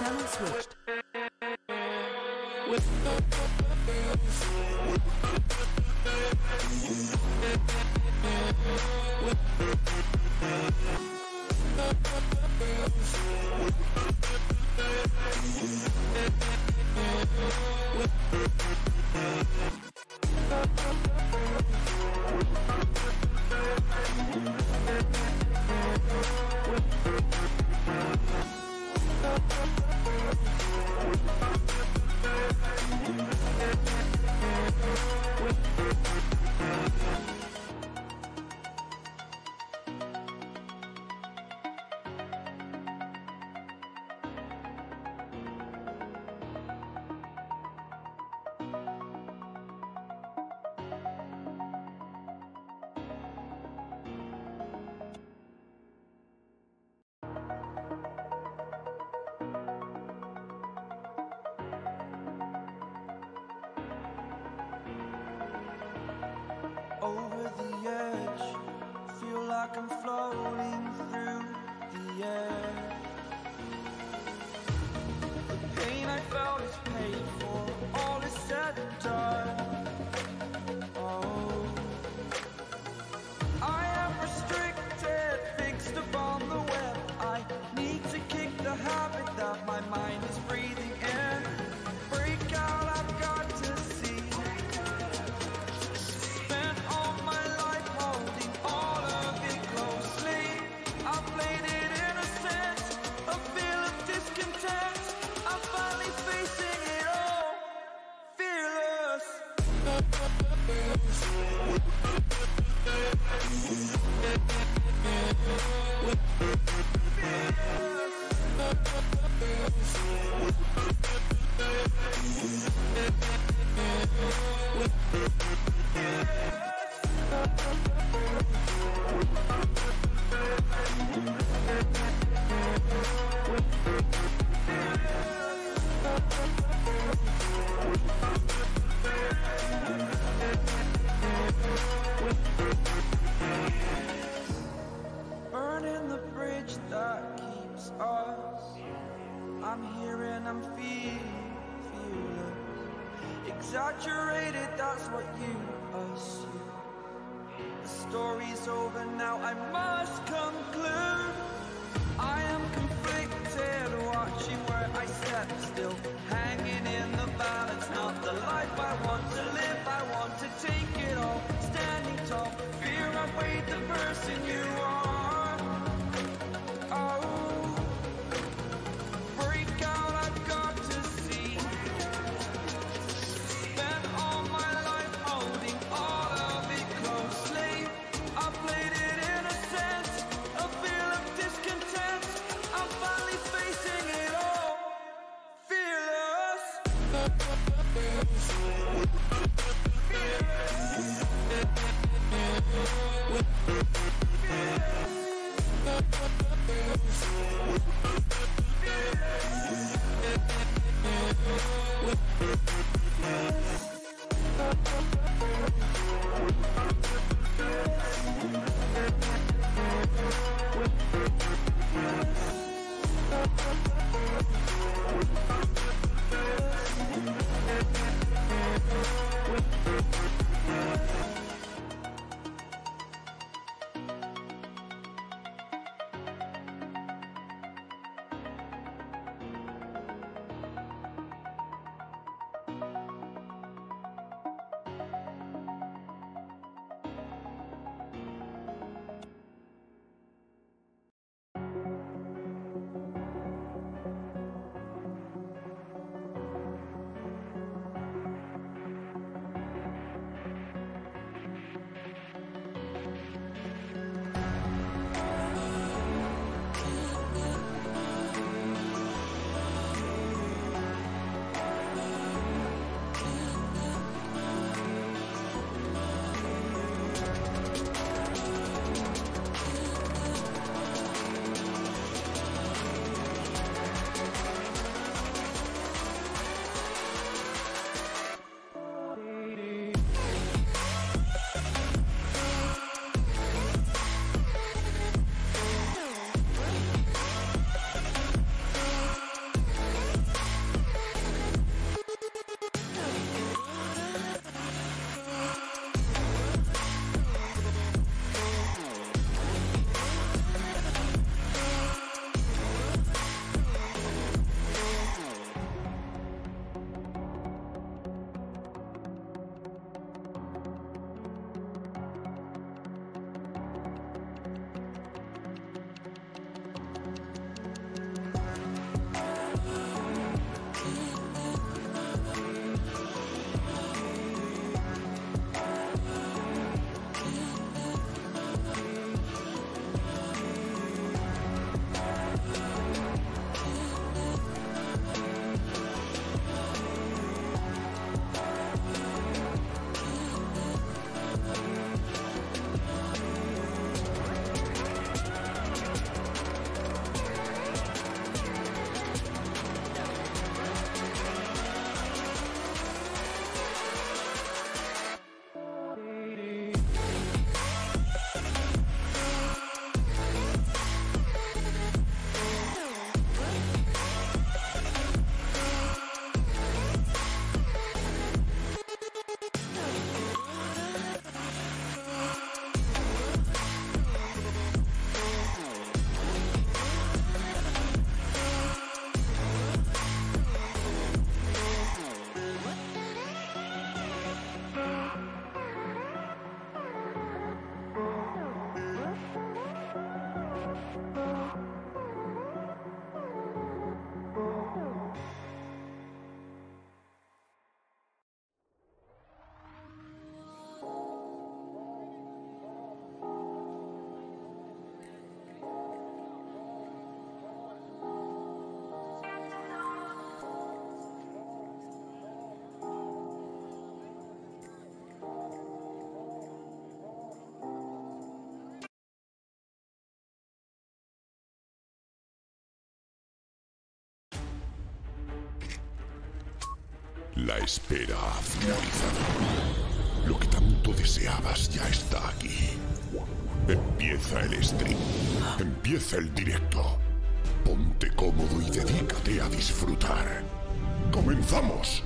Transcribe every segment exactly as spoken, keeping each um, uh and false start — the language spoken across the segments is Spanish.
Channel switched. Over the edge, feel like I'm floating through the air. The pain I felt is paid for, all is said and done. Oh, I am restricted, fixed upon the web. I need to kick the habit that my mind is breathing in. Break out, I've got to see. Burning the bridge that keeps us. I'm here and I'm feeling, fearless. Exaggerated, that's what you assume. The story's over now, I must conclude. I am conflicted, watching where I step still, hanging in the balance. Not the life I want to live, I want to take it all. Standing tall, fear I've weighed the person you are. Oh, break out, I've got to see. Spent all my life holding all of it closely. I played it in a sense, a feel of discontent. I'm La espera ha finalizado. Lo que tanto deseabas ya está aquí. Empieza el stream. Empieza el directo. Ponte cómodo y dedícate a disfrutar. ¡Comenzamos!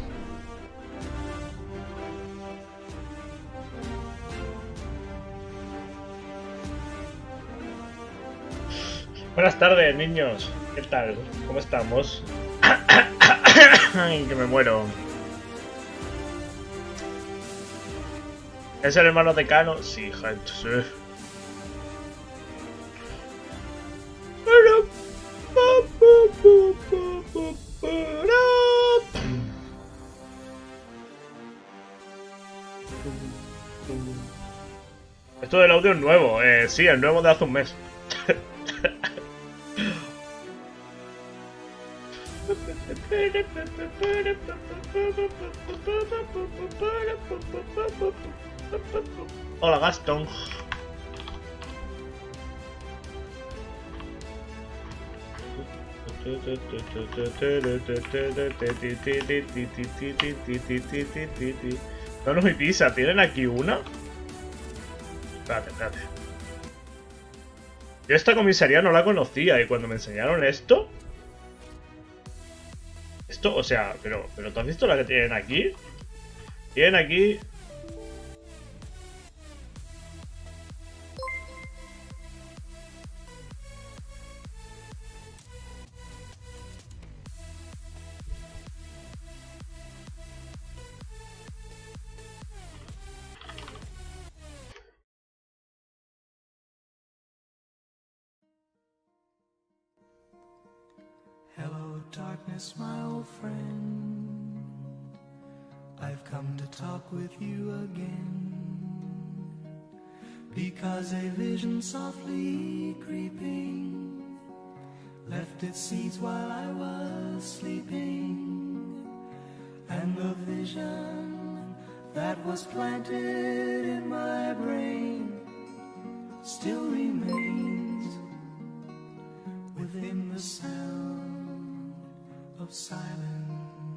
Buenas tardes, niños. ¿Qué tal? ¿Cómo estamos? Ay, que me muero. ¿Es el hermano de Cano? Sí, gente, sí. Esto del audio es nuevo. Eh, sí, el nuevo de hace un mes. Hola, Gaston. No, no, mi pizza. ¿Tienen aquí una? Espérate, espérate. Yo esta comisaría no la conocía y cuando me enseñaron esto... Esto, o sea, pero, pero ¿tú has visto la que tienen aquí? Tienen aquí... Hello, darkness, my old friend. I've come to talk with you again. Because a vision softly creeping left its seeds while I was sleeping. And the vision that was planted in my brain still remains within the sound of silence.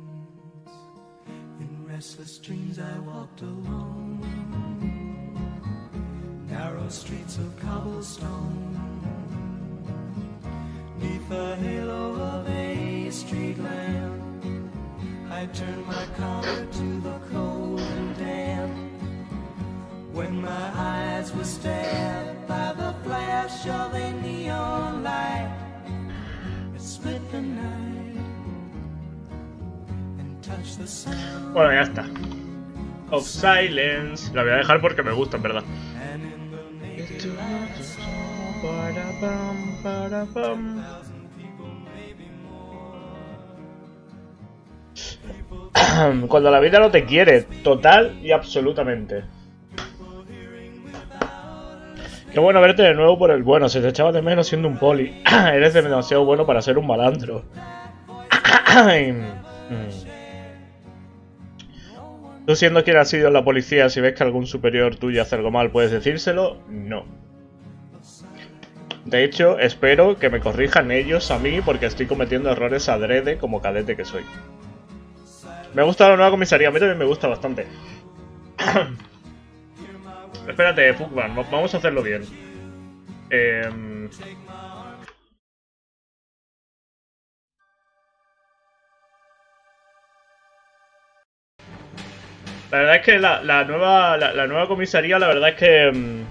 In restless dreams I walked alone, narrow streets of cobblestone, neath the halo of a street lamp. I turned my collar to the cold and damp, when my eyes were stabbed by the flash of a neon light. Split the night and touch the sound. Bueno, ya está. Of Silence. La voy a dejar porque me gusta, en verdad. Cuando la vida no te quiere, total y absolutamente. Qué bueno verte de nuevo por el bueno. Se te echaba de menos siendo un poli. Eres demasiado bueno para ser un malandro. Tú siendo quien has sido en la policía, si ves que algún superior tuyo hace algo mal, ¿puedes decírselo? No. De hecho, espero que me corrijan ellos a mí porque estoy cometiendo errores adrede como cadete que soy. Me gusta la nueva comisaría, a mí también me gusta bastante. Espérate, Fugman, vamos a hacerlo bien. Eh... La verdad es que la, la, nueva, la, la nueva comisaría, la verdad es que... Mmm,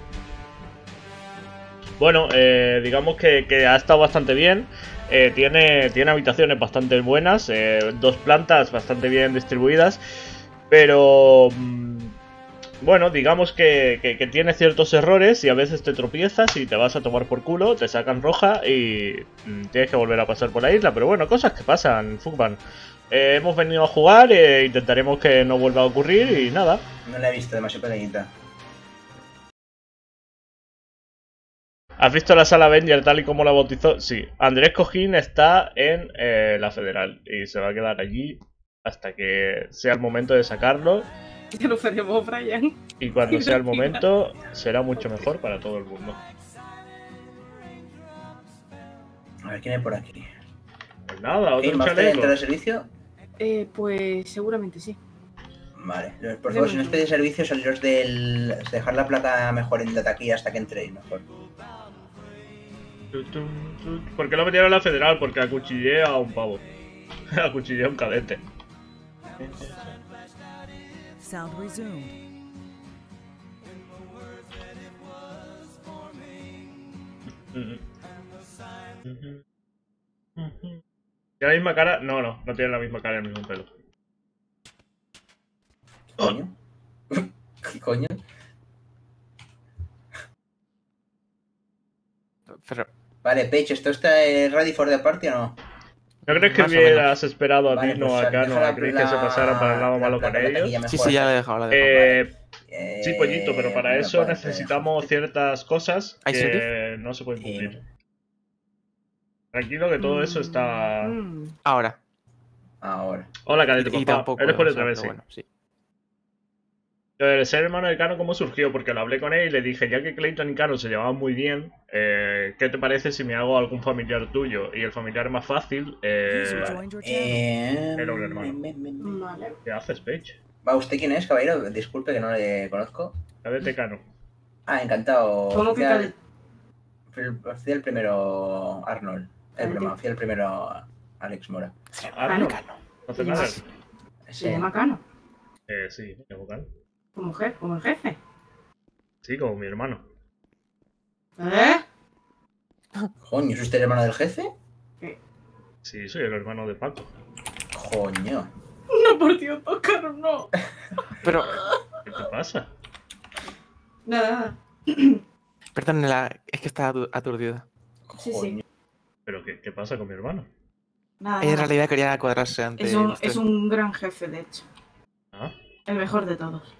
bueno, eh, digamos que, que ha estado bastante bien. Eh, tiene, tiene habitaciones bastante buenas, eh, dos plantas bastante bien distribuidas. Pero... Mmm, bueno, digamos que, que, que tiene ciertos errores y a veces te tropiezas y te vas a tomar por culo, te sacan roja y mmm, tienes que volver a pasar por la isla. Pero bueno, cosas que pasan, Fugman. Eh, hemos venido a jugar, eh, intentaremos que no vuelva a ocurrir y nada. No la he visto, demasiado pequeñita. ¿Has visto la sala Avenger tal y como la bautizó? Sí. Andrés Cojín está en eh, la Federal y se va a quedar allí hasta que sea el momento de sacarlo. Que lo veremos, Brian. Y cuando sea el momento, será mucho mejor para todo el mundo. A ver, ¿quién hay por aquí? Pues nada, otro ¿Game Master chaleco. entra de servicio? Eh, pues seguramente sí. Vale. Por favor, si no os pedís servicio, saliros del... dejar la placa mejor en la taquilla hasta que entréis mejor. ¿Por qué lo metieron a la federal? Porque acuchillé a un pavo. Acuchillé a un cadete. Sound resumed. ¿Tiene la misma cara? No, no, no tiene la misma cara y el mismo pelo. ¿Coño? ¿Qué coño? Pero, Vale, Paige, ¿esto está eh, ready for the party o no? ¿No crees que Más o hubieras esperado a Vale, Dino pues, o a Cano deja la- a Chris que se la- pasaran para el lado la malo con placa de taquilla ellos? sí, mejor. sí, ya la he dejado, la he dejado. Eh, Eh, sí, pollito, pero para bueno, eso pues, necesitamos ciertas cosas ¿Hay que no se pueden Sí. cumplir. Tranquilo que todo eso está... Mm, Ahora. Ahora. Hola, cadete, Y, y papá. tampoco. Eres por o otra sea, vez, pero sí. bueno, sí. Lo de ser hermano de Cano, ¿cómo surgió? Porque lo hablé con él y le dije, ya que Clayton y Cano se llevaban muy bien, eh, ¿qué te parece si me hago algún familiar tuyo? Y el familiar más fácil, eh, User joined your channel. Eh... Era un hermano. me- me- me- Vale. ¿qué haces, Paige? Va, ¿usted quién es, caballero? Disculpe que no le conozco. Cadete Cano. Ah, encantado. ¿Cómo que Fui al- cadete? fui- Fui el primero Arnold. El Cadete. primero, fui el primero Alex Mora. Arnold. Cano. ¿No hace nada? Se Sí. llama Cano. Eh, sí, me llamo Cano. Como jefe, como el jefe. Sí, como mi hermano. ¿Eh? Coño, ¿es usted el hermano del jefe? Sí, soy el hermano de Paco. Coño. No, por Dios, Oscar, no. Pero, ¿Qué te pasa? Nada, nada. perdón, la- es que estaba atu- aturdida. Sí, sí. Coño. ¿Pero qué, qué pasa con mi hermano? Nada, Ella en nada. realidad quería cuadrarse ante Es un, usted. es un gran jefe, de hecho. Ah, El mejor de todos.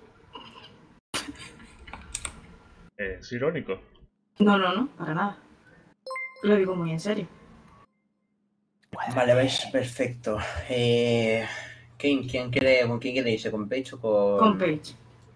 eh, es irónico. No, no, no, para nada. Lo digo muy en serio. Vale, vais perfecto. Eh, ¿quién, quién quiere, ¿Con quién quiere irse? ¿Con Paige o con...? Con Paige.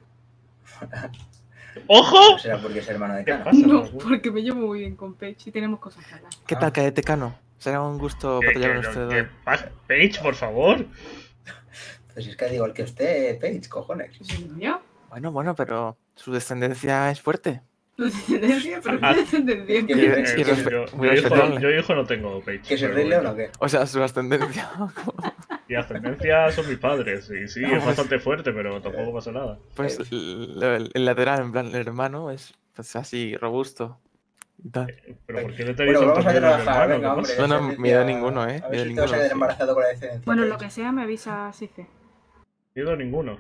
¡Ojo! No será porque es hermano de ¿Qué Cano. pasa? No, Raúl? porque me llevo muy bien con Paige y tenemos cosas que hablar. ¿Qué tal, cadete Cano? Será un gusto ¿Qué- batallar qué- con usted qué hoy. pasa? Paige, por favor. Pues es que digo igual que usted, Paige, cojones. Eso digo yo. Bueno, bueno, pero su descendencia es fuerte. Tu descendencia, pero Ah. qué descendencia. ¿Qué- Y- Eh, y yo, respe- yo- muy yo hijo, respetable. yo hijo no tengo, Paige. ¿Que es el pero Rey León bueno. o qué? O sea, su ascendencia. Y ascendencia son mis padres. Y sí, No, es pues- bastante fuerte, pero tampoco pasa nada. Pues el, el- el lateral, en plan, el hermano es pues así, robusto. Y tal. Pero ¿por qué le tenéis Bueno, tanto vamos a miedo a mi trabajar, hermano? venga, ¿Qué hombre. pasa? No, no, descendencia- miedo ninguno, ¿eh? A ver Miedo si usted va a salir ninguno, sí. embarazado con la descendencia. Bueno, lo Paige. que sea, me avisa Cice. Miedo ninguno.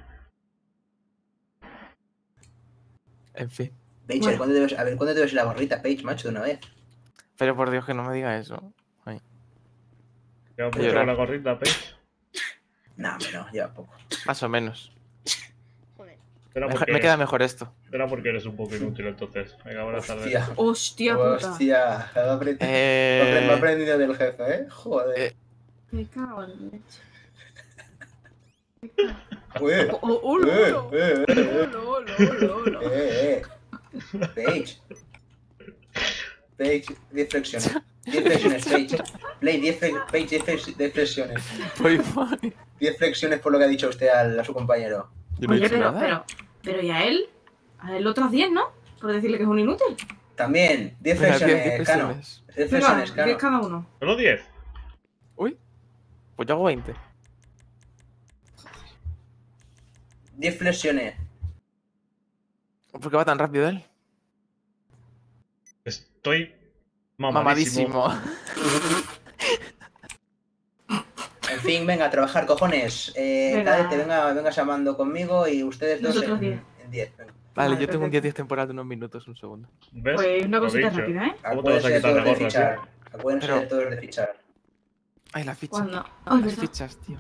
En fin. Paige, Bueno. ¿cuándo debes, a ver, ¿cuándo debes ir la gorrita, Paige, macho, de una vez? Pero por Dios que no me diga eso. Ay. ¿Lleva mucho Llorar. con la gorrita, Paige? No, hombre, no, lleva poco. Más o menos. Será Mejor- porque, me queda mejor esto. será porque eres un poco inútil entonces. Venga, buenas tardes. Hostia. Hostia puta. Hostia, me ha aprendido, Eh, me ha aprendido del jefe, ¿eh? Joder. Eh. Me cago en la leche. Ué, Oh, oh, oh, eh, lo, eh, eh, eh. lo, lo, lo, lo. Eh, eh. Paige. Paige, diez flexiones. diez flexiones, Paige. Play, diez fle- Paige, diez flex- diez flexiones. voy, voy. diez flexiones por lo que ha dicho usted al- a su compañero. Yo no he Oye, dicho pero, nada. pero, pero ¿y a él? A él otras diez, ¿no? Por decirle que es un inútil. También, diez Venga, diez- flexiones, diez Cano. flexiones. diez Venga, flexiones, diez Cano. cada uno. ¿Solo diez? Uy. Pues yo hago veinte. diez flexiones. ¿Por qué va tan rápido él? Estoy mamadísimo. Mamadísimo. En fin, venga, a trabajar, cojones. Eh, Venga. Cadete, venga, venga llamando conmigo y ustedes dos Nosotros en diez. en diez. venga. Vale, Vale, yo tengo un perfecto. diez diez temporal de unos minutos, un segundo. ¿Ves? Pues una Lo he cosita dicho. rápida, ¿eh? ¿Cómo te vas a Acuérdense de quitar todos la de gorra, fichar. tío? Acuérdense Pero- de todos de fichar. Ay, la ficha. Cuando... Ay, Las ¿verdad? fichas, tío.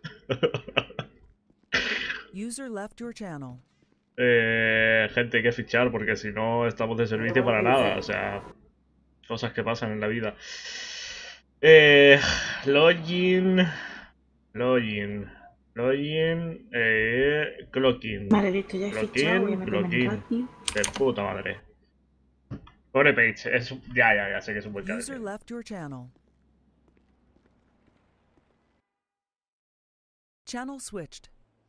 User left your channel. Eh, gente, hay que fichar porque si no estamos de servicio para nada. O sea, cosas que pasan en la vida. Eh, login. Login. Login. Eh, clocking. Vale, listo, ya he Cloquín, fichado. Voy a meterme en cloquín. el patio. De puta madre. Pobre Paige. Es, un- ya, ya, ya sé que es un buen User cadete. left your channel. Channel switched.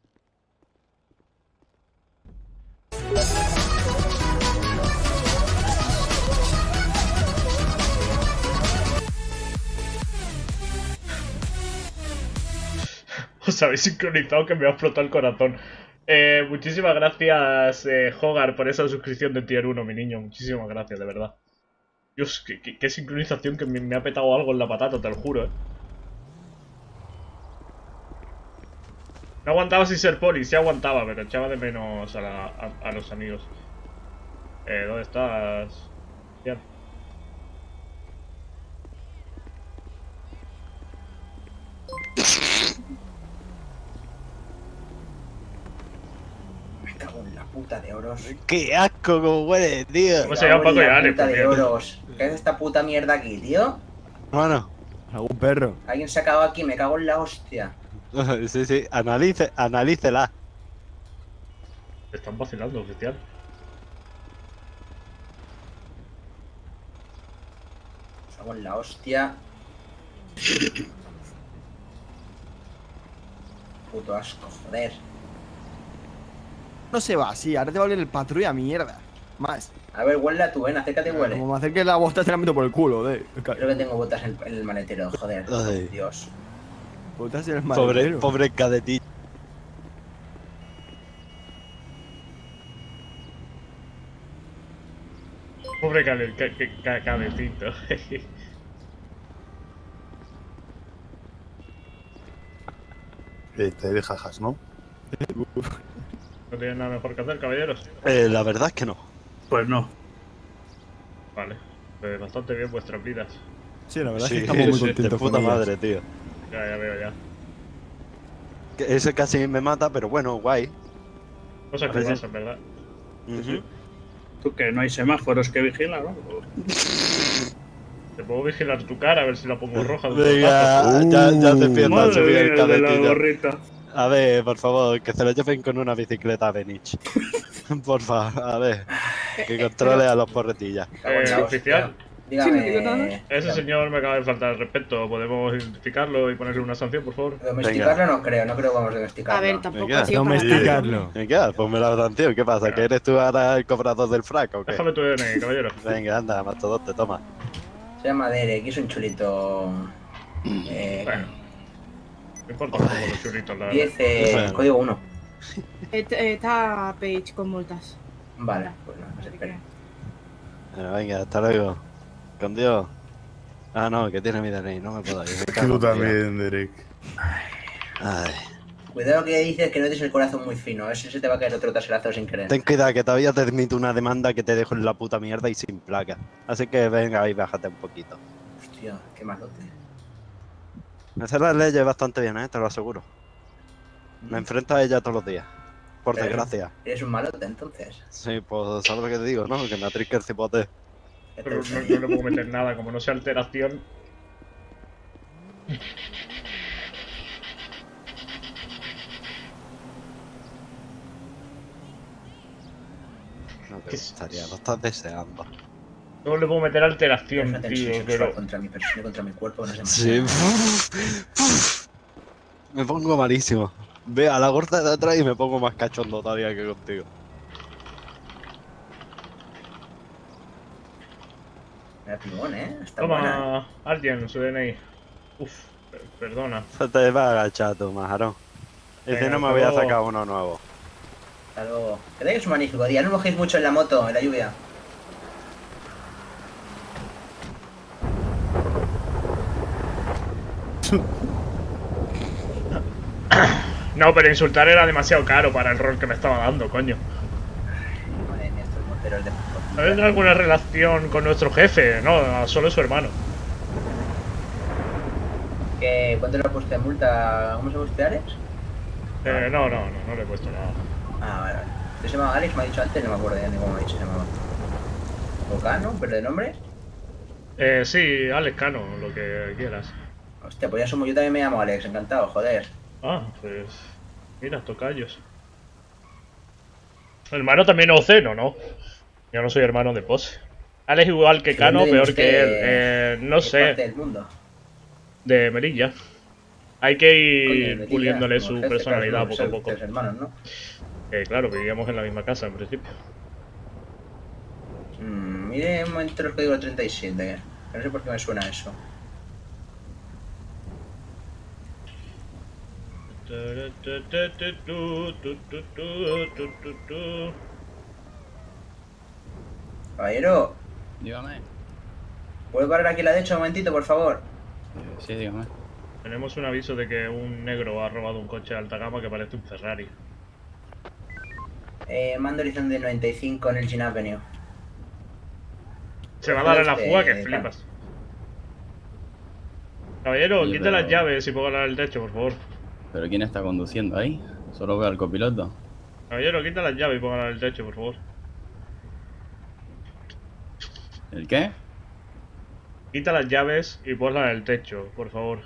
Os habéis sincronizado que me ha explotado el corazón. Eh, muchísimas gracias, eh, Hogar, por esa suscripción de tier uno, mi niño. Muchísimas gracias, de verdad. Dios, qué, qué, qué sincronización, que me, me ha petado algo en la patata, te lo juro, eh. No aguantaba sin ser poli, sí aguantaba, pero echaba de menos a, la, a, a los amigos. Eh, ¿dónde estás? Bien. Me cago en la puta de oros. ¡Qué asco como huele, tío! ¿Cómo se llama Me cago Paco en y la Ale? puta Por de cierto. oros. ¿Qué es esta puta mierda aquí, tío? Bueno, Algún perro. Alguien se ha acabado aquí, me cago en la hostia. sí, sí, analice, analícela. Te están vacilando, oficial. Me cago en la hostia. Puto asco, joder. No se va así, ahora te va a oler el patrulla mierda. Más. A ver, huele a tu ven, acércate, huele. Como me acerques la bosta te la meto por el culo, eh. Creo que tengo botas en, en el maletero, joder. Ay. Dios. Botas en el Pobre, maletero. pobre cadetito. Pobre cale, ca, ca, ca, cabecito. Este de jajas, ¿no? ¿No tienen nada mejor que hacer, caballeros? Eh, la verdad es que no. Pues no. Vale. Pues bastante bien vuestras vidas. Sí, la verdad Sí, es que estamos muy sí, contentos de puta con ellas. madre, tío. Ya, ya veo, ya. Que ese casi me mata, pero bueno, guay. Cosas A que veces- pasan, ¿verdad? Ujú. Tú que no hay semáforos que vigilan, ¿no? Te puedo vigilar tu cara a ver si la pongo roja. de un Venga, portazo. ya, ya se Uh, empieza a Madre subir mía, el el de la cadetillo. gorrita. A ver, por favor, que se lo lleven con una bicicleta a Benich. Por favor, a ver. Que controle a los porretillas. Me cago en Eh, la oficial. hostia. Dígame. Sí, no digo nada. Ese dígame. señor me acaba de faltar el respeto. ¿Podemos identificarlo y ponerle una sanción, por favor? Domesticarlo no creo, no creo que vamos a domesticarlo. A ver, tampoco Venga, ha sido para Domesticarlo. Venga, ponme la sanción. ¿Qué pasa? ¿Que eres tú ahora el cobrador del frac o qué? Déjame tu D N I, caballero. Venga, anda, mastodonte, toma. Se llama Derek, es un chulito. Eh, Bueno. No importa un poco los churritos, la verdad. diez, eh, Bueno. código uno. Et- Está Page con multas. Vale, pues no, no se Así espere. que- Bueno, venga, hasta luego. Con Dios. Ah, no, que tiene mi D N I, no me puedo ir. me cago Tú en Dios. también, Derek. Ay. Cuidado que dices que no tienes el corazón muy fino, ese se te va a caer otro traserazo sin querer. Ten cuidado, que todavía te admito una demanda que te dejo en la puta mierda y sin placa. Así que venga ahí, bájate un poquito. Hostia, qué malote. Me hace las leyes bastante bien, ¿eh? Te lo aseguro. Me enfrento a ella todos los días. Por Pero- desgracia. Eres un malote entonces. Sí, pues sabes lo que te digo, ¿no? Que me atrisque el cipote. Ya te Pero lo no, sé. no le puedo meter nada, como no sea alteración. No te ¿Qué gustaría, lo estás deseando. No le puedo meter Es alteración, una tensión tío, sexual pero... contra mi persona y contra mi cuerpo, no sé más. Sí. Me pongo malísimo. Ve a la gorda de atrás y me pongo más cachondo todavía que contigo. Mira, pibón, ¿eh? Está buena. Toma, alguien, su D N I. Uf, per- perdona. Se te va a agachar tú, majaro. Y si Venga, no me voy a luego- sacar uno nuevo. Hasta luego. Que tengáis un magnífico día. No os mojéis mucho en la moto, en la lluvia. No, pero insultar era demasiado caro para el rol que me estaba dando, coño. Madre mía, estos morteros de... ¿Hay alguna relación con nuestro jefe? No, solo su hermano. ¿Qué? ¿Cuánto le ha puesto de multa? ¿Cómo se llama usted, Alex? Eh, no, no, no, no le he puesto nada. Ah, vale, vale. ¿Usted se llamaba Alex? Me ha dicho antes, no me acuerdo ya ni cómo me ha dicho se llamaba. ¿Ocano? ¿Pero de nombre? Eh, sí, Alex Cano, lo que quieras. Hostia, pues ya somos, yo también me llamo Alex, encantado, joder. Ah, pues... Mira, tocayos. Hermano también Oceno, ¿no? Yo no soy hermano de Pose. Alex igual que Cano, ¿Dónde viene peor que él. usted? Eh, no ¿Qué parte sé, del mundo? de Melilla. Hay que ir Coño, debería, puliéndole como su jefe, personalidad claro, poco a ser poco. tres hermanos, ¿no? Eh, claro, vivíamos en la misma casa en principio. Mm, mire un momento los códigos treinta y siete, que no sé por qué me suena eso. Caballero, Dígame. ¿puedo parar aquí la de hecho un momentito, por favor? Eh, sí, dígame. Tenemos un aviso de que un negro ha robado un coche de alta gama que parece un Ferrari. Eh, mando horizonte noventa y cinco en el Gin Avenue. Se va a dar en la Este, fuga que claro. flipas. Caballero, Oye, quite pero- las llaves y ponga la del techo, por favor. ¿Pero quién está conduciendo ahí? Solo veo al copiloto. Caballero, quita las llaves y ponga la del techo, por favor. ¿El qué? Quita las llaves y ponla en el techo, por favor.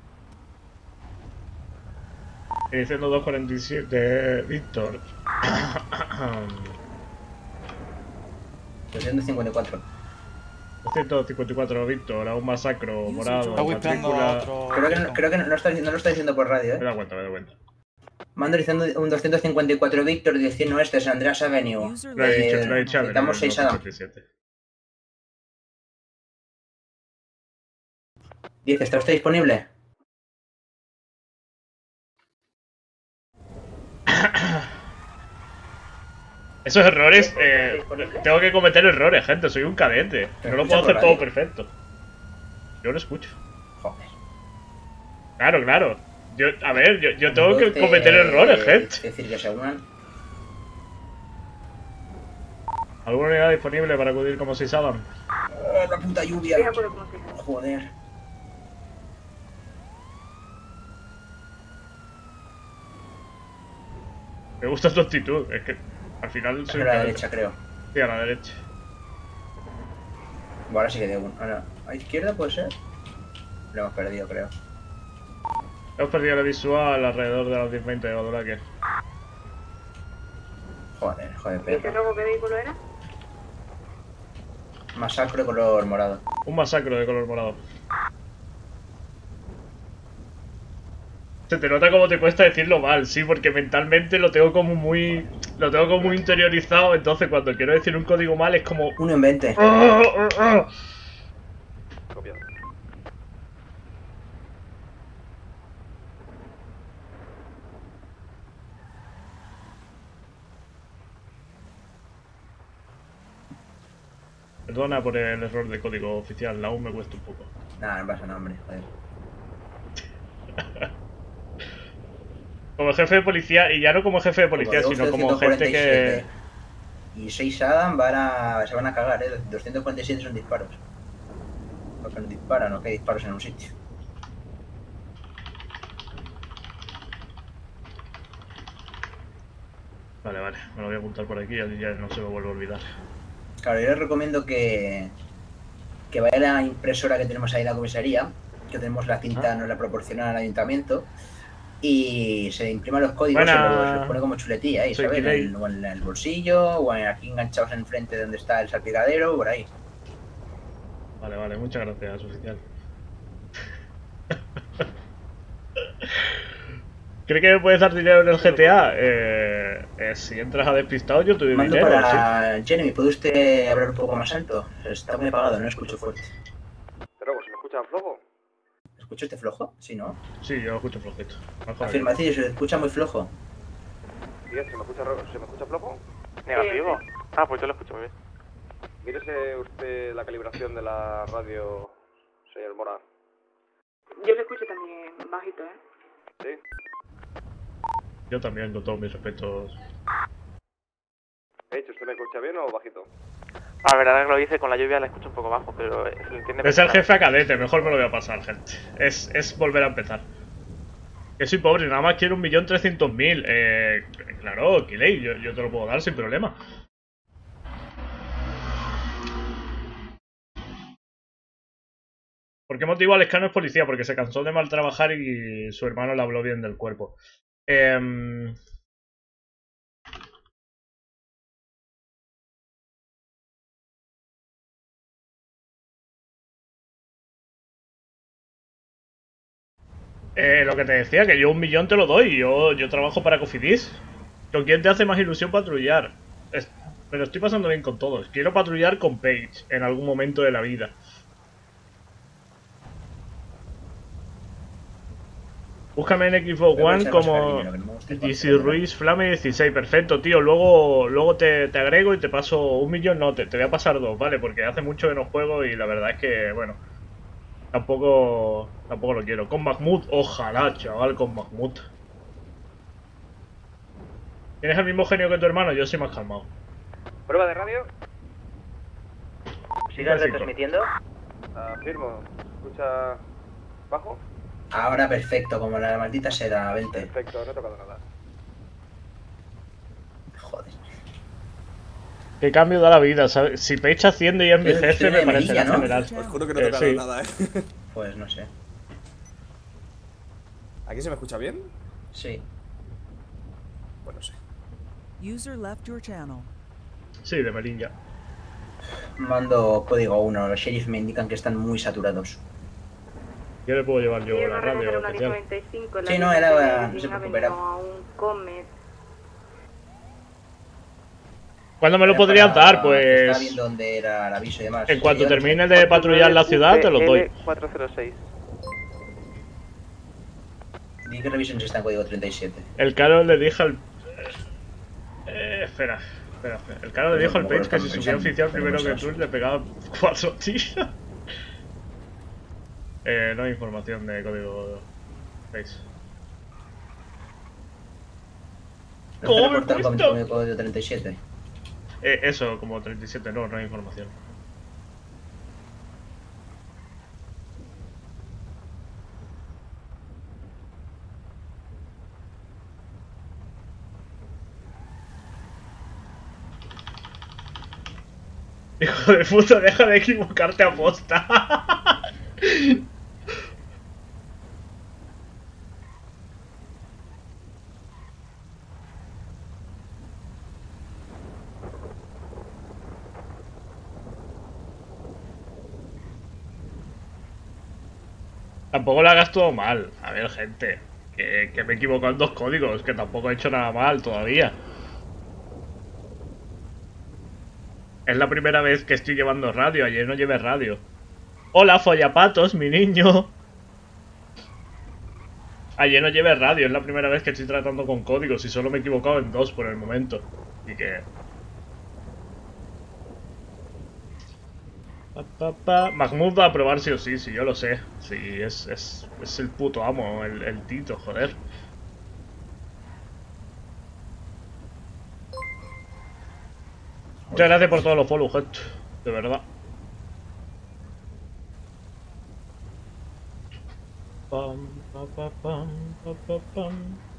Diciendo dos cuarenta y siete, Víctor. doscientos cincuenta y cuatro. doscientos cincuenta y cuatro, Víctor, a un masacro morado. Está whipeando a matrícula- otro. Creo que, no, creo que no, no está, no lo está diciendo por radio, Me ¿eh? da cuenta, me da cuenta. Mando horizonte un doscientos cincuenta y cuatro Víctor, dirección oeste, San Andreas Avenue. User Lo he left dicho, your lo he dicho. channel. necesitamos seis Adam. cincuenta y siete. diez, ¿está usted disponible? Esos errores, eh, tengo que cometer errores, gente, soy un cadete. No lo puedo hacer todo perfecto. Yo lo escucho. Joder. Claro, claro. Yo, a ver, yo, yo tengo que Entonces, cometer errores, gente. Es decir, que se unan. ¿Alguna unidad disponible para acudir como seis Adam? ¡Oh, la puta lluvia! Joder. Me gusta tu actitud, es que al final soy A un la cadete. derecha, creo. Sí, a la derecha. Bueno, ahora sí que de uno. Ahora, ¿a izquierda puede ser? Lo hemos perdido, creo. Hemos perdido la visual alrededor de las diez veinte de Badulaque. Joder, joder, ¿Y qué perro. robo qué vehículo era? Masacre color morado. Un masacro de color morado. Se te nota como te cuesta decirlo mal, sí, porque mentalmente lo tengo como muy... Lo tengo como muy interiorizado, entonces cuando quiero decir un código mal es como... uno en veinte. ¡Ah, ah, ah! Copiado. Perdona por el error de código oficial, aún me cuesta un poco. Nada, no pasa nada, hombre, joder. Como jefe de policía, y ya no como jefe de policía, Como sino como gente que... Y seis Adam van a, se van a cagar, ¿eh? doscientos cuarenta y siete son disparos. Porque no disparan, no que hay disparos en un sitio. Vale, vale, me lo voy a apuntar por aquí y ya no se me vuelve a olvidar. Claro, yo les recomiendo que, que vaya a la impresora que tenemos ahí en la comisaría, que tenemos la cinta, nos la proporciona al ayuntamiento, y se impriman los códigos Buena. y luego se los pone como chuletilla ahí, Soy ¿sabes? En Kiley. el, o en el bolsillo, o en- aquí enganchados enfrente donde está el salpicadero, por ahí. Vale, vale, muchas gracias, oficial. ¿Cree que me puedes dar dinero en el G T A? Eh, eh, si entras a despistado, yo te doy Mando dinero, para Jeremy, ¿puede usted hablar un poco más alto? Está muy apagado, no escucho fuerte. Pero, ¿se me escucha flojo? ¿Escucha usted flojo? Sí, ¿no? Sí, sí, yo lo escucho flojito. Mejor Afirmativo, se escucha muy flojo. Bien, ¿se me escucha, ro- ¿se me escucha flojo? Negativo. Ah, pues yo lo escucho muy bien. Mírese usted la calibración de la radio, señor Mora. Yo lo escucho también bajito, ¿eh? ¿Sí? Yo también, con todos mis respetos. ¿Eh, ¿usted me escucha bien o bajito? A ver, ahora que lo dice con la lluvia la escucho un poco bajo, pero eh, se le entiende. Es el perfectamente. jefe a cadete, mejor me lo voy a pasar, gente. Es, es volver a empezar. Que soy pobre, nada más quiero un millón trescientos mil. Eh, claro, Kiley, yo, yo te lo puedo dar sin problema. ¿Por qué motivo Alescano es policía? Porque se cansó de mal trabajar y su hermano le habló bien del cuerpo. Eh, Eh, lo que te decía, que yo un millón te lo doy. Yo, yo trabajo para Cofidis. ¿Con quién te hace más ilusión patrullar? Es, me lo estoy pasando bien con todos. Quiero patrullar con Paige en algún momento de la vida. Búscame en Xbox One como D C Ruiz Flame dieciséis. Perfecto, tío. Luego luego te, te agrego y te paso un millón. No, te, te voy a pasar dos, ¿vale? Porque hace mucho que no juego y la verdad es que, bueno, tampoco tampoco lo quiero. Con Mahmoud, ojalá, chaval, con Mahmoud. ¿Tienes el mismo genio que tu hermano? Yo soy más calmado. ¿Prueba de radio? ¿Sigue retransmitiendo? Afirmo. ¿Escucha bajo? Ahora perfecto, como la maldita seda, vente. Perfecto, no he tocado nada. Joder. Qué cambio da la vida, ¿sabes? Si Paige asciende y envejece, me parecerá ¿no? general. Os juro que no he Eh, tocado sí. nada, eh. Pues no sé. ¿Aquí se me escucha bien? Sí. Pues no sé. User left your channel. Sí, de Merilla. Mando código uno. Los sheriff me indican que están muy saturados. Yo le puedo llevar yo Sí, la va a recoger radio una especial. noventa y cinco, la Sí, no, línea era- de no Medellín se ha preocupe, venido era- a un Comet. ¿Cuándo me lo Era podrías para- dar? Estaba Pues viendo dónde era el aviso y demás. en cuanto Sí, yo no termine sé. de patrullar la ciudad, te lo doy. cuatro cero seis. Di que revisen si está en código treinta y siete. El Caro le dije al... Eh, espera, espera, espera. El Caro le dijo al Como Paige que lo si estamos subía pensando, oficial pero primero no que sé. tú le pegaba cuatro tiros. Eh, no hay información de código Paige. ¿No ¿Cómo te me reportan con cuesta? con código treinta y siete? Eh, eso, como treinta y siete, no, no hay información. Hijo de puta, deja de equivocarte a posta. Tampoco lo hagas todo mal. A ver, gente, que, que me he equivocado en dos códigos, que tampoco he hecho nada mal todavía. Es la primera vez que estoy llevando radio, ayer no llevé radio. Hola, follapatos, mi niño. Ayer no llevé radio, es la primera vez que estoy tratando con códigos y solo me he equivocado en dos por el momento. Así que... Pa, pa, pa. Mahmoud va a probar sí o sí, sí, yo lo sé. Sí, es, es, es el puto amo, el, el Tito, joder. Muchas gracias por todos los follow, gente. De verdad. Pam, pa, pa, pam, pa, pa, pam.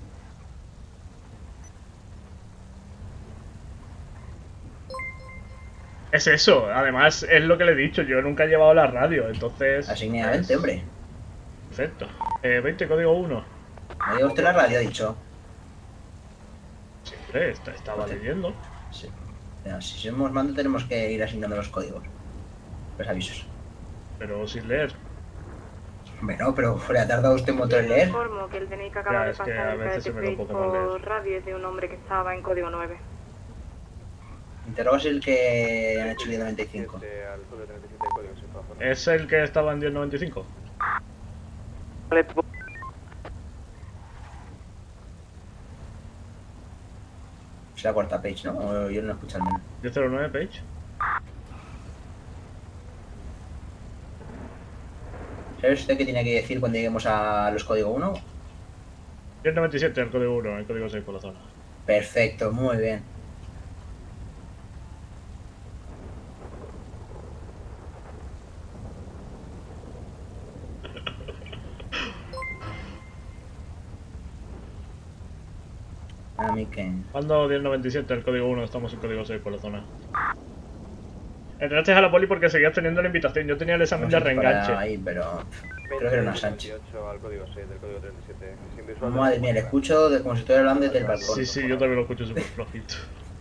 Es eso, además es lo que le he dicho, yo nunca he llevado la radio, entonces... Asignadamente, hombre. Perfecto. Eh, veinte, código uno. ¿No lleva usted la radio, ha dicho? Siempre, está- estaba leyendo. Sí. Ya, si somos mando tenemos que ir asignando los códigos. Los avisos. Pero sin leer. Bueno, pero le ha tardado usted un montón en leer. Informo que el D N I que acaba Ya, de es que pasar a el veces se me da un Page poco mal leer. por radio es de un hombre que estaba en código nueve. Interrogas el que han hecho el día noventa y cinco. ¿Es el que estaba en diez noventa y cinco? Es la cuarta page, ¿no? O yo no escucho al menos. diez cero nueve, Page. ¿Sabe usted qué tiene que decir cuando lleguemos a los código uno? diez noventa y siete, el código uno, el código seis por la zona. Perfecto, muy bien. A mí que... ¿Cuándo diez noventa y siete, el código uno, estamos en código seis por la zona? Entraste a la poli porque seguías teniendo la invitación, yo tenía el examen de Vamos a disparar reenganche. ahí, pero... Creo que era una Sánchez. veintiocho al código seis del código treinta y siete. Sin visual de- Madre mía, le escucho de como si estuviera hablando desde el balcón. Sí, sí, yo también lo escucho súper flojito.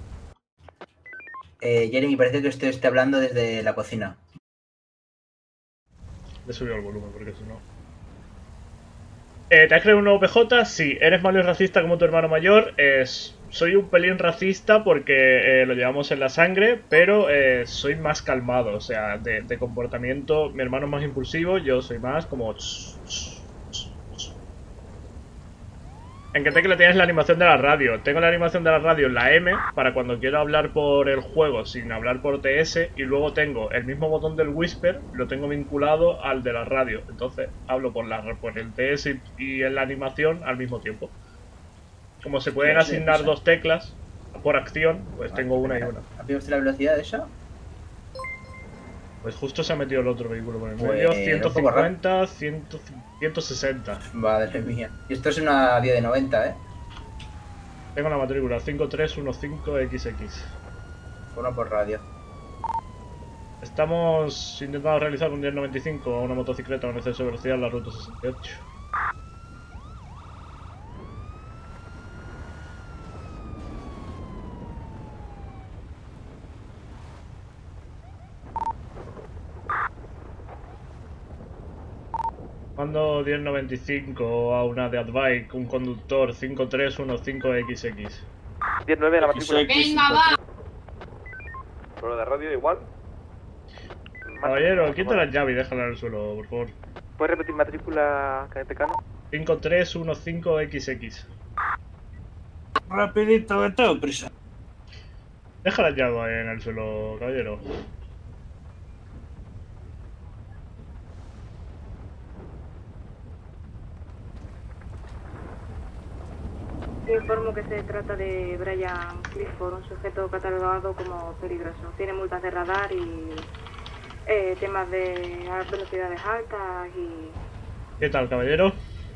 Eh, Jeremy, parece que usted esté hablando desde la cocina. Le he subido el volumen porque si no... Eh, ¿Te has creado un nuevo P J? Sí. ¿Eres malo y racista como tu hermano mayor? Es... Soy un pelín racista porque eh, lo llevamos en la sangre, pero eh, soy más calmado, o sea, de, de comportamiento. Mi hermano es más impulsivo, yo soy más como... ¿En qué tecla tienes la animación de la radio? Tengo la animación de la radio en la M para cuando quiero hablar por el juego sin hablar por T S, y luego tengo el mismo botón del Whisper, lo tengo vinculado al de la radio. Entonces hablo por, la, por el T S y, y en la animación al mismo tiempo. Como se pueden asignar dos teclas por acción, pues tengo una y una. ¿Ha pillado usted la velocidad de esa? Pues justo se ha metido el otro vehículo por el Pues, medio. un ciento poco cincuenta, cien, ciento sesenta. Madre mía. Y esto es una vía de noventa, ¿eh? Tengo la matrícula cinco tres uno cinco X X. Uno por radio. Estamos intentando realizar un diez noventa y cinco a una motocicleta con exceso de velocidad en la ruta sesenta y ocho. Mando diez noventa y cinco a una de Adbike, un conductor cinco tres uno cinco X X. diez nueve la matrícula. Venga, va. Por lo de radio igual. Caballero, quita la llave y déjala en el suelo, por favor. ¿Puedes repetir matrícula, Caetecano? cinco tres uno cinco X X. Rapidito, que tengo prisa. Deja la llave en el suelo, caballero. Te informo que se trata de Brian Clifford, un sujeto catalogado como peligroso. Tiene multas de radar y eh, temas de velocidades altas y... ¿Qué tal, caballero?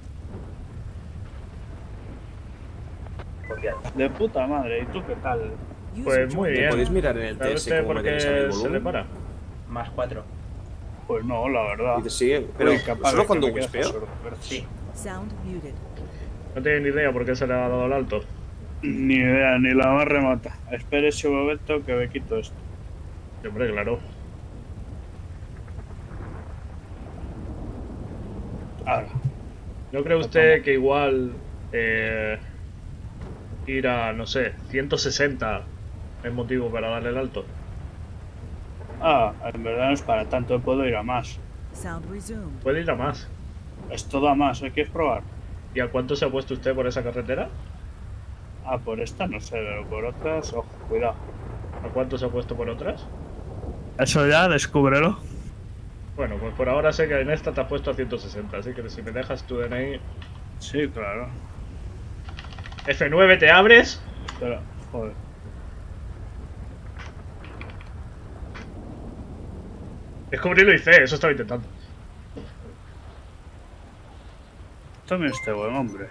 De puta madre, ¿y tú qué tal? Pues muy bien. ¿Podéis mirar en el ¿Sabe T S usted cómo por me qué tenéis el se le volumen? para? Más cuatro. Pues no, la verdad. Y te sigue, pero Uy, capaz solo de cuando que me quede whispeo. sordo, pero- Sí. Sound muted. No tiene ni idea por qué se le ha dado el alto. Ni idea, ni la más remota. Espérese un momento que me quito esto. Sí, hombre, claro. Ahora. ¿No cree usted que igual eh, ir a, no sé, ciento sesenta es motivo para darle el alto? Ah, en verdad no es para tanto, puedo ir a más. Sound resumed. Puede ir a más. Es todo a más, ¿eh? ¿Quieres probar? ¿Y a cuánto se ha puesto usted por esa carretera? Ah, por esta no sé, pero por otras, ojo, cuidado. ¿A cuánto se ha puesto por otras? Eso ya, descúbrelo. Bueno, pues por ahora sé que en esta te has puesto a ciento sesenta, así que si me dejas tu D N I... Sí, claro. F nueve, ¿te abres? Espera, joder. Descubrirlo y C, eso estaba intentando. Tome este buen hombre.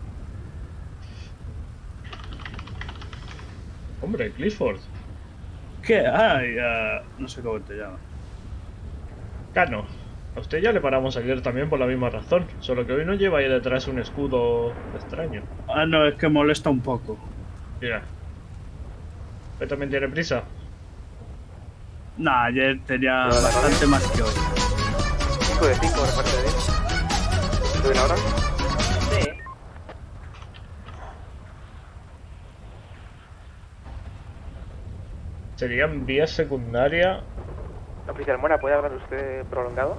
Hombre, Clifford. ¿Qué hay? Ah, no sé cómo te llamas. Cano. A usted ya le paramos ayer también por la misma razón, solo que hoy no lleva ahí detrás un escudo extraño. Ah, no, es que molesta un poco. Mira. ¿Usted también tiene prisa? Nah, ayer tenía ¿Lo de la bastante radio? más que hoy. cinco de cinco, reparte de diez. ¿Estoy bien ahora? Sí. Serían vías secundarias. Oficial Mora, ¿puede hablar usted prolongado?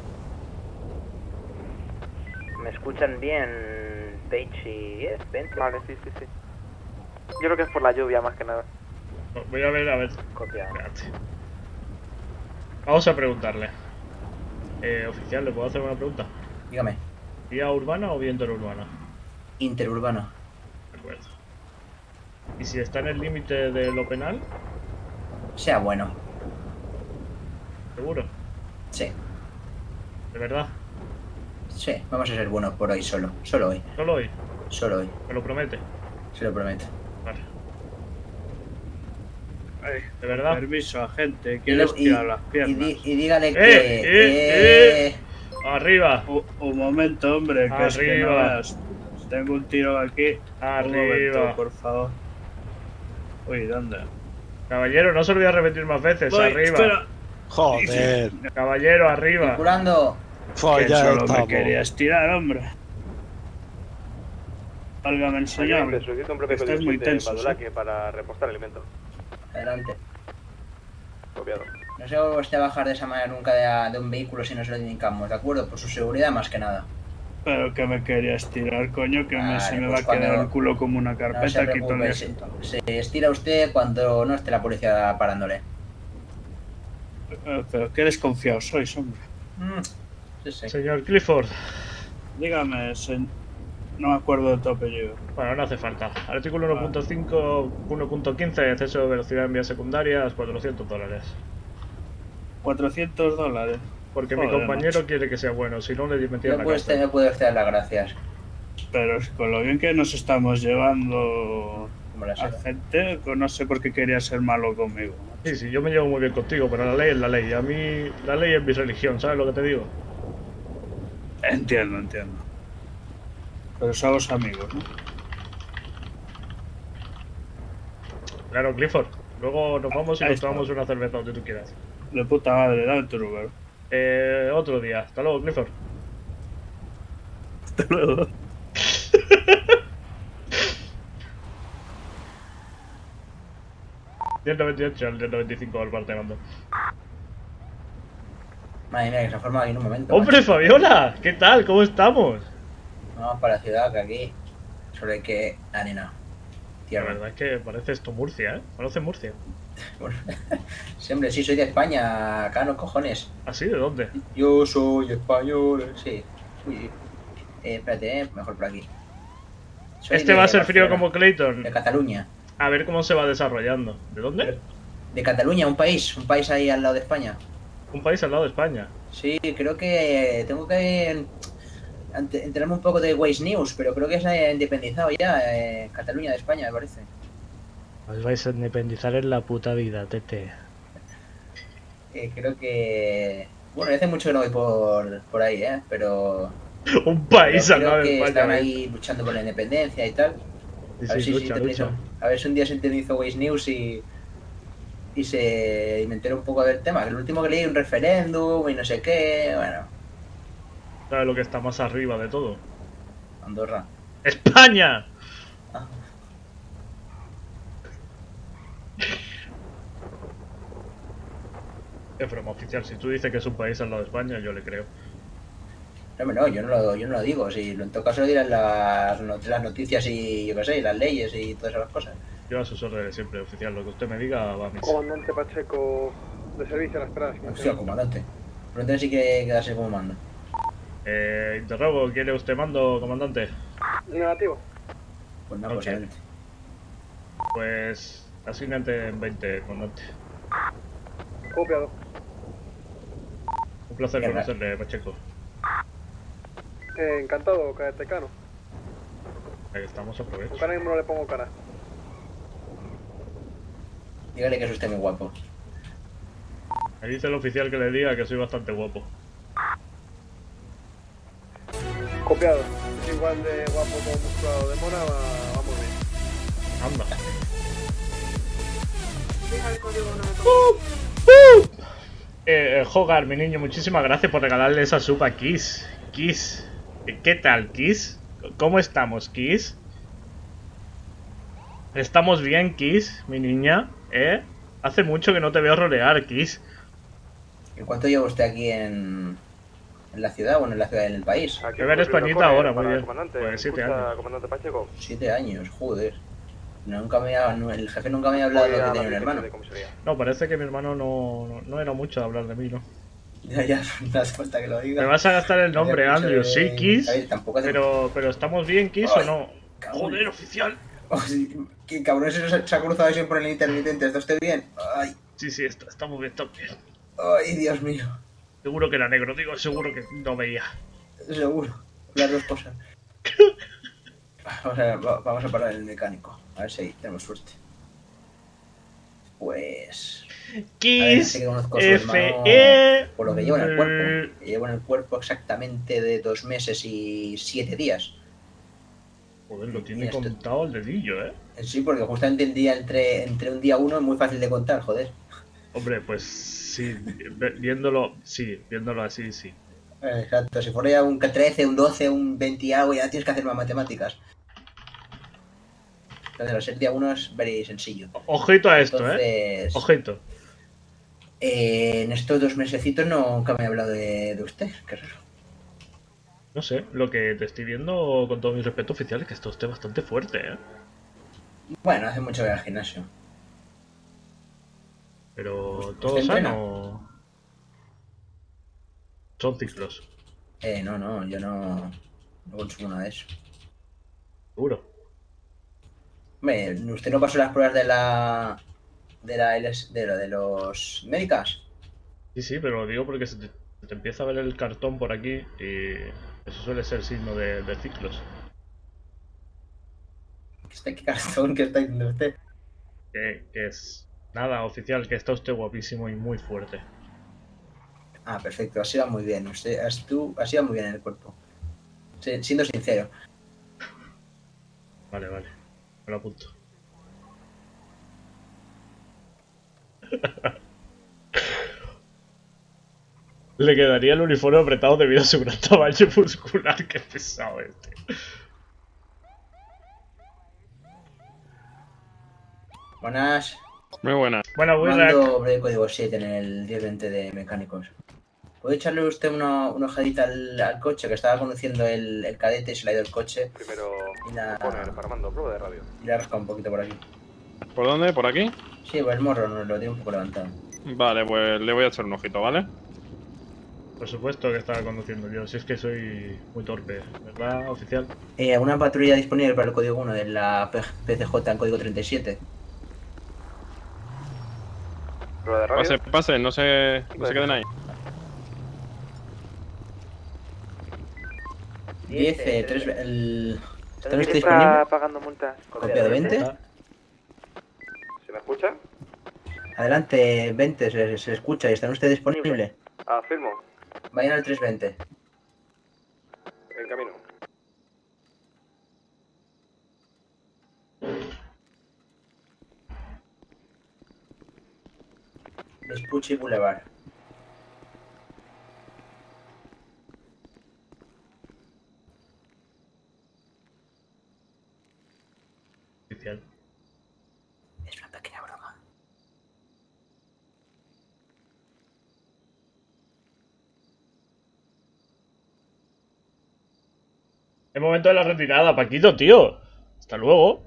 ¿Me escuchan bien Page y Spencer? Vale, sí, sí, sí. Yo creo que es por la lluvia más que nada. No, voy a ver, a ver. Copia. Espérate. Vamos a preguntarle. Eh, oficial, ¿le puedo hacer una pregunta? Dígame. ¿Vía urbana o vía interurbana? Interurbano. De acuerdo. ¿Y si está en el límite de lo penal? Sea bueno. ¿Seguro? Sí. ¿De verdad? Sí, vamos a ser buenos por hoy solo. Solo hoy. ¿Solo hoy? Solo hoy. ¿Me lo promete? Se lo prometo. Vale. Ay, ¿De verdad? Permiso, agente, Y, quiero lo- y- estirar las y piernas. di- y dígale ¡Eh! que... ¡Eh! eh, ¡Arriba! Un, un momento, hombre, que es que no Arriba. veas. Tengo un tiro aquí. Un Arriba. momento, por favor. Uy, ¿dónde? Caballero, no se olvide repetir más veces. Voy, arriba. espera. Joder. Caballero, arriba. Circulando. Pues Que ya solo me estamos. quería estirar, hombre. Válgame el señor. Agente, solicito un breve Estás código muy de tenso, Badulaque para repostar alimento. Adelante. Copiado. No se va usted a bajar de esa manera nunca de, de un vehículo si no se lo indicamos, ¿de acuerdo? Por su seguridad más que nada. Pero que me querías tirar, coño, que me, Vale, se me pues va a quedar cuando- el culo como una No carpeta se aquí todo el preocupe, se, se estira usted cuando no esté la policía parándole. Eh, Pero qué desconfiado sois, hombre. Mm, sí, sí. Señor Clifford. Dígame, se- no me acuerdo de tu apellido. Bueno, no hace falta. Artículo uno punto cinco, uno punto quince, exceso de velocidad en vías secundarias, cuatrocientos dólares. cuatrocientos dólares. Porque mi Joder, compañero macho. quiere que sea bueno, si no le metía en No la puede usted, cárcel. me puede usted dar las gracias. Pero es con lo bien que nos estamos llevando Como la a seda. gente, pues no sé por qué quería ser malo conmigo. Sí, sí, yo me llevo muy bien contigo, pero la ley es la ley. A mí, la ley es mi religión, ¿sabes lo que te digo? Entiendo, entiendo. Pero somos amigos, ¿no? Claro, Clifford. Luego nos vamos y Ahí nos está. tomamos una cerveza donde tú quieras. De puta madre, dame tu número. Eh, otro día. Hasta luego, Clifford. Hasta luego. ciento veintiocho al ciento veinticinco al parte mando. Madre mía, que se ha formado aquí en un momento. ¡Hombre, macho. Fabiola! ¿Qué tal? ¿Cómo estamos? Vamos para la ciudad, que aquí solo hay que arena. La Tierra. verdad es que parece esto Murcia, ¿eh? ¿Conoces Murcia? Bueno, sí, hombre, sí, soy de España, acá no cojones. ¿Ah, sí? ¿De dónde? Yo soy español, sí. Uy, eh, espérate, eh, mejor por aquí. Soy Este de va a ser frío Barcelona, como Clayton. De Cataluña. A ver cómo se va desarrollando. ¿De dónde? De Cataluña, un país, un país ahí al lado de España. Un país al lado de España. Sí, creo que tengo que ante- enterarme un poco de Waze News, pero creo que se ha independizado ya, eh, Cataluña de España, me parece. Os vais a independizar en la puta vida, tete. Eh, creo que... Bueno, hace mucho que no voy por, por ahí, ¿eh? Pero... Un país pero al lado creo de que España. están ¿eh? ahí luchando por la independencia y tal. Sí, A ver sí, si lucha, sintonizo- lucha. a ver si un día sintonizo Waze News y... Y se... y me entero un poco del tema. Que el último que leí un referéndum y no sé qué... Bueno, ¿Sabes lo que está más arriba de todo? Andorra. ¡España! Ah. Es broma oficial. Si tú dices que es un país al lado de España, yo le creo. No, hombre, no, yo no lo, yo no lo digo. Si en todo caso lo dirán las, not- las noticias y yo qué sé, y las leyes y todas esas cosas. Yo a sus órdenes siempre, oficial. Lo que usted me diga va a misa. Comandante Pacheco, de servicio a las esperas. Hostia, comandante. Pero entonces sí que quedarse como mando. Eh, interrogo, ¿quiere usted mando, comandante? Negativo. Pues no, Ok. pues adelante. Pues... asignante en veinte, comandante. Copiado. Un placer Qué raro. conocerle, Pacheco. Eh, encantado, cadetecano. Ahí estamos, aprovecho. Aunque ahora mismo no le pongo cara. Dígale que es usted muy guapo. Me dice el oficial que le diga que soy bastante guapo. Copiado. Es igual de guapo como musculado de mona, va- vamos bien. Anda. Deja el código no ¡Uh! Eh, eh, Hogar, mi niño, muchísimas gracias por regalarle esa supa a Kiss. Kiss. Eh, ¿Qué tal, Kiss? ¿Cómo estamos, Kiss? ¿Estamos bien, Kiss, mi niña? ¿Eh? Hace mucho que no te veo rolear, Kiss. ¿En cuánto lleva usted aquí en, en la ciudad o en la ciudad en el país? Que ver Españita ahora, muy bien. Comandante, Pues siete escucha, años. comandante Pacheco. Siete años, joder. Nunca me ha, no- el jefe nunca me ha hablado de Voy que a tenía un la hermano. de comisaría. No, parece que mi hermano no, no, no era mucho de hablar de mí, ¿no? Ya, ya, no hace falta que lo diga. Me vas a gastar el nombre, Había mucho Andrew. de- Sí, Kiss. A ver, tampoco hace- Pero, pero ¿estamos bien, Kiss, Ay, o no? cabrón. Joder, oficial. Oh, sí, qué cabrón, eso se, se ha cruzado siempre por el intermitente. ¿Está usted bien? Ay, Sí, sí, está- estamos bien, estamos bien. ay, Dios mío. Seguro que era negro, digo, seguro que no veía. Seguro. Las dos cosas. Vamos a, va- vamos a parar el mecánico. A ver si tenemos suerte. Pues... A ver, Kiss, sí que conozco a su F, hermano E... por lo que llevo en el cuerpo. Que llevo en el cuerpo exactamente de dos meses y siete días. Joder, lo tiene Y esto- contado el dedillo, ¿eh? Sí, porque justamente el día entre, entre un día uno es muy fácil de contar, joder. Hombre, pues sí, ve- viéndolo, sí, viéndolo así, sí. Eh, Exacto, si fuera ya un trece, un doce, un veinte y algo, ya tienes que hacer más matemáticas. Lo de ser día uno es very sencillo. Ojito a esto, Entonces, ¿eh? Ojito. eh, en estos dos mesecitos nunca me he hablado de, de usted. Qué raro. No sé, lo que te estoy viendo con todo mi respeto oficial es que está usted bastante fuerte, ¿eh? Bueno, hace mucho que voy al gimnasio. Pero todo ¿Usted entrena? sano. Son ciclos. Eh, no, no, yo no, no consumo nada de eso. Seguro. Hombre, ¿usted no pasó las pruebas de la... de la L S de lo de los médicas? Sí, sí, pero lo digo porque se te, se te empieza a ver el cartón por aquí y eso suele ser signo de, de ciclos. ¿Qué cartón que está diciendo usted? Que, que es nada oficial, que está usted guapísimo y muy fuerte. Ah, perfecto, así va muy bien. Usted, as- tú, así va muy bien en el cuerpo. Sí, siendo sincero. Vale, vale. Me lo apunto. Le quedaría el uniforme apretado debido a su gran tamaño muscular. Qué pesado este. Buenas. Muy buena. Bueno, muy Mando breve código siete en el diez veinte de mecánicos. ¿Puede echarle usted una, una ojadita al, al coche? Que estaba conduciendo el, el cadete y se le ha ido el coche. Primero Y la, poner para mando, prueba de radio. y le ha rascado un poquito por aquí. ¿Por dónde? ¿Por aquí? Sí, pues el morro nos lo tiene un poco levantado. Vale, pues le voy a echar un ojito, ¿vale? Por supuesto que estaba conduciendo yo, si es que soy muy torpe, ¿verdad, oficial? Eh, ¿Una patrulla disponible para el código uno de la P C J en código treinta y siete? Prueba de radio. Pase, pase, no se, no se queden ahí. diez, eh, tres, el... ¿Está usted está disponible? pagando multas? ¿Copia de veinte? ¿Se me escucha? Adelante, veinte, se, se escucha. ¿Y está usted disponible? Afirmo. Vayan al trescientos veinte. En camino. Vespucci Boulevard. Oficial. Es una pequeña broma. Es momento de la retirada, Paquito, tío. Hasta luego.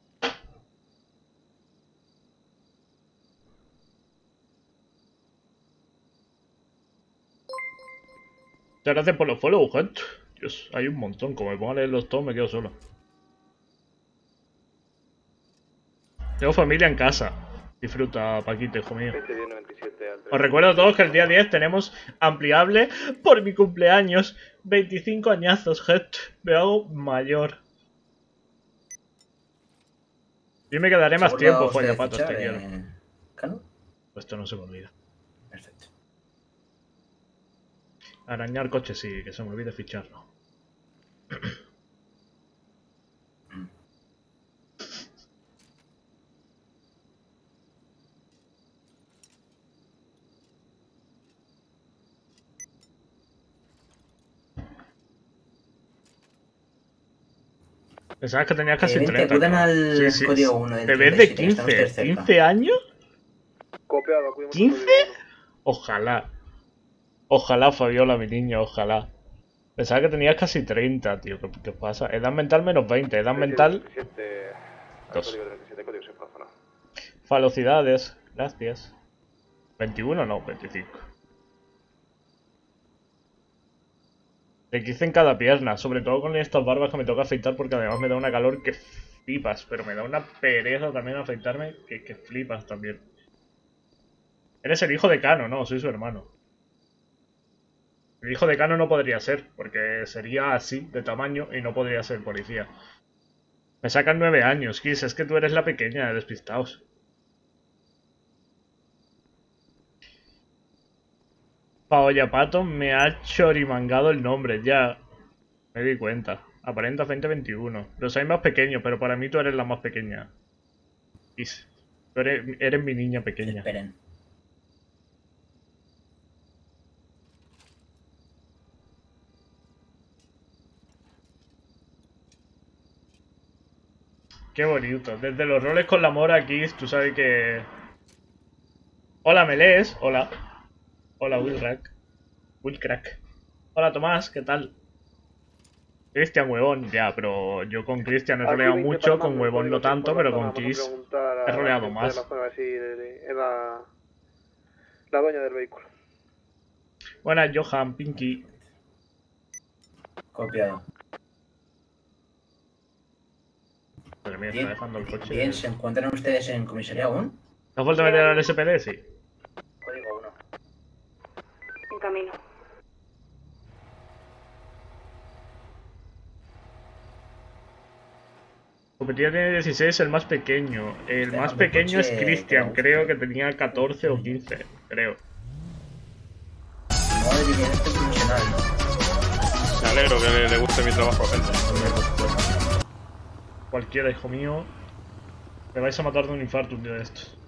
Muchas gracias por los follow, gente. Dios, hay un montón. Como me pongo a leerlos todos, me quedo solo. Tengo familia en casa. Disfruta, Paquito, hijo mío. Os recuerdo a todos que el día diez tenemos ampliable por mi cumpleaños. veinticinco añazos, gente. Me hago mayor. Yo me quedaré más tiempo, Follapatos, te quiero. ¿Cano? Esto no se me olvida. Perfecto. Arañar coches, sí, que se me olvide ficharlo. Pensabas que tenías casi Eh, vente, treinta. acudan ¿no? al Sí, sí, código sí. uno del Te ves de treinta y siete, estamos quince. cerca. ¿quince años? Copiado, acudimos al ¿quince? código uno. Ojalá. Ojalá, Fabiola, mi niño, ojalá. Pensaba que tenías casi treinta, tío. ¿Qué, qué pasa? Edad mental menos veinte. Edad mental... treinta y siete, al dos. código treinta y siete, código sin zona. Falocidades. Gracias. veintiuno no, veinticinco. Te quise en cada pierna, sobre todo con estas barbas que me toca afeitar porque además me da una calor que flipas, pero me da una pereza también afeitarme que, que flipas también. Eres el hijo de Cano, no, soy su hermano. El hijo de Cano no podría ser, porque sería así, de tamaño, y no podría ser policía. Me sacan nueve años, Kiss, es que tú eres la pequeña, despistaos. Paollapato me ha chorimangado el nombre, ya. Me di cuenta. Aparenta veinte veintiuno. Los hay más pequeños, pero para mí tú eres la más pequeña. Kiss, tú eres, eres mi niña pequeña. Esperen. Qué bonito. Desde los roles con la mora aquí, tú sabes que... Hola, ¿me lees? Hola. Hola, Willcrack. Willcrack. Hola, Tomás, ¿qué tal? Cristian, huevón. Ya, pero yo con Cristian he Aquí roleado veinte mucho, Panamá, con huevón no código seis tanto, por la pero zona. con Vamos a Kiss preguntar a he la roleado gente más. de la zona, a ver si es la, la dueña del vehículo. Buenas, Johan, Pinky. Copiado. Madre mía, está Bien, dejando el coche. bien, ¿se encuentran ustedes en comisaría aún? ¿No falta meter al S P D? Sí. Código uno. En camino. Cometía tiene dieciséis, el más pequeño. El Este más hombre, pequeño es coche, Cristian, te creo que tenía catorce o quince, creo. Madre mía, este profesional. Me alegro que le, le guste mi trabajo, gente. Cualquiera, hijo mío. Me vais a matar de un infarto un día de estos.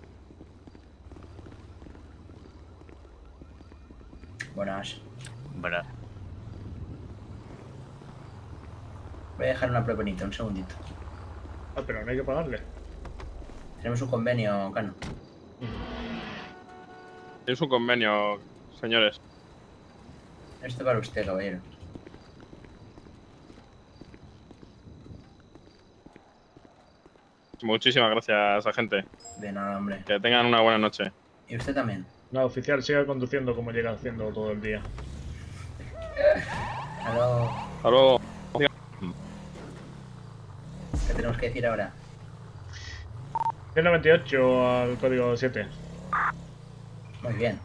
Buenas. Buenas. Voy a dejar una propenita, un segundito. Ah, pero no hay que pagarle. Tenemos un convenio, Cano. Es un convenio, señores. Esto para usted, caballero. Muchísimas gracias, agente. De nada, hombre. Que tengan una buena noche. ¿Y usted también? No, oficial, siga conduciendo como llega haciendo todo el día. Aló. Hasta luego. ¿Qué tenemos que decir ahora? ciento noventa y ocho al código siete. Muy bien.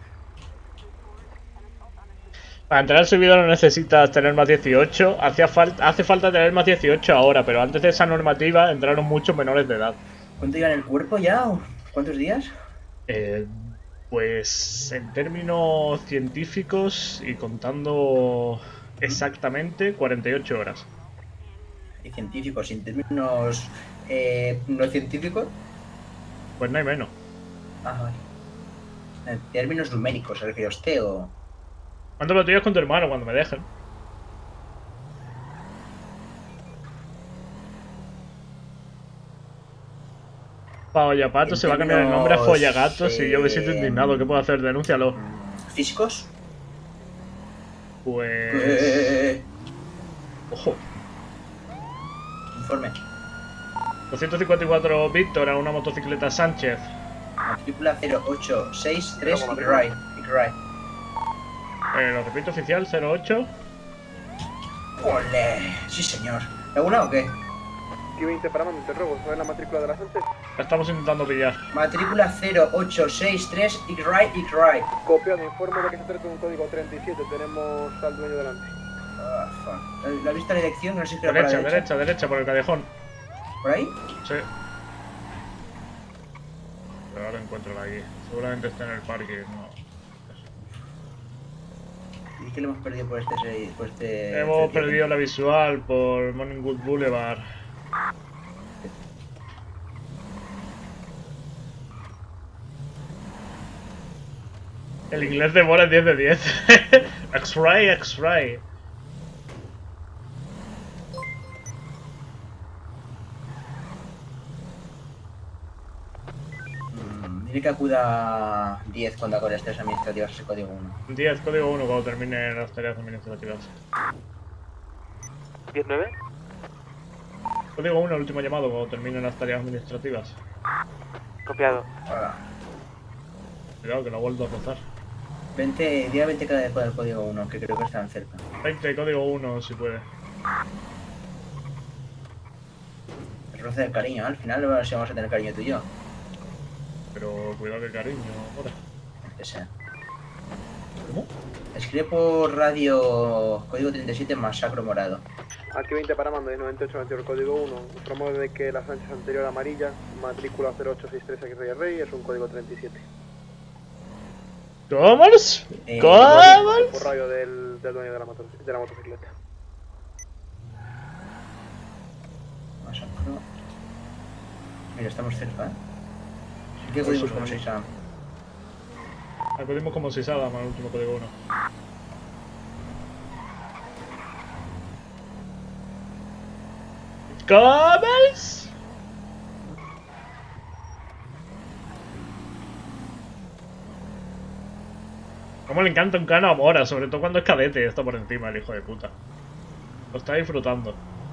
Para entrar al servidor no necesitas tener más dieciocho. Hacía falta, hace falta tener más dieciocho ahora, pero antes de esa normativa entraron muchos menores de edad. ¿Cuánto lleva en el cuerpo ya? ¿Cuántos días? Eh, pues en términos científicos y contando exactamente cuarenta y ocho horas. ¿Y científicos? ¿Y en términos eh, no científicos? Pues no hay menos. Ah, vale. En términos numéricos, ¿se refiere a usted o...? ¿Cuánto lo tienes con tu hermano cuando me dejen? Follagato se va a cambiar el nombre a Follagatos y yo me siento indignado. ¿Qué puedo hacer? Denúncialo. ¿Físicos? Pues... Eh, Ojo. Informe. doscientos cincuenta y cuatro Víctor a una motocicleta Sánchez. Matrícula cero ocho seis tres Igray. Igray. Eh, lo repito, oficial, cero ocho. ¡Ole! Sí, señor. ¿Alguna o qué? Aquí veinte para mando, te robo. ¿Sabes la matrícula de la Sánchez? La estamos intentando pillar. Matrícula cero ocho seis tres Igray, Igray. Copiado, informe de que se trata de un código treinta y siete. Tenemos al dueño delante. Ah, fuck. ¿La ha visto la dirección? No sé si era por la Derecha, derecha. derecha, derecha, por el callejón. ¿Por ahí? Sí. Pero ahora encuentro la aquí. Seguramente está en el parque. No. ¿Y qué le hemos perdido por este...? Por este Hemos este perdido la visual por Morningwood Boulevard. El inglés de Mora es diez de diez. X-Ray, X-Ray. Dile que acuda diez cuando acabe las tareas administrativas ese código uno. diez, código uno cuando termine las tareas administrativas. ¿diez nueve? Código uno, el último llamado cuando termine las tareas administrativas. Copiado. Hola. Cuidado que lo vuelvo a rozar. veinte, día veinte cada después del código uno, que creo que están cerca. veinte, código uno, si puede. El roce del cariño, ¿eh? Al final a ver si vamos a tener cariño tú y yo. Pero cuidado que cariño, ahora. Que sea. ¿Cómo? Escribe por radio código treinta y siete masacro morado. Aquí veinte para mando, noventa y ocho veintidós, código uno. Informo de que la Sánchez anterior amarilla, matrícula cero ocho seis tres X Rey Rey, es un código treinta y siete. ¿Cómo? Eh, ¿Cómo? Por radio del, del dueño de la, moto, de la motocicleta. Masacro. Mira, estamos cerca, ¿eh? ¿Qué códigos como seis A? Acudimos como seis Adam al último código uno. ¿Cómo? Cómo le encanta un Cano a Mora, sobre todo cuando es cadete y está por encima el hijo de puta. Lo está disfrutando.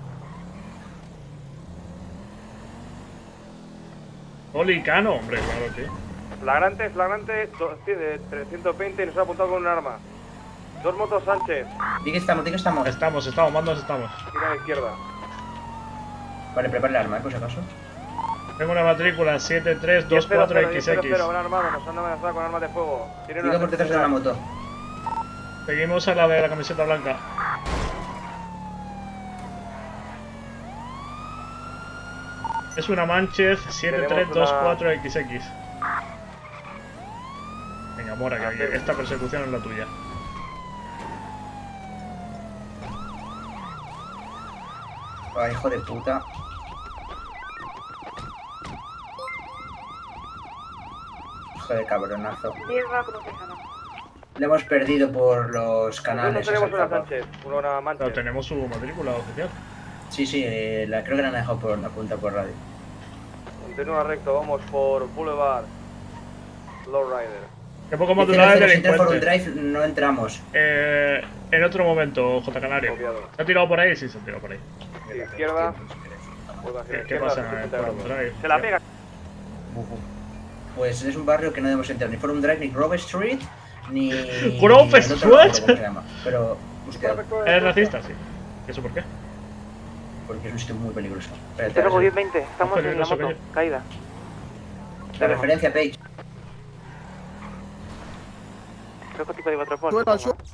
Oli Cano, hombre, claro, tío. Flagrante, flagrante, trescientos veinte y nos ha apuntado con un arma. Dos motos Sánchez. ¿Di que estamos? ¿Di que estamos? Estamos, estamos, mandos estamos. Tira a la izquierda. Vale, prepara el arma, ¿eh? Por si acaso. Tengo una matrícula siete tres dos cuatro equis equis. Van armados, nos han amenazado con armas de fuego. Digo por detrás de la moto. Seguimos a la de la camiseta blanca. Es una Manchez siete tres dos cuatro equis equis. Venga, Mora, que, que esta persecución es la tuya. Ay, hijo de puta. Hijo de cabronazo. Le hemos perdido por los canales. No tenemos una Sánchez, una Manchez. Pero tenemos su matrícula oficial. Sí, sí, eh, la, creo que la han dejado por una punta por radio. Continúa recto, vamos por Boulevard Lowrider. ¿Qué poco más durable del encuentro? Por un delincuente? drive no entramos. Eh, en otro momento, J Canario. ¿Se ha tirado por ahí? Sí, se ha tirado por ahí. Sí, izquierda. ¿Qué, ¿Qué pasa en el Forum Drive? Se la pega. Pues es un barrio que no debemos entrar, ni Forum Drive, ni Grove Street, ni... ¿Grove el otro no me acuerdo Street? cómo se llama, pero... Hostia, ¿Es racista? Sí. ¿Eso por qué? porque es un sitio muy peligroso. Tengo diez veinte, estamos en la moto, caída. La referencia, Page. Creo que tipo de cuatro por. Suelo, al suelo.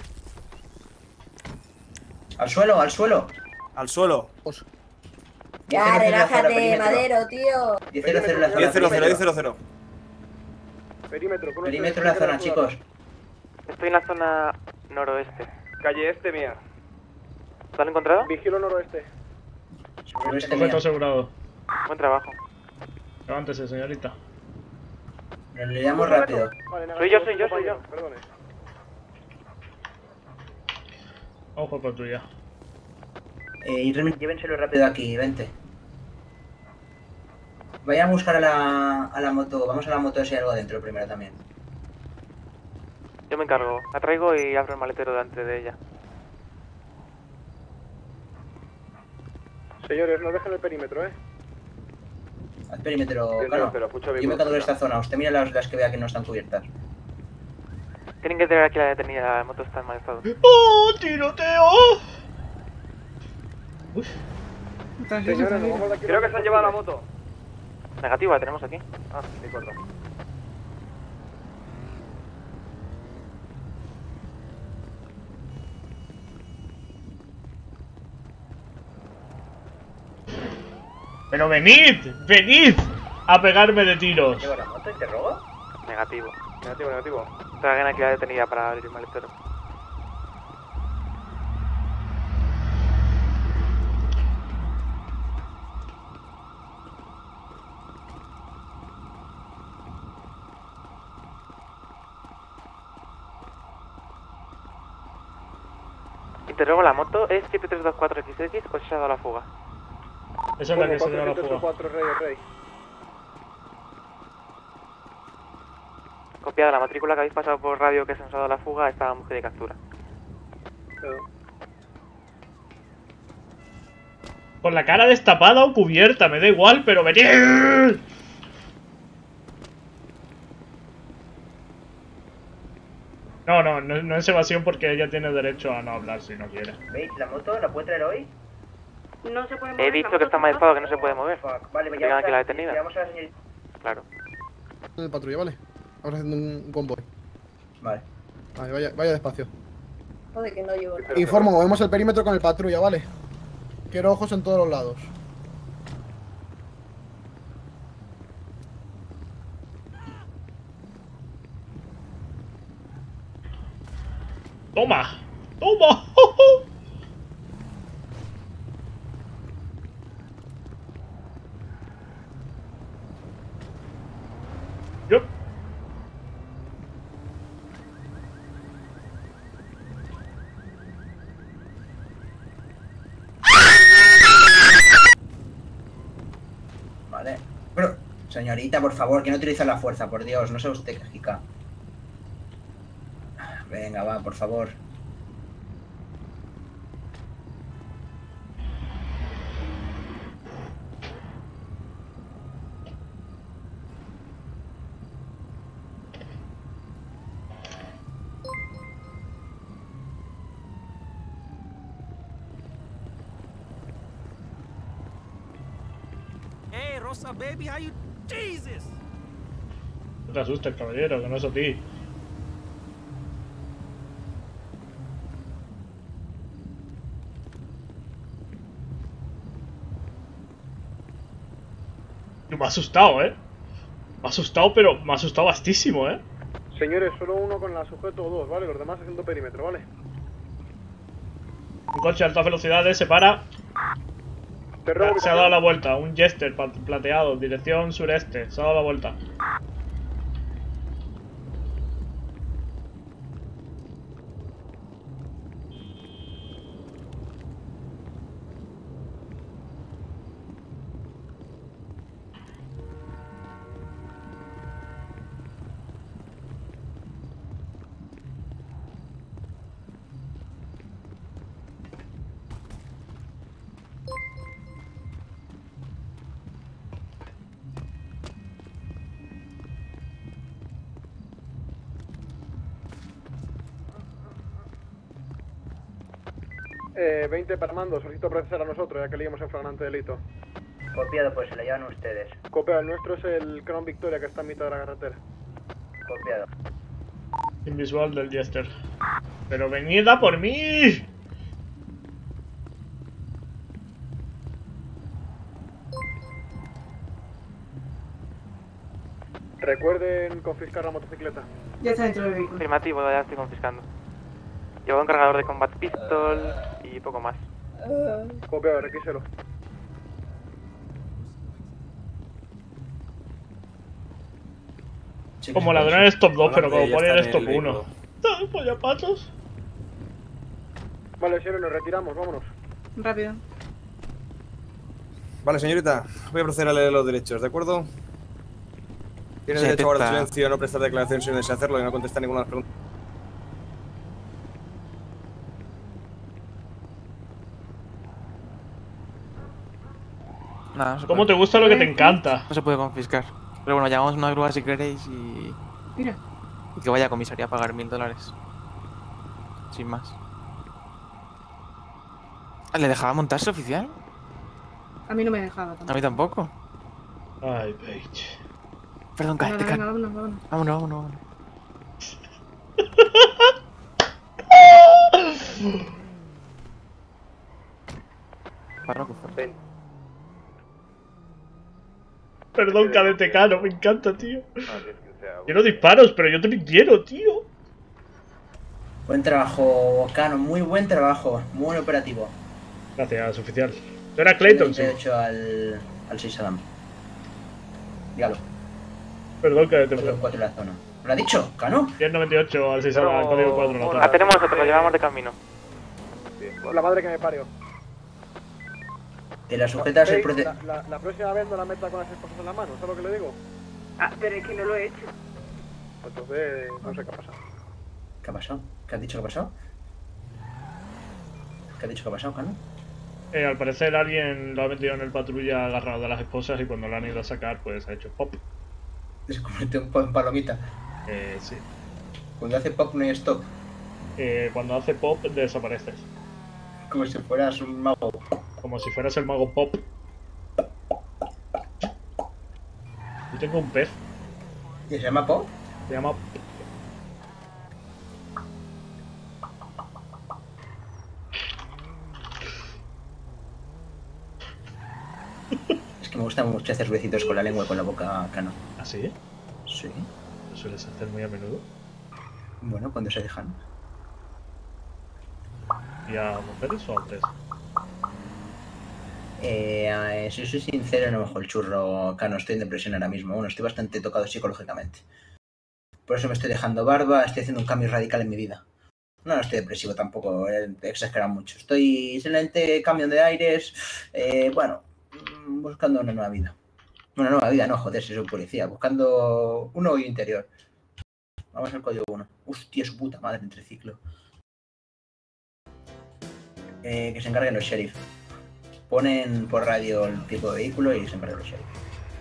Al suelo, al suelo. Al suelo. Ya, relájate, Madero, tío. diez cero cero en la zona. diez cero cero, diez cero cero. Perímetro, Perímetro en la zona, chicos. Estoy en la zona noroeste. Calle este mía. ¿Lo han encontrado? Vigilo noroeste. Noroeste Objeto asegurado. Buen trabajo. Levántese, señorita. Le damos rápido. Soy yo, soy yo, soy yo. Perdone. Vamos por patrulla. Eh, y Remy, llévenselo rápido aquí, vente. Vayan a buscar a la, a la moto. Vamos a la moto si hay algo adentro primero también. Yo me encargo. La traigo y abro el maletero delante de ella. Señores, no dejen el perímetro, ¿eh? Haz perímetro, Bien, claro. pero escucha bien, Yo me encargo de escucha. esta zona. Usted mira las, las que vea que no están cubiertas. Tienen que tener aquí la detenida, la moto está en mal estado. ¡Oh, tiroteo! Señores, nos vamos de aquí. Creo que se han llevado la moto. Negativa, la tenemos aquí. Ah, de acuerdo. Pero venid, venid a pegarme de tiros. ¿Lleva la moto y te roba? Negativo. Negativo, negativo. Traigan aquí la detenida para abrir el maletero. Interrogo, la moto es siete tres dos cuatro equis equis o se ha dado la fuga. Esa es la que se dio la fuga. cuatro Rey, Rey. Copiada la matrícula que habéis pasado por radio que se nos ha dado la fuga, está mujer de captura. Con la cara destapada o cubierta, me da igual, pero venid. No, no, no, no es evasión porque ella tiene derecho a no hablar si no quiere. ¿Veis la moto? ¿La puede traer hoy? No se puede mover. He dicho que está en mal estado, que no se puede mover. Vale, Tengan llevamos aquí a- la detenida. llevamos a la señorita. Claro. En el patrulla, ¿vale? Ahora haciendo un, un convoy. Vale. Vale, vaya, vaya despacio. Joder, que no llevo nada. Informo, movemos el perímetro con el patrulla, ¿vale? Quiero ojos en todos los lados. ¡Toma! ¡Toma! Yup. Vale. Pero, señorita, por favor, que no utilice la fuerza, por Dios. No sea usted quejica. Venga, va, por favor. Hey, Rosa, baby, how you... Jesus! No te asustes, caballero, que no es a ti. Me ha asustado, ¿eh? Me ha asustado, pero me ha asustado bastísimo, ¿eh? Señores, solo uno con la sujeto dos, ¿vale? Los demás haciendo perímetro, ¿vale? Un coche a altas velocidades se para. Se ha dado la vuelta. Un Jester plateado, dirección sureste. Se ha dado la vuelta. Eh, veinte para mando, solicito procesar a nosotros, ya que leíamos en flagrante delito. Copiado, pues se lo llevan ustedes. Copiado, el nuestro es el Crown Victoria, que está en mitad de la carretera. Copiado. Invisual del Jester. ¡Pero venid a por mí! Recuerden confiscar la motocicleta. Ya está dentro del vehículo. Afirmativo, ya estoy confiscando. Llevo un cargador de combat pistol y poco más. Copiado, requíselo. Como ladrón es top dos, pero como ya poner está es en top el uno. vehículo. ¡Ah, pollapatos! Vale, señores, nos retiramos, vámonos. Rápido. Vale, señorita, voy a proceder a leer los derechos, ¿de acuerdo? Tiene Se derecho a guardar detecta. silencio, a no prestar declaración si no desea hacerlo y no contestar ninguna de las preguntas. Nada, no se ¿Cómo puede. te gusta lo que te encanta? No se puede confiscar. Pero bueno, llamamos una grúa si queréis y... Mira. y que vaya a comisaría a pagar mil dólares. Sin más. ¿Le dejaba montarse, oficial? A mí no me dejaba A tampoco. mí tampoco. Ay, Paige. Perdón, Venga, cállate, venga, cállate. vámonos, vámonos. Vámonos, vámonos, vámonos. Para que fuera. Perdón, cadete caro, me encanta, tío. Quiero disparos, pero yo también quiero, tío. Buen trabajo, Cano, muy buen trabajo. Muy buen operativo. Gracias, oficial. ¿Tú eras Clayton? Sí. veintiocho al, al seis Adam. Dígalo. Perdón, cadete. cuatro cuatro en la zona. ¿Me lo ha dicho, Cano? diez noventa y ocho al seis al código cuatro en la zona. La tenemos nosotros, lo llevamos de camino. La madre que me parió. Te la sujetas el Ey, proce... la, la, la próxima vez no la meta con las esposas en la mano, ¿sabes lo que le digo? Ah, pero es que no lo he hecho. Entonces, no sé qué ha pasado. ¿Qué ha pasado? ¿Qué has dicho que ha pasado? ¿Qué has dicho que ha pasado, Cano? Eh, al parecer alguien lo ha metido en el patrulla agarrado de las esposas y cuando lo han ido a sacar, pues ha hecho pop. Se convirtió en, en palomita. Eh, sí. Cuando hace pop no hay stop. Eh, cuando hace pop, desapareces. Como si fueras un mago. Como si fueras el mago pop. Yo tengo un pez. ¿Y se llama Pop? Se llama... Es que me gusta mucho hacer ruidecitos con la lengua y con la boca, Cano. ¿Ah, sí? Sí. ¿Lo sueles hacer muy a menudo? Bueno, cuando se dejan. ¿Y a mujeres o a hombres? Eh, eh, si soy sincero, no me bajo el churro, Cano. Estoy en depresión ahora mismo. Bueno, estoy bastante tocado psicológicamente. Por eso me estoy dejando barba, estoy haciendo un cambio radical en mi vida. No, no estoy depresivo tampoco, eh, exagerar mucho. Estoy simplemente cambiando de aires, eh, bueno, buscando una nueva vida. Una nueva vida, no, joder, si soy policía. Buscando un nuevo interior. Vamos al código uno. Hostia, su puta madre, en triciclo. Eh, que se encarguen los sheriff. Ponen por radio el tipo de vehículo y se encargan los sheriff.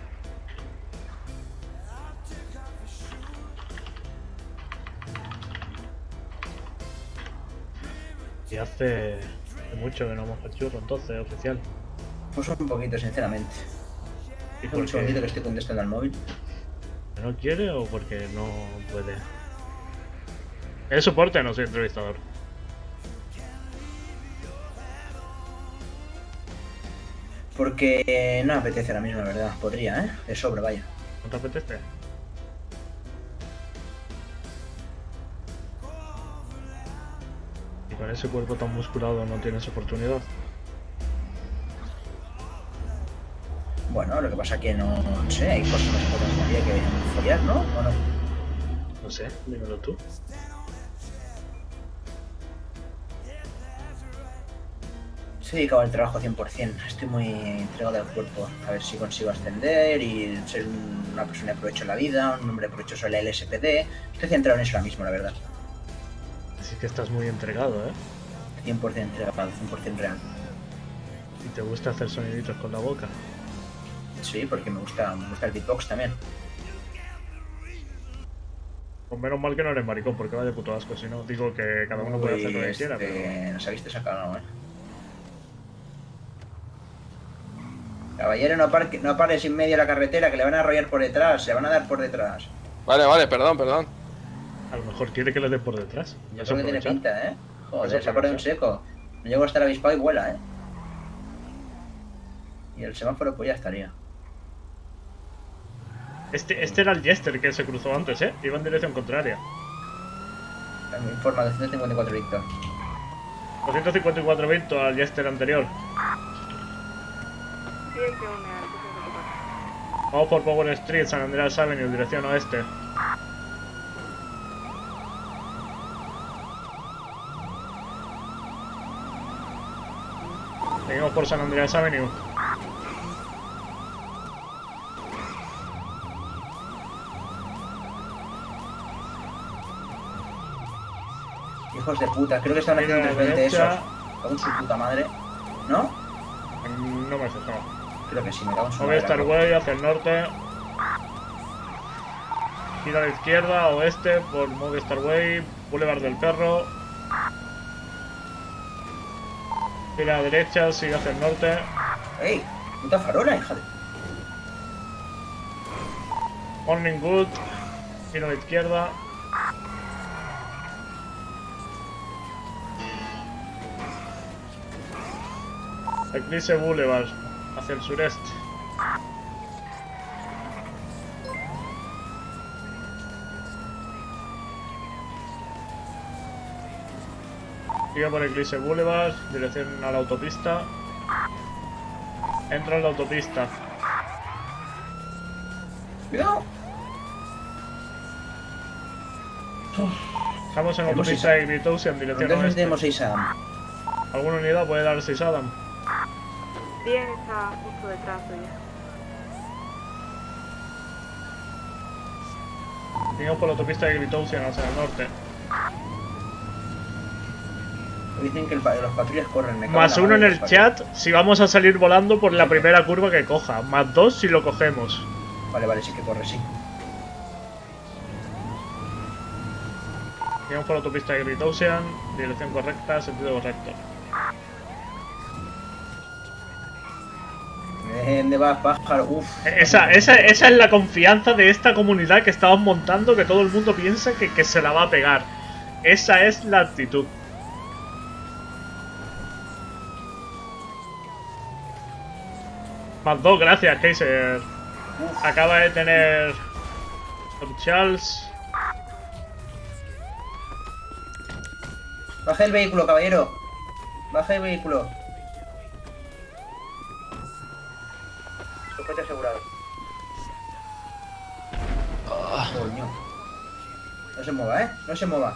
Y hace mucho que no moja el churro, entonces, oficial. Pues un poquito, sinceramente. ¿Y Un por segundito qué? que estoy contestando al móvil. ¿No quiere o porque no puede? Es soporte, no soy entrevistador. Porque no me apetece ahora mismo, la verdad. Podría, ¿eh? De sobra, vaya. ¿No te apetece? Y con ese cuerpo tan musculado no tienes oportunidad. Bueno, lo que pasa es que no, no sé, hay cosas más importantes que follar, ¿no? ¿O no? No sé, dímelo tú. Estoy dedicado al trabajo cien por cien. Estoy muy entregado al cuerpo. A ver si consigo ascender y ser una persona de provecho en la vida, un hombre provechoso en la L S P D. Estoy centrado en eso ahora mismo, la verdad. Así que estás muy entregado, ¿eh? cien por cien entregado, cien por cien real. ¿Y te gusta hacer soniditos con la boca? Sí, porque me gusta, me gusta el beatbox también. Pues menos mal que no eres maricón, porque vaya puto asco. Si no, digo que cada uno puede hacer lo que Uy, quiera, este, pero... Nos habéis sacado, ¿eh? Caballero, no, parque, no pares en medio de la carretera, que le van a arrollar por detrás, se van a dar por detrás. Vale, vale, perdón, perdón. A lo mejor quiere que le dé por detrás. Yo Eso creo que tiene aprovecha. pinta, ¿eh? Joder, Eso se ha corrido un aprovecha. seco. No llego a estar avispado y vuela, ¿eh? Y el semáforo pues ya estaría. Este, este era el Jester que se cruzó antes, ¿eh? Iba en dirección contraria. Me informa doscientos cincuenta y cuatro Víctor. doscientos cincuenta y cuatro Víctor al Jester anterior. Vamos por Power Street, San Andreas Avenue, dirección oeste. Seguimos por San Andreas Avenue. Hijos de puta, creo que están haciendo Mira, un frente esos. derecha. Con su puta madre. ¿No? No me he fijado. Creo que sí, me cago en su Movistar madre. Way hacia el norte. Gira a la izquierda, oeste, por Movistar Way, Boulevard del Perro. Gira a la derecha, sigue hacia el norte. ¡Ey! ¡Puta farola, hija de... Morning Good, gira a la izquierda. Eclipse Boulevard, hacia el sureste. Sigue por Eclipse Boulevard, dirección a la autopista. Entra en la autopista. ¡Cuidado! Estamos en la Tenemos autopista de Gritosia en dirección Entonces oeste. tenemos seis Adam. ¿Alguna unidad puede dar seis Adam? diez está justo detrás tuya. Seguimos por la autopista de Gritosia hacia el norte. Dicen que el pa- los patrullas corren. Me cago Más la uno en madre de el los chat si vamos a salir volando por la primera curva que coja. Más dos si lo cogemos. patrullas. Vale, vale, sí que corre, sí. Seguimos por la autopista de Gritosia, dirección correcta, sentido correcto. ¿Dónde vas, pájaro? Uf. Esa, esa, esa es la confianza de esta comunidad que estamos montando, que todo el mundo piensa que, que se la va a pegar. Esa es la actitud. Más dos, gracias, Kaiser. Acaba de tener Sir Charles. Baja el vehículo, caballero. Baja el vehículo. Sujete asegurado. Coño. No se mueva, ¿eh? No se mueva.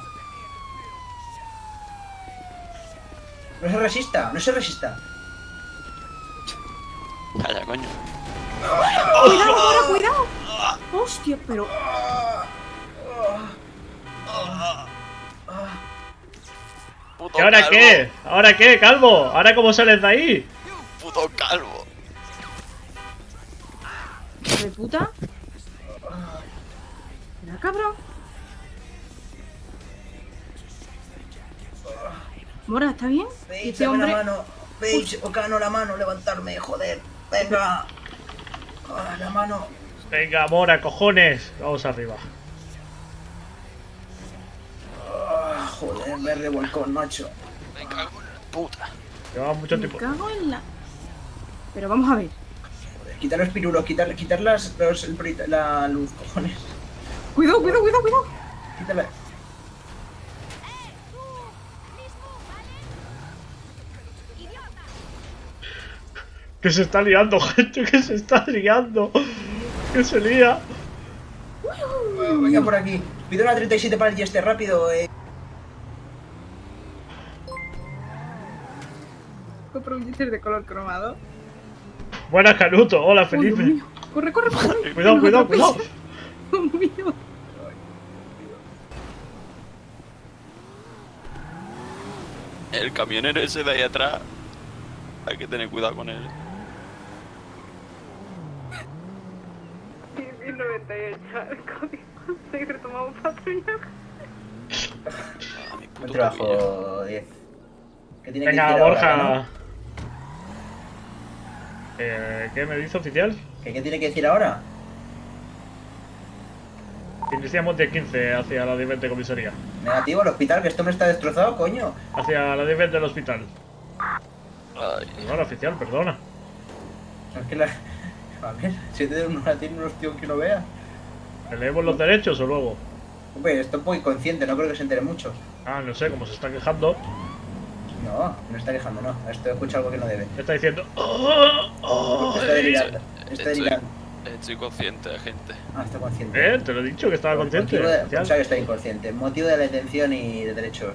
No se resista, no se resista. Calla, coño. ¡Cuidado, ahora, cuidado! ¡Hostia, pero! ¿Y ahora calvo. qué? ¿Ahora qué, calvo? ¿Ahora cómo sales de ahí? Puto calvo. ¿Hijo de puta? Mira, cabrón. Mora, ¿está bien? ¿Y Veis, este dame hombre? la mano. Veis, Ocano, la mano, levantarme, joder. Venga. Ah, la mano. Venga, Mora, cojones. Vamos arriba. Ah, joder, me revolcó, macho. Me cago en la puta. Lleva mucho Me tiempo. cago en la... Pero vamos a ver. Quitar los pirulos, quitar, quitar las, los, el, prita- la luz, cojones. Cuidado, cuidado, cuidado, cuidado. Quítala. Que se está liando, gente, que se está liando. Que se lía. Uh, venga por aquí. Pido una treinta y siete para el Jester, rápido. Eh. Compro un Jester de color cromado. Buenas, Canuto. Hola, Felipe. Uy, Dios mío. Corre, corre, corre. Cuidado, No, cuidado, no, cuidado. Dios mío. El camionero ese de ahí atrás. Hay que tener cuidado con él. mil noventa y ocho, el código seis, retomamos patrullaje. Buen trabajo, diez. ¿Qué tiene que Venga, decir Borja. ahora, no? Eh, ¿Qué me dice oficial? ¿Qué, ¿Qué tiene que decir ahora? Iniciamos diez quince hacia la diez veinte comisaría. Negativo, al hospital, que esto me está destrozado, coño. Hacia la diez veinte del hospital. Ay. Perdona, oficial, perdona. Es que la... A ver, si te una tiene unos tíos que no vea. ¿Le leemos los derechos o luego? Hombre, esto es muy consciente, no creo que se entere mucho. Ah, no sé, como se está quejando. No, no está quejando, no. Esto escucha algo que no debe. Está diciendo... "Oh, oh". Está delirando. Está Estoy, delirando. estoy consciente, gente. Ah, está consciente. Eh, te lo he dicho que estaba consciente. Motivo de... oficial. Pensaba que está inconsciente. Motivo de la detención y de derechos.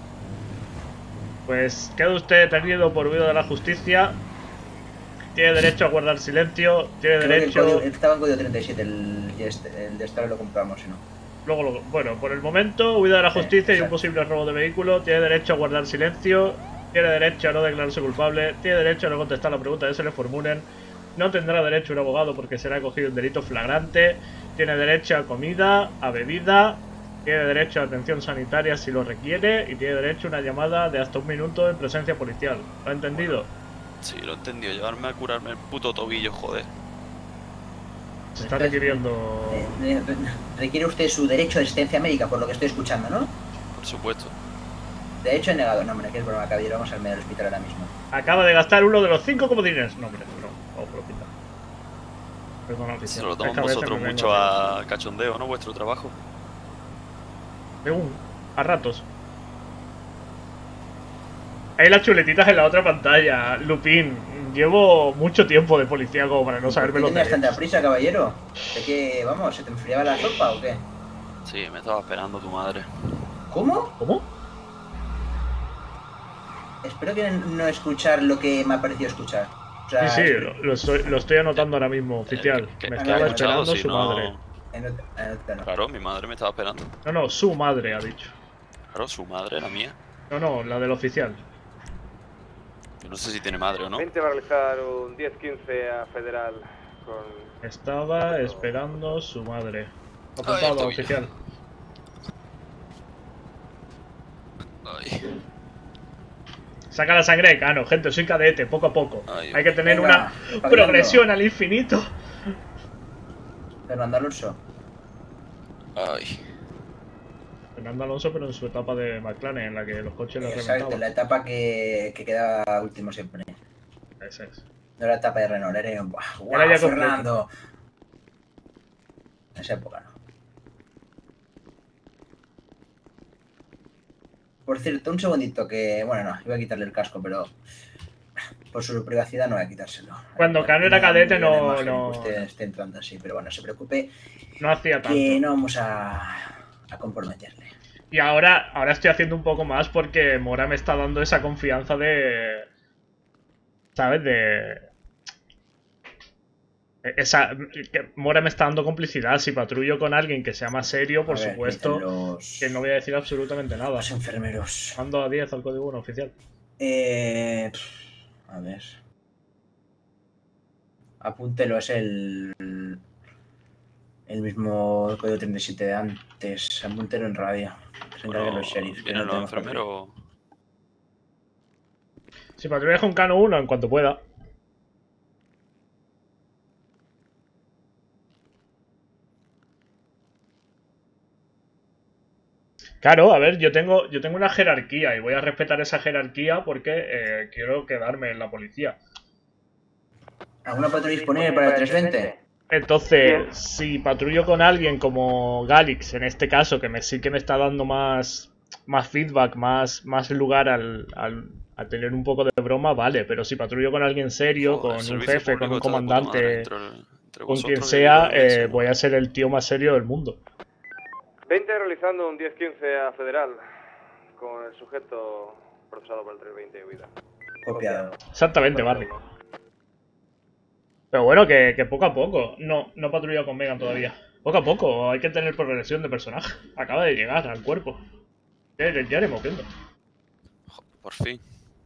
Pues queda usted detenido por huida de la justicia. Tiene derecho a guardar silencio. Tiene Creo que el derecho... código- estaba en código treinta y siete, el, este- el de estar lo compramos, si no. Luego, lo- bueno, por el momento, huida de la justicia y un posible robo de vehículo. Tiene derecho a guardar silencio. Tiene derecho a no declararse culpable. Tiene derecho a no contestar la pregunta que se le formulen. No tendrá derecho a un abogado porque será cogido en delito flagrante. Tiene derecho a comida, a bebida. Tiene derecho a atención sanitaria si lo requiere. Y tiene derecho a una llamada de hasta un minuto en presencia policial. ¿Lo ha entendido? Sí, lo he entendido. Llevarme a curarme el puto tobillo, joder. Se está requiriendo... Eh, re- Requiere usted su derecho a asistencia médica, por lo que estoy escuchando, ¿no? Por supuesto. De hecho, he negado. No, hombre, que es broma, caballero. Vamos al medio del hospital ahora mismo. Acaba de gastar uno de los cinco comodines. No, hombre, no. Ojo, lo quita. Perdona, oficial. Se lo Es toman que a veces vosotros me vengo mucho arriba. a cachondeo, ¿no? Vuestro trabajo. Según, a ratos. Hay las chuletitas en la otra pantalla. Lupin, llevo mucho tiempo de policía como para no saberme los ¿Tenías tanta derechos. prisa, caballero? ¿De qué, vamos, se te enfriaba la sopa o qué? Sí, me estaba esperando tu madre. ¿Cómo? ¿Cómo? Espero que no escuchar lo que me ha parecido escuchar. O sea, Sí, sí, lo, lo estoy, lo estoy anotando ahora mismo, oficial. ¿Qué- Me qué estaba has escuchado? esperando Si su no- madre. Anota- anótalo. Claro, mi madre me estaba esperando. No, no, su madre ha dicho. Claro, su madre, la mía. No, no, la del oficial. Yo no sé si tiene madre o no. veinte va a realizar un diez quince a Federal con... Estaba esperando su madre. Ay, Apuntado, estoy oficial. Ay. Saca la sangre, Cano, gente, soy cadete, poco a poco. Ay, Hay que tener Venga, una espabilando. progresión al infinito. Fernando Alonso. Ay. Fernando Alonso, pero en su etapa de McLaren, en la que los coches los Exacto, reventaban. la etapa que, que queda último siempre. Ese es. No era la etapa de Renault, era ¡guau, guau, Era ya completo. Fernando! En esa época no. Por cierto, un segundito que... Bueno, no, iba a quitarle el casco, pero... Por su privacidad no voy a quitárselo. Cuando Cano era cadete Una no, imagen no, que Usted esté entrando así, pero bueno, no se preocupe no hacía tanto. que no vamos a, a comprometerle. Y ahora, ahora estoy haciendo un poco más porque Mora me está dando esa confianza de... ¿Sabes? De... Esa, que Mora me está dando complicidad. Si patrullo con alguien que sea más serio, por A ver, supuesto, los... que no voy a decir absolutamente nada. Los enfermeros. Mando a diez al código uno oficial. Eh, a ver. Apúntelo, es el... El mismo código treinta y siete de antes. Apúntelo en radio. Se encarguen Bueno, los sheriffs. que ¿vienen no los tenemos enfermeros? Si patrullas con Cano uno en cuanto pueda. Claro, a ver, yo tengo, yo tengo una jerarquía y voy a respetar esa jerarquía porque eh, quiero quedarme en la policía. ¿Alguna patrulla disponible para el trescientos veinte? Entonces, si patrullo con alguien como Galix, en este caso, que me sí que me está dando más, más feedback, más, más lugar al, al, a tener un poco de broma, vale. Pero si patrullo con alguien serio, Joder, el con un servicio jefe, con público un está de puta madre comandante, entre- entre con quien vosotros y sea, los demás, eh, voy a ser el tío más serio del mundo. veinte realizando un diez quince a Federal con el sujeto procesado por el tres veinte de huida. Copiado. Exactamente, vale. Pero bueno, que, que poco a poco. No, no patrulla con Megan todavía. Poco a poco, hay que tener progresión de personaje. Acaba de llegar al cuerpo. Ya, ya, ya iremos viendo. Por fin.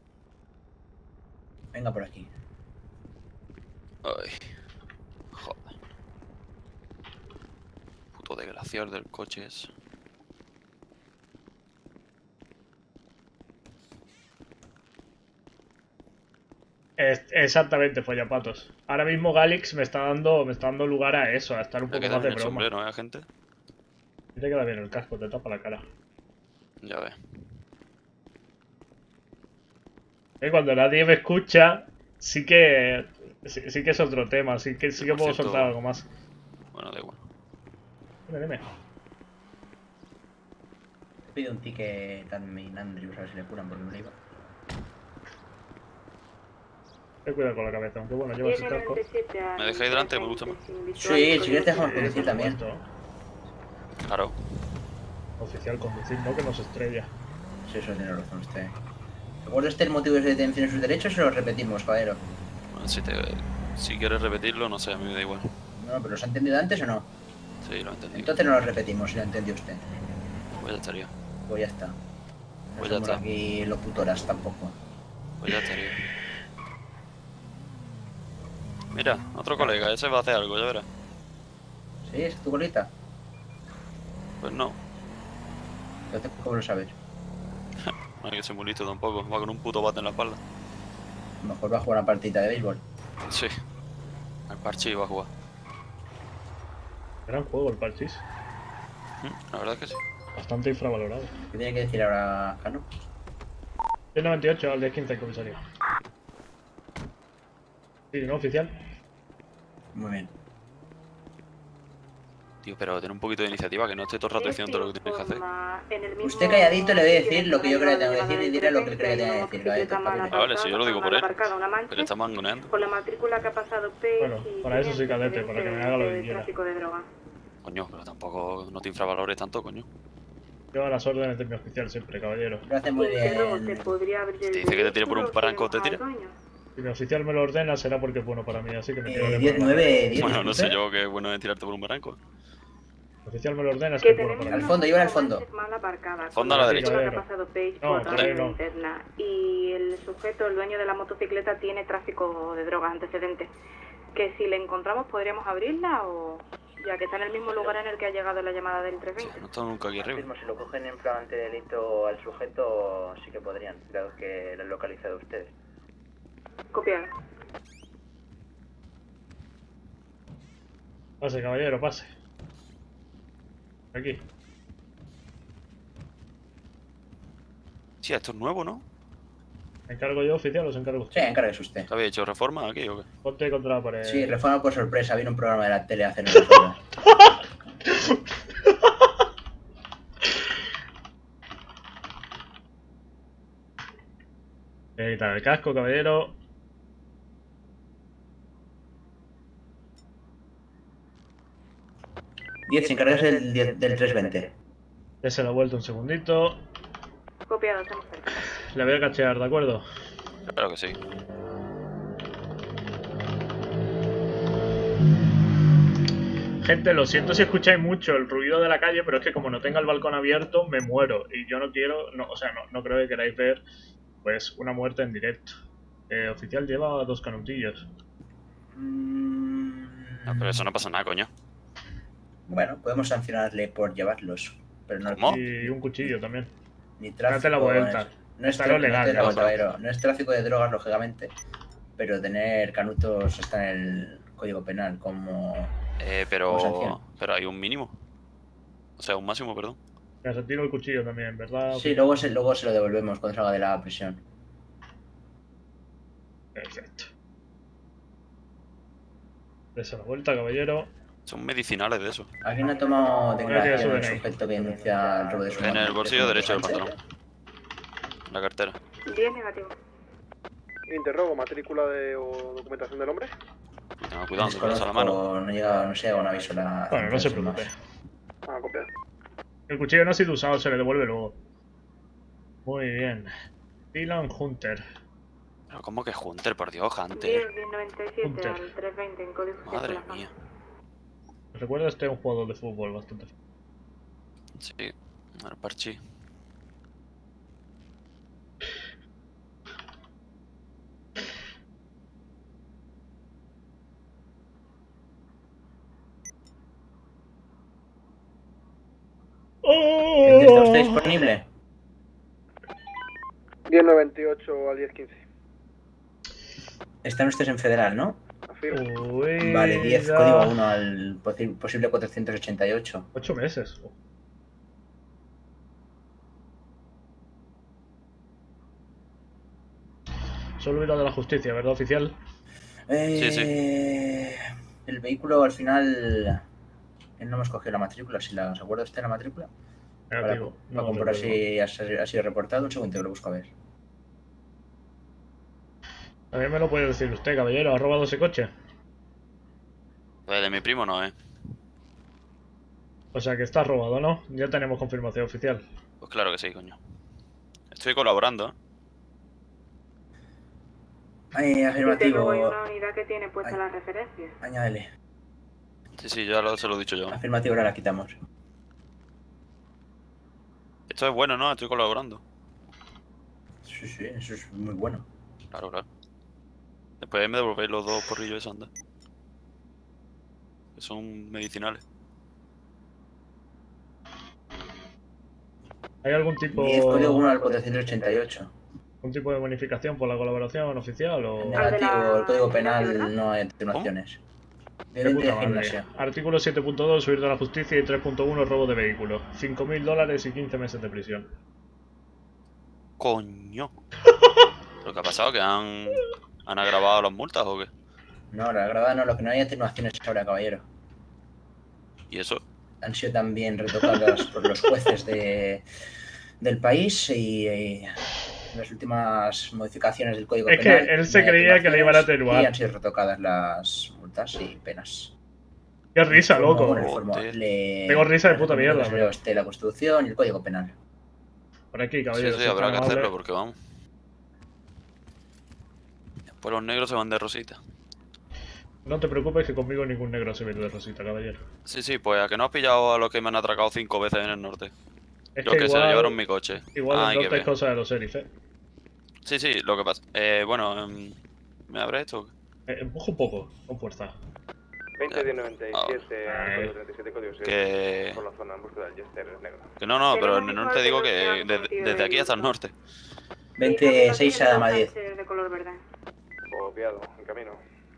Venga por aquí. Ay. Joder. Puto desgraciado del coche ese. Es- exactamente, follapatos. Ahora mismo Galix me está dando me está dando lugar a eso, a estar un Le poco queda más de bien el broma. sombrero, ¿eh, gente? Te queda bien el casco, te tapa la cara. Ya ves. Eh, Cuando nadie me escucha, sí que sí, sí que es otro tema, sí que sí que Por puedo cierto- soltar algo más. Bueno, da igual. Dime, dime. Te pido un ticket también Andrews, a ver si le curan porque no le iba. Ten cuidado con la cabeza, aunque bueno, lleva ese casco. ¿Me dejáis delante? Me gusta más. Sí, si quieres te dejamos Sí, conducir por también. supuesto. Claro. Oficial conducir, no que nos estrella. Sí, eso tiene razón usted. ¿Recuerda usted el motivo de detención de sus derechos o lo repetimos, caballero? Bueno, si, te, si quieres repetirlo, no sé, a mí me da igual. No, pero ¿los ha entendido antes o no? Sí, lo entendí. Entonces no lo repetimos, si lo entendió usted. Pues ya estaría. Pues ya está. No Pues ya somos está. aquí locutoras tampoco. Pues ya estaría. Mira, otro colega, ese va a hacer algo, ya verás. ¿Sí? ¿Es tu bolita? Pues no, Entonces, ¿cómo lo sabes? no hay que ser muy listo tampoco, va con un puto bate en la espalda. A lo mejor va a jugar una partida de béisbol. Sí, al parche iba a jugar. Gran juego el Parchís. Mm, La verdad es que sí. Bastante infravalorado. ¿Qué tiene que decir ahora, Cano? diez noventa y ocho al diez quince, comisario. Sí, ¿no, oficial? Muy bien. Tío, pero ten un poquito de iniciativa, que no esté todo el rato diciendo todo lo que tienes que hacer. Usted calladito le voy a decir lo que yo creo que tengo que decir y diré lo que creo que tengo que decir, caballito. Ah, vale, si yo lo digo por él. Pero está mangoneando. Con la matrícula que ha pasado Page Bueno, y para eso soy tiene cadete, para que me haga lo que de quiera. tráfico de droga. Coño, pero tampoco no te infravalores tanto, coño. Yo a las órdenes de mi oficial siempre, caballero. Lo hace muy Pero bien. te podría abrir el Te dice que te tire por un vehículo, barranco, te que tira. nos haga daño. Si mi oficial me lo ordena, será porque es bueno para mí, así que me Eh, quedaré diez por la- nueve, diez Bueno, no sé disculpe. yo qué bueno es tirarte por un barranco. Mi oficial me lo ordena, es Que que es bueno tenemos para Al mí. fondo, lleva al fondo. mal aparcada. Fondo a la con derecha. matrícula que ha pasado Page No, por por ahí tráfico no. interna. Y el sujeto, el dueño de la motocicleta, tiene tráfico de drogas antecedentes. Que si le encontramos, ¿podríamos abrirla o...? Ya que está en el mismo lugar en el que ha llegado la llamada del tres veinte. No está nunca aquí arriba. Mismo, si lo cogen en flagrante delito al sujeto, sí que podrían, dado que lo han localizado ustedes. Copiado. Pase, caballero, pase. Aquí. Sí, esto es nuevo, ¿no? ¿Me encargo yo, oficial, o se encarga usted? Sí, encárguese usted. ¿Te habéis hecho reforma aquí o qué? Ponte contra la pared. Sí, reforma por sorpresa, viene un programa de la tele hace unas horas. Voy a quitar el casco, caballero. diez, encárguese del, diez del trescientos veinte. Dese la vuelta un segundito. Copiado, estamos cerca. Le voy a cachear, ¿de acuerdo? Claro que sí. Gente, lo siento si escucháis mucho el ruido de la calle, pero es que como no tenga el balcón abierto, me muero. Y yo no quiero, no, o sea, no, no creo que queráis ver, pues, una muerte en directo. Eh, oficial lleva dos canutillos. No, pero eso no pasa nada, coño. Bueno, podemos sancionarle por llevarlos. Pero no ¿Cómo? Y un cuchillo también. Ni tráfico. Date la vuelta. No es, Está tra lo legal, no, es ¿no? vuelta, pero no es tráfico de drogas, lógicamente. Pero tener canutos está en el Código Penal como. Eh, como pero. sanción. Pero hay un mínimo. O sea, un máximo, perdón. Me retiro el cuchillo también, ¿verdad? Sí, luego se, luego se lo devolvemos cuando salga de la prisión. Perfecto. Dese la vuelta, caballero. Son medicinales de eso. ¿Alguien ha tomado declaración Gracias, del D N I. sujeto que denuncia el robo de su En el bolsillo derecho del Sánchez? pantalón. En la cartera. diez negativo. Interrogo, matrícula de, o documentación del hombre. Tenga cuidado, no te a la mano. Desconozco, no llega, no llega un aviso a la. Bueno, no se preocupe. Ah, copiado. El cuchillo no ha sido usado, se le devuelve luego. Muy bien. Dylan Hunter. Pero ¿cómo que Hunter? Por Dios, Hunter. diez noventa y siete Hunter. al trescientos veinte en código oficial Madre de la zona. mía. Recuerda, este es un jugador de fútbol bastante. Sí, el parchi. ¿Gente está usted disponible? diez noventa y ocho al diez quince. Están ustedes en federal, ¿no? Afirmo. Uy, Vale, diez, ya. código uno al posi- posible cuatrocientos ochenta y ocho. Ocho meses. Solo hubiera de la justicia, ¿verdad, oficial? Eh, Sí, sí. El vehículo al final. Él no hemos cogido la matrícula, si la, ¿se acuerda usted de la matrícula? Para, Negativo. para No, comprobar no, si ha, ha sido reportado. Un segundo, que lo busco a ver. También me lo puede decir usted, caballero. ¿Ha robado ese coche? Pues de mi primo no, eh. O sea que está robado, ¿no? Ya tenemos confirmación oficial. Pues claro que sí, coño. Estoy colaborando, ¿eh? Ay, Y afirmativo. tengo ahí una unidad que tiene puesta la referencia. Añádele. Sí, sí, ya lo, se lo he dicho yo. Afirmativo, ahora la quitamos. Esto es bueno, ¿no? Estoy colaborando. Sí, sí, eso es muy bueno. Claro, claro. Después me devolvéis los dos porrillos esos, anda. Que son medicinales. ¿Hay algún tipo, diez, código uno al cuatrocientos ochenta y ocho. algún tipo de bonificación por la colaboración oficial o...? Negativo, el código penal no hay atenuaciones. De Violencia puta de madre. gimnasia. Artículo siete punto dos, huir de la justicia, y tres punto uno, robo de vehículo. cinco mil dólares y quince meses de prisión. Coño. ¿Lo que ha pasado? ¿Que han, han agravado las multas o qué? No, la grabada no, lo que no hay atenuaciones ahora, caballero. ¿Y eso? Han sido también retocadas por los jueces de, del país y, y las últimas modificaciones del Código Es que Penal. él se no hay creía que le iban a atenuaciones atenuar. Y han sido retocadas las multas y penas. Qué risa, Informo- loco. bueno, informo- le- Tengo risa de le puta recomiendo mierda, que se pero- lea usted la Constitución y el Código Penal. Por aquí, Sí, caballero. sí, si es habrá tan que amable. hacerlo porque vamos. Después los negros se van de rosita. No te preocupes que conmigo ningún negro se ve de rosita, caballero. Sí, sí, pues a que no has pillado a los que me han atracado cinco veces en el norte. Es Los que que se igual- llevaron mi coche. Igual Ah, hay el que norte es ver. cosa de los sheriff, eh. Sí, sí, lo que pasa. Eh, bueno, em, ¿me abre esto? Eh, Empuja un poco, con fuerza. veinte diez noventa y siete Ah. código treinta y siete, código seis. Que- Por la zona en búsqueda del Jester negro. Que no, no, pero en el Tenemos norte digo que información desde, desde aquí hasta el norte. veintiséis a Dama diez. De color verde. Copiado, en camino.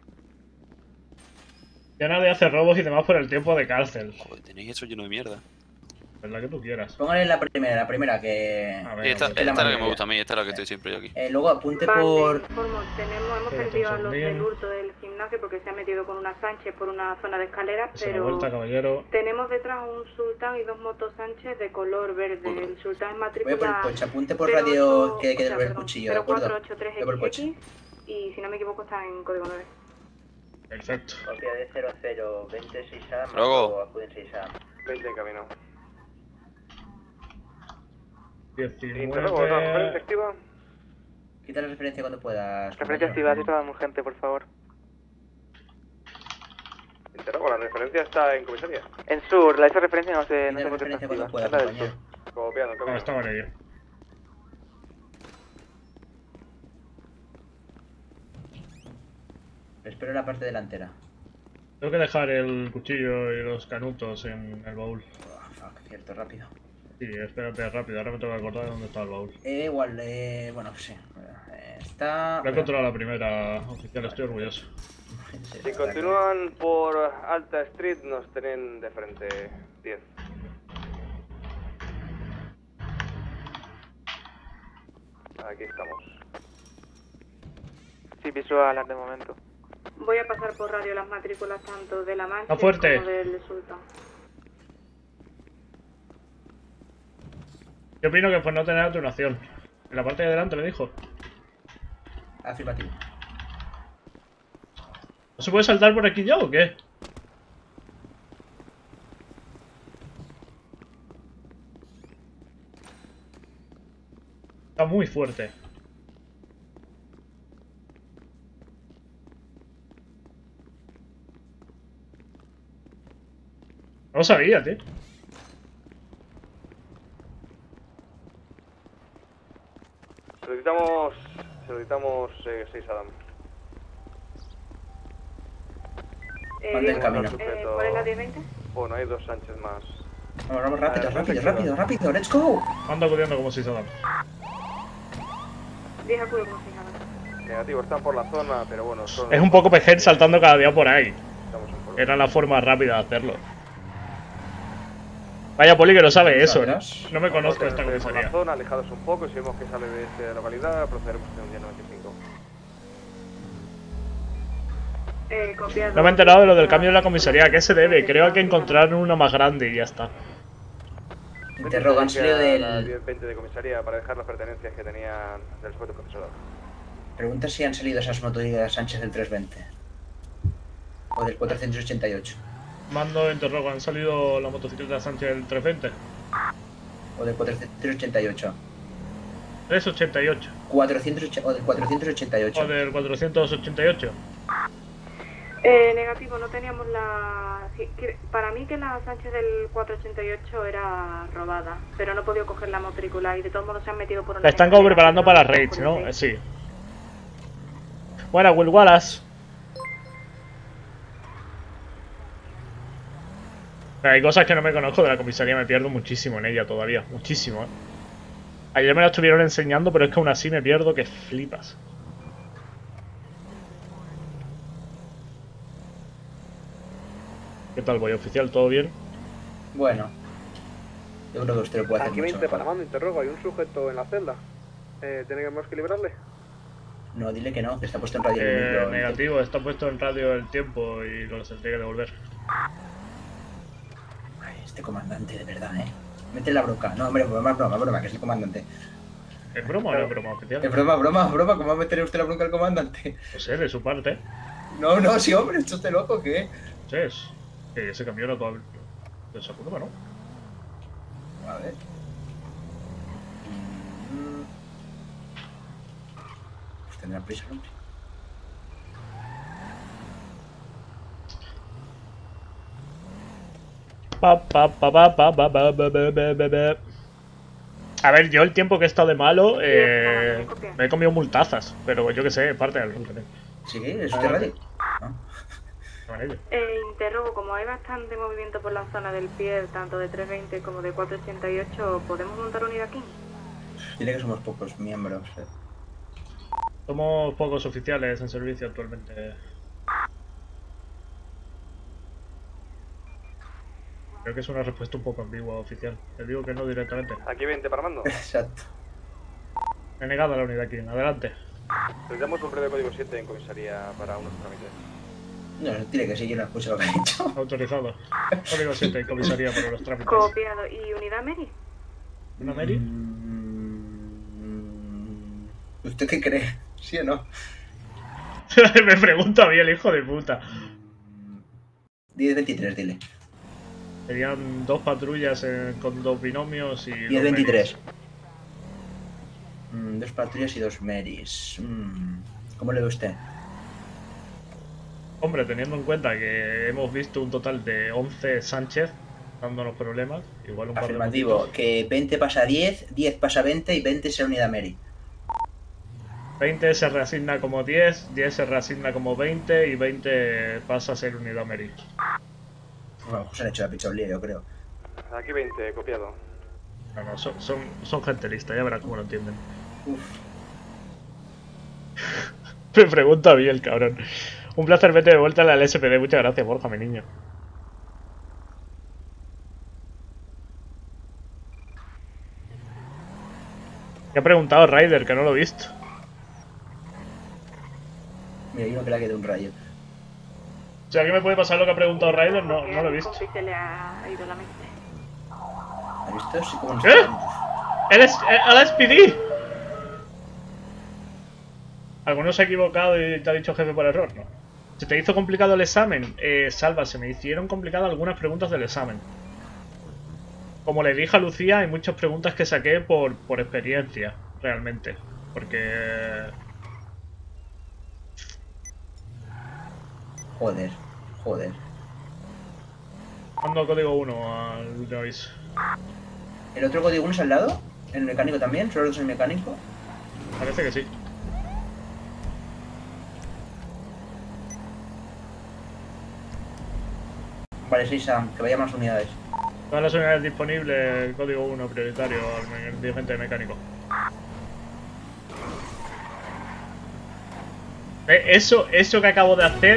Ya nadie hace robos y demás por el tiempo de cárcel. Joder, tenéis eso lleno de mierda. Es la que tú quieras. Póngale la primera, la primera que. A Y ver, esta, a ver. esta es la que me gusta a mí, esta es la que estoy siempre yo aquí. Eh, luego apunte Vale, por. informo, tenemos, hemos Pero perdido a son los bien. del hurto del gimnasio porque se ha metido con una Sánchez por una zona de escalera, Dese la pero vuelta, caballero. tenemos detrás un Sultán y dos motos Sánchez de color verde. El Sultán es Voy a por el matrícula coche, apunte por cero radio ocho, que hay que o sea, devolver el perdón, cuchillo, ¿de acuerdo? cero cuatro ocho tres Voy por el coche. X X, y si no me equivoco está en código nueve. Perfecto. Copia de cero cero veintiséis A. Luego. Acuden seis A. veinte en camino. diecinueve. ¿Referencia activa? Quita la referencia cuando puedas. Referencia activa, si está dando urgente, por favor. Pero la referencia está en comisaría. En sur, la esa referencia no se, no se puede referencia activa. cuando pueda, Es la del compañero. sur. Copiando, No, copiando. estaba en ello. Espero la parte delantera. Tengo que dejar el cuchillo y los canutos en el baúl. Oh, fuck, cierto, rápido. Sí, espérate, rápido. Ahora me tengo que acordar de dónde está el baúl. Eh, igual, eh, bueno, sí. Eh, Está... Lo he encontrado la primera oficial, estoy orgulloso. Si continúan por Alta Street, nos tienen de frente diez. Aquí estamos. Sí, visual de momento. Voy a pasar por radio las matrículas tanto de la Mancha ¡Está fuerte! como del Sultan. Yo opino que por no tener atunación. En la parte de adelante le dijo. Afirmativo. ¿No se puede saltar por aquí ya o qué? Está muy fuerte. No lo sabía, tío. Solicitamos... Solicitamos eh, seis Adam. Eh, Mande el Diego, camino. eh, ¿Cuál es la diez veinte? Bueno, hay dos Sánchez más. Vamos, vamos, rápido, Ah, rápido, perfecto. rápido, rápido, let's go. Ando acudiendo como si se da. diez acudo como si nada. Negativo, están por la zona, pero bueno, son... Es un poco pejer saltando cada día por ahí. Estamos en fuego. Era la forma rápida de hacerlo. Vaya poli que no sabe eso, ¿no? No me conozco esta Estamos por la comisaría. zona, alejados un poco, y si vemos que sale de esta localidad, procederemos a un día noventa y cinco. Eh, copiado. No me he enterado de lo del cambio en la comisaría. ¿A qué se debe? Creo que encontraron una más grande y ya está. Interrogan, salió La del... diez veinte de comisaría para dejar las pertenencias que tenían del sujeto procesador. Pregunta si han salido esas motorías Sánchez del trescientos veinte. O del cuatrocientos ochenta y ocho. Mando interrogo. ¿Han salido la motocicleta Sánchez del trescientos veinte? O del cuatrocientos ochenta y ocho. trescientos ochenta y ocho. cuatrocientos ochenta o del cuatrocientos ochenta y ocho. O del cuatrocientos ochenta y ocho. Eh, negativo, no teníamos la... sí, que- para mí que la Sánchez del cuatrocientos ochenta y ocho era robada, pero no he podido coger la matrícula y de todos modos se han metido por una... La están como preparando para raids, raids, ¿no? Eh, sí. Buena, Will Wallace. Pero hay cosas que no me conozco de la comisaría, me pierdo muchísimo en ella todavía. Muchísimo, ¿eh? Ayer me la estuvieron enseñando, pero es que aún así me pierdo que flipas. ¿Qué tal, voy oficial? ¿Todo bien? Bueno. Yo creo que usted lo puede hacer Aquí mucho veinte mejor. para mando, interrogo, hay un sujeto en la celda. Eh, ¿Tenemos que liberarle? No, dile que no, que está puesto en radio. Eh, Lo- negativo, está puesto en radio el tiempo y lo tendría que devolver. Ay, este comandante, de verdad, ¿eh? Mete la broca. No, hombre, broma, broma, broma, que es el comandante. ¿Es broma o no es broma oficial? Es broma, broma, broma, ¿cómo va a meter usted la bronca al comandante? No sé, de su parte. No, no, sí, hombre, esto es loco, ¿qué? Sí, es. Que ese camión no todavía. De esa curva, ¿no? A ver. Mm. Pues tendrá prisa, hombre. Pa, pa, pa, pa, pa, pa, pa, pa, pa, pa, pa, pa. A ver, yo el tiempo que he estado de malo, eh, me he comido multazas, pero yo que sé, parte del run. Sí, es usted radio. Eh, interrogo, como hay bastante movimiento por la zona del pie, tanto de trescientos veinte como de cuatrocientos ochenta y ocho, ¿podemos montar unidad aquí? Dile que somos pocos miembros. eh. Somos pocos oficiales en servicio actualmente. Creo que es una respuesta un poco ambigua, oficial. Te digo que no directamente. Aquí veinte para mando. Exacto. He negado la unidad aquí. Adelante. Necesitamos un breve código siete en comisaría para unos trámites. No, dile que sí, yo no escucho lo que ha dicho. Autorizado. Código siete en comisaría para los trámites. Copiado. ¿Y unidad Mary? ¿Una Mary? ¿Usted qué cree? ¿Sí o no? Me pregunta a mí el hijo de puta. diez veintitrés, dile. Serían dos patrullas eh, con dos binomios y... diez dos veintitrés. Mm, dos patrullas y dos Marys. Mm, ¿Cómo le ve usted? Hombre, teniendo en cuenta que hemos visto un total de once Sánchez dándonos problemas, igual un par de Afirmativo, puntitos. que veinte pasa a diez, diez pasa a veinte y veinte se une a Mary. veinte se reasigna como diez, diez se reasigna como veinte y veinte pasa a ser unido a Mary. Bueno, pues han hecho la pichonlía, yo creo. Aquí veinte, copiado. No, no, son, son, son gente lista, ya verás cómo lo entienden. Uf. Me pregunta a mí el cabrón. Un placer verte de vuelta a la L S P D. Muchas gracias, Borja, mi niño. ¿Qué ha preguntado Ryder? Que no lo he visto. Mira, yo no que le quede un rayo. O sea, ¿qué me puede pasar lo que ha preguntado Ryder? No, no lo he visto. Se le ha ido la mente. ¿Has visto? Sí, como nos ¿Qué? quedamos. ¡El, es, el S P D! ¿Alguno se ha equivocado y te ha dicho jefe por error? No. ¿Se te hizo complicado el examen? Eh, Salva, se me hicieron complicadas algunas preguntas del examen. Como le dije a Lucía, hay muchas preguntas que saqué por, por experiencia, realmente. Porque... Joder, joder. Mando código uno al último aviso. ¿El otro código uno es al lado? ¿El mecánico también? ¿Solo dos el mecánico? Parece que sí. Vale, sí, Sam, que vaya más unidades. Todas las unidades disponibles, código uno prioritario al dirigente mecánico. Eh, eso, eso que acabo de hacer...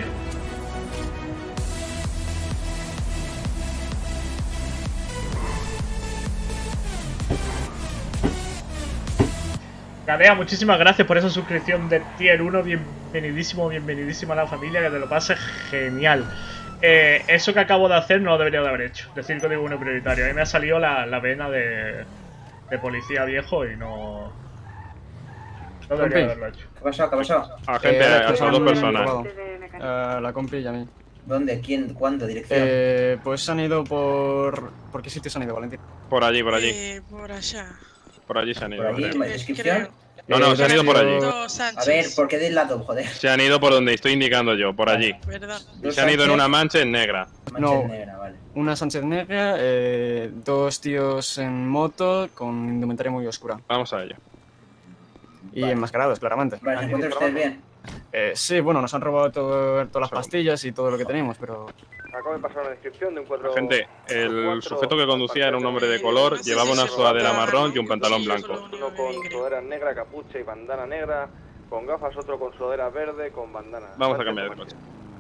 Gadea, muchísimas gracias por esa suscripción de Tier uno. Bienvenidísimo, bienvenidísima a la familia, que te lo pases genial. Eh, eso que acabo de hacer no lo debería de haber hecho. Decir código uno prioritario. A mí me ha salido la, la vena de, de policía viejo y no... No debería de haberlo hecho. ¿Qué ha pasado? ¿Qué ha pasado? Agente, Eh, son dos personas. Eh, la compra y a mí. ¿Dónde? ¿Quién? ¿Cuándo? ¿Dirección? Eh, pues han ido por... ¿Por qué sitios han ido, Valentín? Por allí, por allí. Eh, por allá. Por allí se han ido. ¿Por allí? creo. ¿Descripción? No, no, se han ido por allí. A ver, ¿por qué del lado, joder? Se han ido por donde estoy indicando yo, por allí. ¿Verdad? Y se han ido en una mancha en negra. No, negra, vale. una Sánchez negra, eh, dos tíos en moto con indumentaria muy oscura. Vamos a ello. Y enmascarados, claramente. Vale, ¿se encuentran ustedes bien? Eh, sí, bueno, nos han robado todo- todas las pastillas y todo lo que tenemos, pero... Acabo de pasar una descripción de un cuatro... Agente, el sujeto que conducía era un hombre de color, llevaba una sudadera marrón y un pantalón blanco. Uno con sudadera negra, capucha y bandana negra, con gafas, otro con sudadera verde, con bandana. Vamos a cambiar de coche.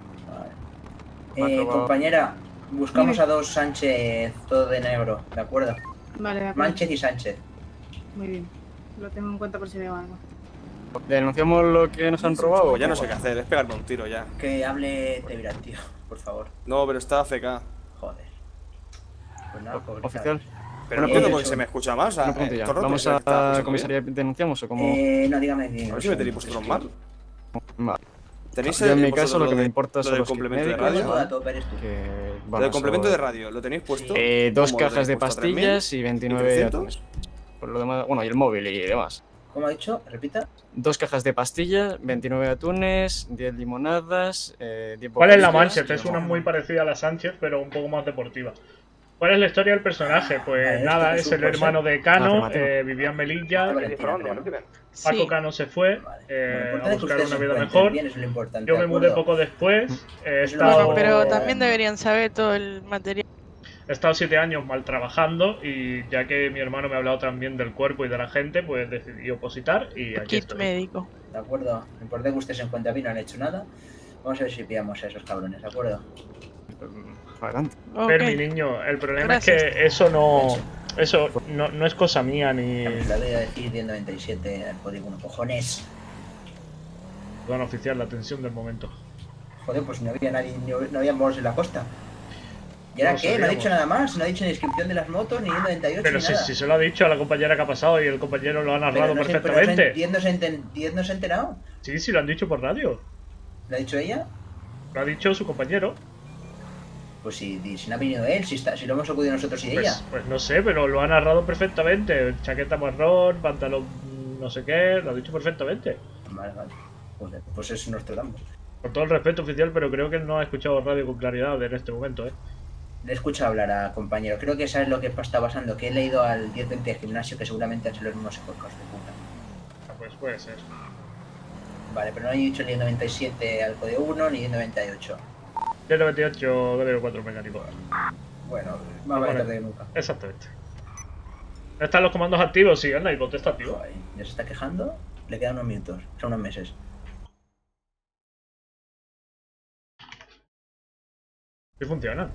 Eh, compañera, buscamos a dos Sánchez, todo de negro, ¿de acuerdo? Vale, de acuerdo. Sánchez y Sánchez. Muy bien. Lo tengo en cuenta por si veo algo. ¿Denunciamos lo que nos han robado? Ya no sé qué hacer, es pegarme un tiro ya. Que hable Tevirat, tío, por favor. No, pero está A F K. Joder. Pues nada, pobre Oficial. Pero no Eh, entiendo por qué eso- se me escucha más. Una preguntilla. ¿Vamos a comisaría y denunciamos o cómo...? Eh, no, dígame bien. A ver si me tenéis vosotros mal. Vale. ¿Tenéis Yo en mi vosotros caso lo que de- me importa lo son del los complemento de médicos, radio? ¿vale? Todo eres tú. Que, Lo bueno, del complemento eso- de radio, ¿lo tenéis puesto? Eh, dos ¿Cómo lo cajas de tenéis puesto? pastillas y veintinueve trescientos? atunes. Por lo demás, bueno, y el móvil y demás. ¿Cómo ha dicho? ¿Repita? Dos cajas de pastillas, veintinueve atunes, diez limonadas, eh, diez ¿Cuál es la bocadillos Manchester? y Es demás. una muy parecida a la Sánchez, pero un poco más deportiva. ¿Cuál es la historia del personaje? Pues Vale, nada, esto es que el supo hermano ser- de Cano, Afirmativo. eh, vivía en Melilla, Valentina, creo, ¿no? Paco Sí. Cano se fue Lo eh, importante a es que buscar ustedes una se vida encuentren mejor. bien, es lo importante, Yo me ¿de mudé acuerdo? poco después, he Es lo estado, Bueno, pero Eh, también deberían saber todo el material. he estado siete años mal trabajando y ya que mi hermano me ha hablado también del cuerpo y de la gente, pues decidí opositar y aquí Kit estoy. médico. ¿De acuerdo? Lo importante es que usted se encuentra bien, no han hecho nada. Vamos a ver si pillamos a esos cabrones, ¿de acuerdo? Adelante. Ok. Pero mi niño, el problema Gracias. es que eso no, eso no, no es cosa mía ni... La voy a decir diez noventa y siete al código uno, cojones. Don oficial, la tensión del momento. Joder, pues no había nadie, no, no había moros en la costa. ¿Y ahora No qué? No ha sabíamos. dicho nada más, no ha dicho ni descripción de las motos, ni noventa y ocho, Pero ni si, nada. si se lo ha dicho a la compañera que ha pasado y el compañero lo ha Pero narrado no se- pero no se- perfectamente. ¿diez no se enten- diez no se ha enterado? Sí, sí, lo han dicho por radio. ¿Lo ha dicho ella? Lo ha dicho su compañero. Pues si, si no ha venido él, si, está, si lo hemos acudido nosotros y ella. Pues, pues no sé, pero lo ha narrado perfectamente. Chaqueta marrón, pantalón no sé qué, lo ha dicho perfectamente. Vale, vale. Joder, pues es nuestro campo. Con todo el respeto, oficial, pero creo que no ha escuchado radio con claridad en este momento, ¿eh? Le he escuchado hablar a compañero. Creo que sabes lo que está pasando. Que he leído al diez veinte de gimnasio que seguramente han sido los mismos ecos de puta. Ah, pues puede ser. Vale, pero no he dicho ni el noventa y siete al código uno ni el noventa y ocho. El noventa y ocho, código cuatro mecánico. Bueno, más vale tarde que nunca. Exactamente. ¿Están los comandos activos? Sí, el Nightbot está activo. Ay, ya se está quejando. Le quedan unos minutos, son unos meses. Sí funciona.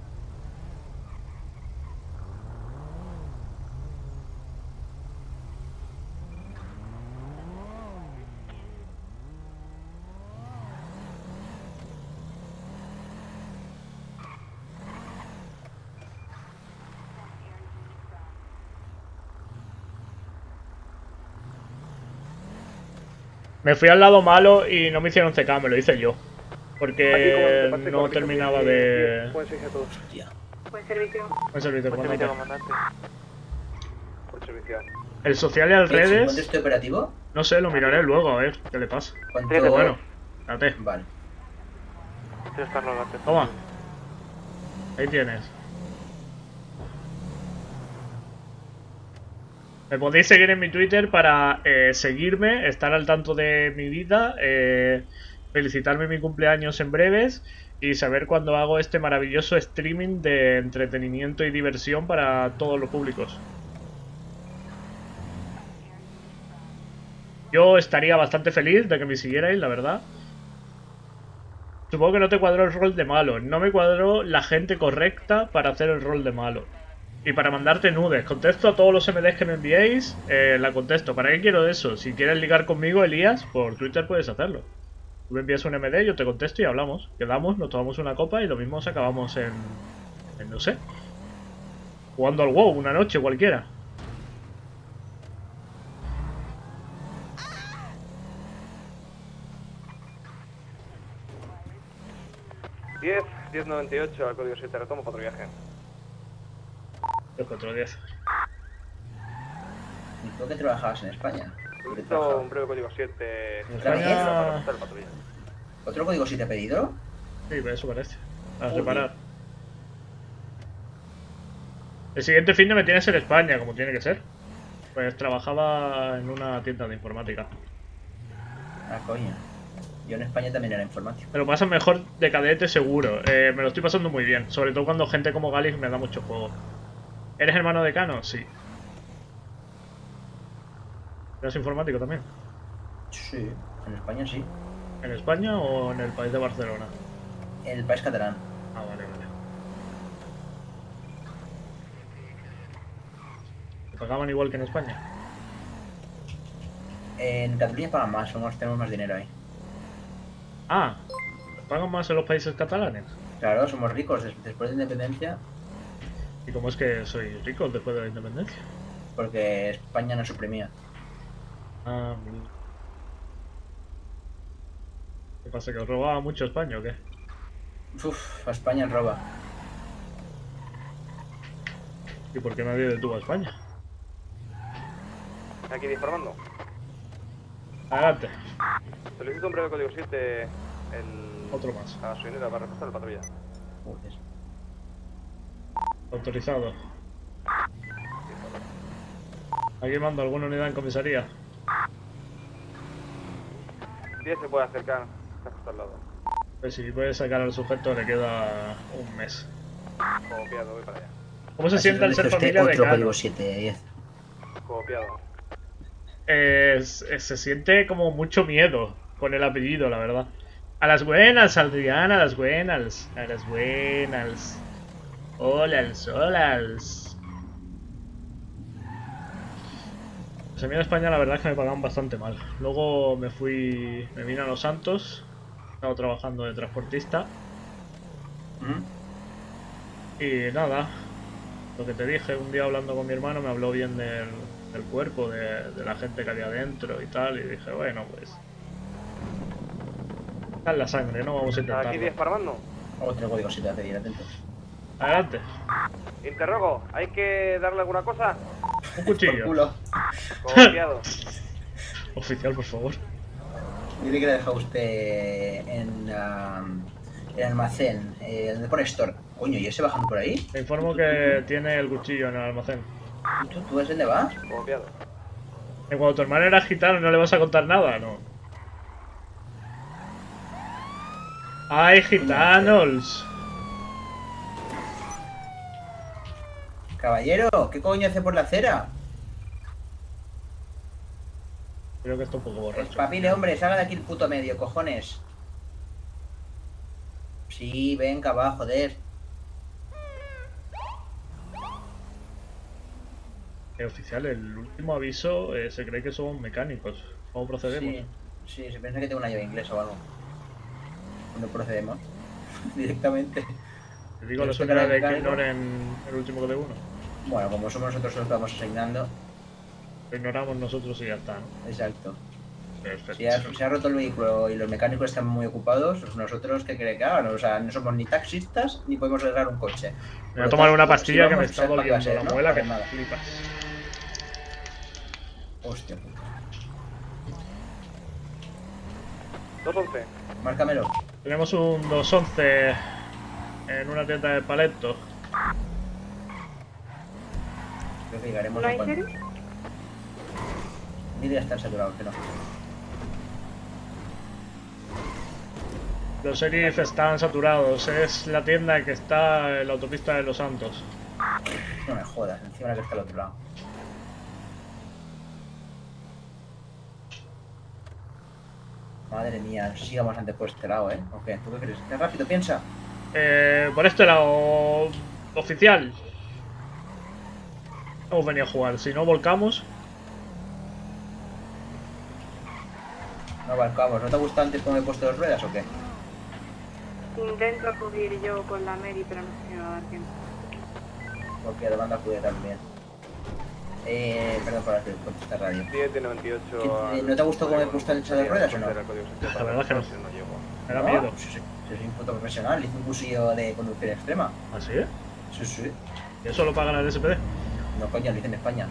Me fui al lado malo y no me hicieron C K, me lo hice yo. Porque no terminaba de... Buen servicio a todos. Buen servicio. Buen servicio, comandante. Buen servicio. El social y al redes... ¿Cuánto estoy operativo? No sé, lo miraré luego, a ver qué le pasa. ¿Cuánto? Pero bueno, date. Vale. Toma. Ahí tienes. Me podéis seguir en mi Twitter para eh, seguirme, estar al tanto de mi vida, eh, felicitarme mi cumpleaños en breves y saber cuándo hago este maravilloso streaming de entretenimiento y diversión para todos los públicos. Yo estaría bastante feliz de que me siguierais, la verdad. Supongo que no te cuadró el rol de malo. No me cuadró la gente correcta para hacer el rol de malo. Y para mandarte nudes. Contesto a todos los M Ds que me enviéis. Eh, la contesto. ¿Para qué quiero eso? Si quieres ligar conmigo, Elías, por Twitter puedes hacerlo. Tú me envías un M D, yo te contesto y hablamos. Quedamos, nos tomamos una copa y lo mismo se acabamos en... en no sé. Jugando al WoW una noche cualquiera. diez, diez noventa y ocho al código siete, retomo patrullaje. diez cuatro diez. ¿Y tú que trabajabas en España? Necesito un breve código siete. ¿Otra vez? Para hacer patrulla. ¿Otro código siete pedido? Sí, eso parece. A Uy. reparar. El siguiente fin de me tienes en España, como tiene que ser. Pues trabajaba en una tienda de informática. Ah, coño. Yo en España también era informático. Me lo paso mejor de cadete seguro. Eh, me lo estoy pasando muy bien. Sobre todo cuando gente como Galix me da mucho juego. ¿Eres hermano de Cano? Sí. ¿Eres informático también? Sí, en España sí. ¿En España o en el país de Barcelona? En el país catalán. Ah, vale, vale. ¿Te pagaban igual que en España? En Cataluña pagan más, somos, tenemos más dinero ahí. Ah, ¿pagan más en los países catalanes? Claro, somos ricos des- después de la independencia. ¿Y cómo es que soy rico después de la independencia? Porque España nos suprimía. Ah, ¿qué pasa? ¿Que os robaba mucho España o qué? Uf, a España roba. ¿Y por qué nadie detuvo a España? Aquí informando. Adelante. Solicito un breve código siete. El... Otro más. A su unidad para repostar la patrulla. Joder. Autorizado. Aquí mando alguna unidad en comisaría. diez se puede acercar. Está justo al lado. Pues si puedes sacar al sujeto le queda un mes. Copiado, voy para allá. ¿Cómo se Así siente al dice ser usted familia de otro Cano? código siete diez. Copiado. Eh, es- es- se siente como mucho miedo con el apellido, la verdad. A las buenas, Adrián, a las buenas. A las buenas. Hola, hola. Pues a mí en España la verdad es que me pagaban bastante mal. Luego me fui, me vine a Los Santos. He estado trabajando de transportista. Y nada, lo que te dije, un día hablando con mi hermano me habló bien del, del cuerpo, de, de la gente que había dentro y tal. Y dije, bueno, pues... está en la sangre, ¿no? Vamos a Aquí intentarlo. diez para mando. Otro código siete a pedir, atentos. Adelante. Interrogo. ¿Hay que darle alguna cosa? Un cuchillo. Por culo. Copiado. Oficial, por favor. Dile que la deja usted en um, el almacén, eh, donde pone store. Coño, ¿y ese bajando por ahí? Te informo que tiene el cuchillo en el almacén. ¿Tú, tú ves dónde vas? Confiado. Y cuando tu hermano era gitano, ¿no le vas a contar nada? No. ¡Ay, gitanos! Caballero, ¿qué coño hace por la acera? Creo que está un poco borracho. Papile, hombre, salga de aquí el puto medio, cojones. Sí, venga, va, joder. Eh, oficial, el último aviso eh, se cree que somos mecánicos. ¿Cómo procedemos? Sí, sí, se piensa que tengo una llave inglesa o algo. No procedemos. Directamente. Te digo a los unidades de que ignoren el último código uno. Bueno, como somos nosotros los que vamos asignando. Lo ignoramos nosotros y ya está, ¿no? Exacto. Perfecto. Si ha, se ha roto el vehículo y los mecánicos están muy ocupados, pues nosotros, ¿qué cree que hagan? O sea, no somos ni taxistas ni podemos arreglar un coche. Me voy a tomar una pastilla si que me vamos, está ¿sabes para qué va a doliendo ser, la no? muela, que Nada. flipas. Hostia puta. dos once. Márcamelo. Tenemos un dos once en una tienda de paleto. Creo que llegaremos ¿No a hay cuánto. serie? Ni ya están saturados, que no. Los sheriff están saturados. Es la tienda que está en la autopista de Los Santos. No me jodas, encima la que está al otro lado. Madre mía, no sé si vamos antes por este lado, ¿eh? ¿O qué? ¿Tú qué crees? ¿Qué rápido, piensa? Eh, por este lado, oficial. Hemos venido a jugar. Si no volcamos, No, Valcabos, ¿no te gusta antes cómo he puesto las ruedas o qué? Intento acudir yo con la Mary, pero no sé si me va a dar tiempo. Porque la banda acude también. Eh, perdón por hacer esta radio. siete noventa y ocho. Eh, ¿No te gustó cómo he puesto el hecho de ruedas o no? la verdad es que no. Me da ¿No? miedo. Sí, sí. Soy un puto profesional, hice un cursillo de conducción extrema. ¿Ah, sí? Sí, sí. ¿Y eso lo pagan el S P D? No, coño, lo hice en España.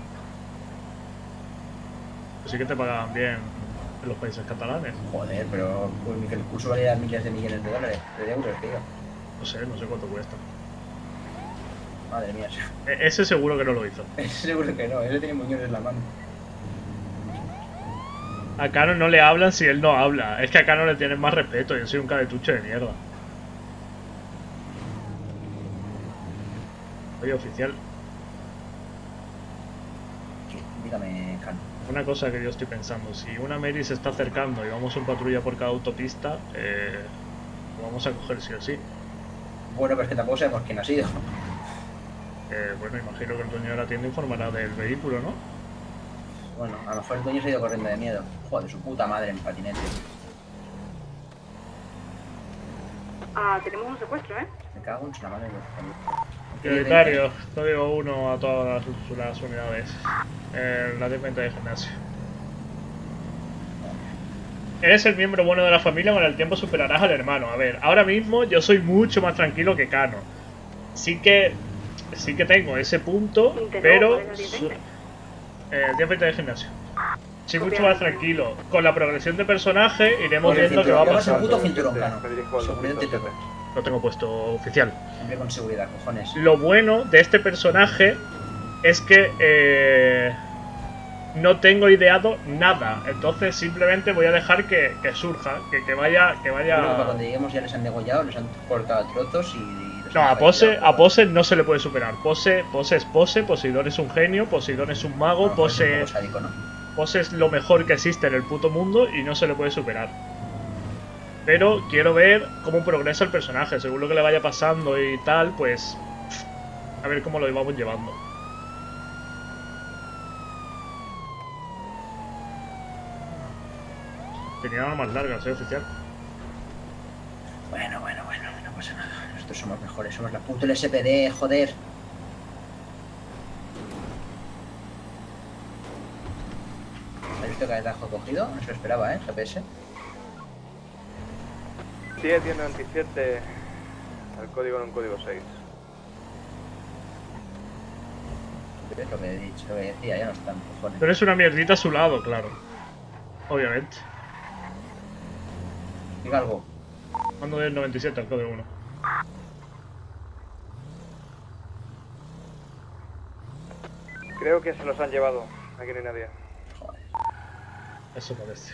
Pues sí que te pagan bien en los países catalanes. Joder, pero pues, el curso valía miles de millones de dólares, de euros, tío. No sé, no sé cuánto cuesta. Madre mía. E- ese seguro que no lo hizo. Seguro que no, ese tiene muñones en la mano. A Cano no le hablan si él no habla. Es que a Cano le tienen más respeto. Yo soy un cabetucho de mierda. Oye, oficial, Dígame, Cano. una cosa que yo estoy pensando. Si una Mary se está acercando y vamos un patrulla por cada autopista, eh, lo vamos a coger sí o sí. Bueno, pues que tampoco sabemos quién ha sido. Eh, bueno, imagino que el dueño de la tienda informará del vehículo, ¿no? Bueno, a lo mejor el dueño se ha ido corriendo de miedo. Joder, su puta madre en patinete. Ah, tenemos un secuestro, ¿eh? Me cago en su madre. Prioritario, código uno a todas las, las unidades. Eh, la diez veinte de gimnasio. Eres el miembro bueno de la familia, con el tiempo superarás al hermano. A ver, ahora mismo yo soy mucho más tranquilo que Cano. Sí que sí que tengo ese punto, pero eh, diez veinte de gimnasio. Sí, mucho más tranquilo. Con la progresión de personaje iremos Con el viendo qué va cinturón, llevas el pasando. puto cinturón, Cano. Seguridad te toca. Lo tengo puesto oficial. Siempre con seguridad, cojones. Lo bueno de este personaje es que eh, no tengo ideado nada. Entonces simplemente voy a dejar que, que surja, que, que vaya, que Yo creo que para vaya. cuando lleguemos ya les han degollado, les han cortado trozos y... les No, han a Pose, fastidiado. a Pose no se le puede superar. Pose, Pose es Pose, Poseidón es un genio, Poseidón es un mago, A lo mejor es un Pose, poco sádico, ¿no? Pose es lo mejor que existe en el puto mundo y no se le puede superar. Pero quiero ver cómo progresa el personaje, según lo que le vaya pasando y tal, pues a ver cómo lo vamos llevando. Tenía armas largas, ¿eh, oficial? Bueno, bueno, bueno, no pasa nada. Nosotros somos mejores, somos la puta L S P D, joder. ¿Has visto que atajo cogido? No se lo esperaba, ¿eh? G P S. siete noventa y siete. El código en un código seis. Es lo que he dicho, lo que decía, ya no están, cojones. Pero es una mierdita a su lado, claro. Obviamente. Diga algo. Mando del noventa y siete al código uno. Creo que se los han llevado. Aquí no hay nadie. Eso parece.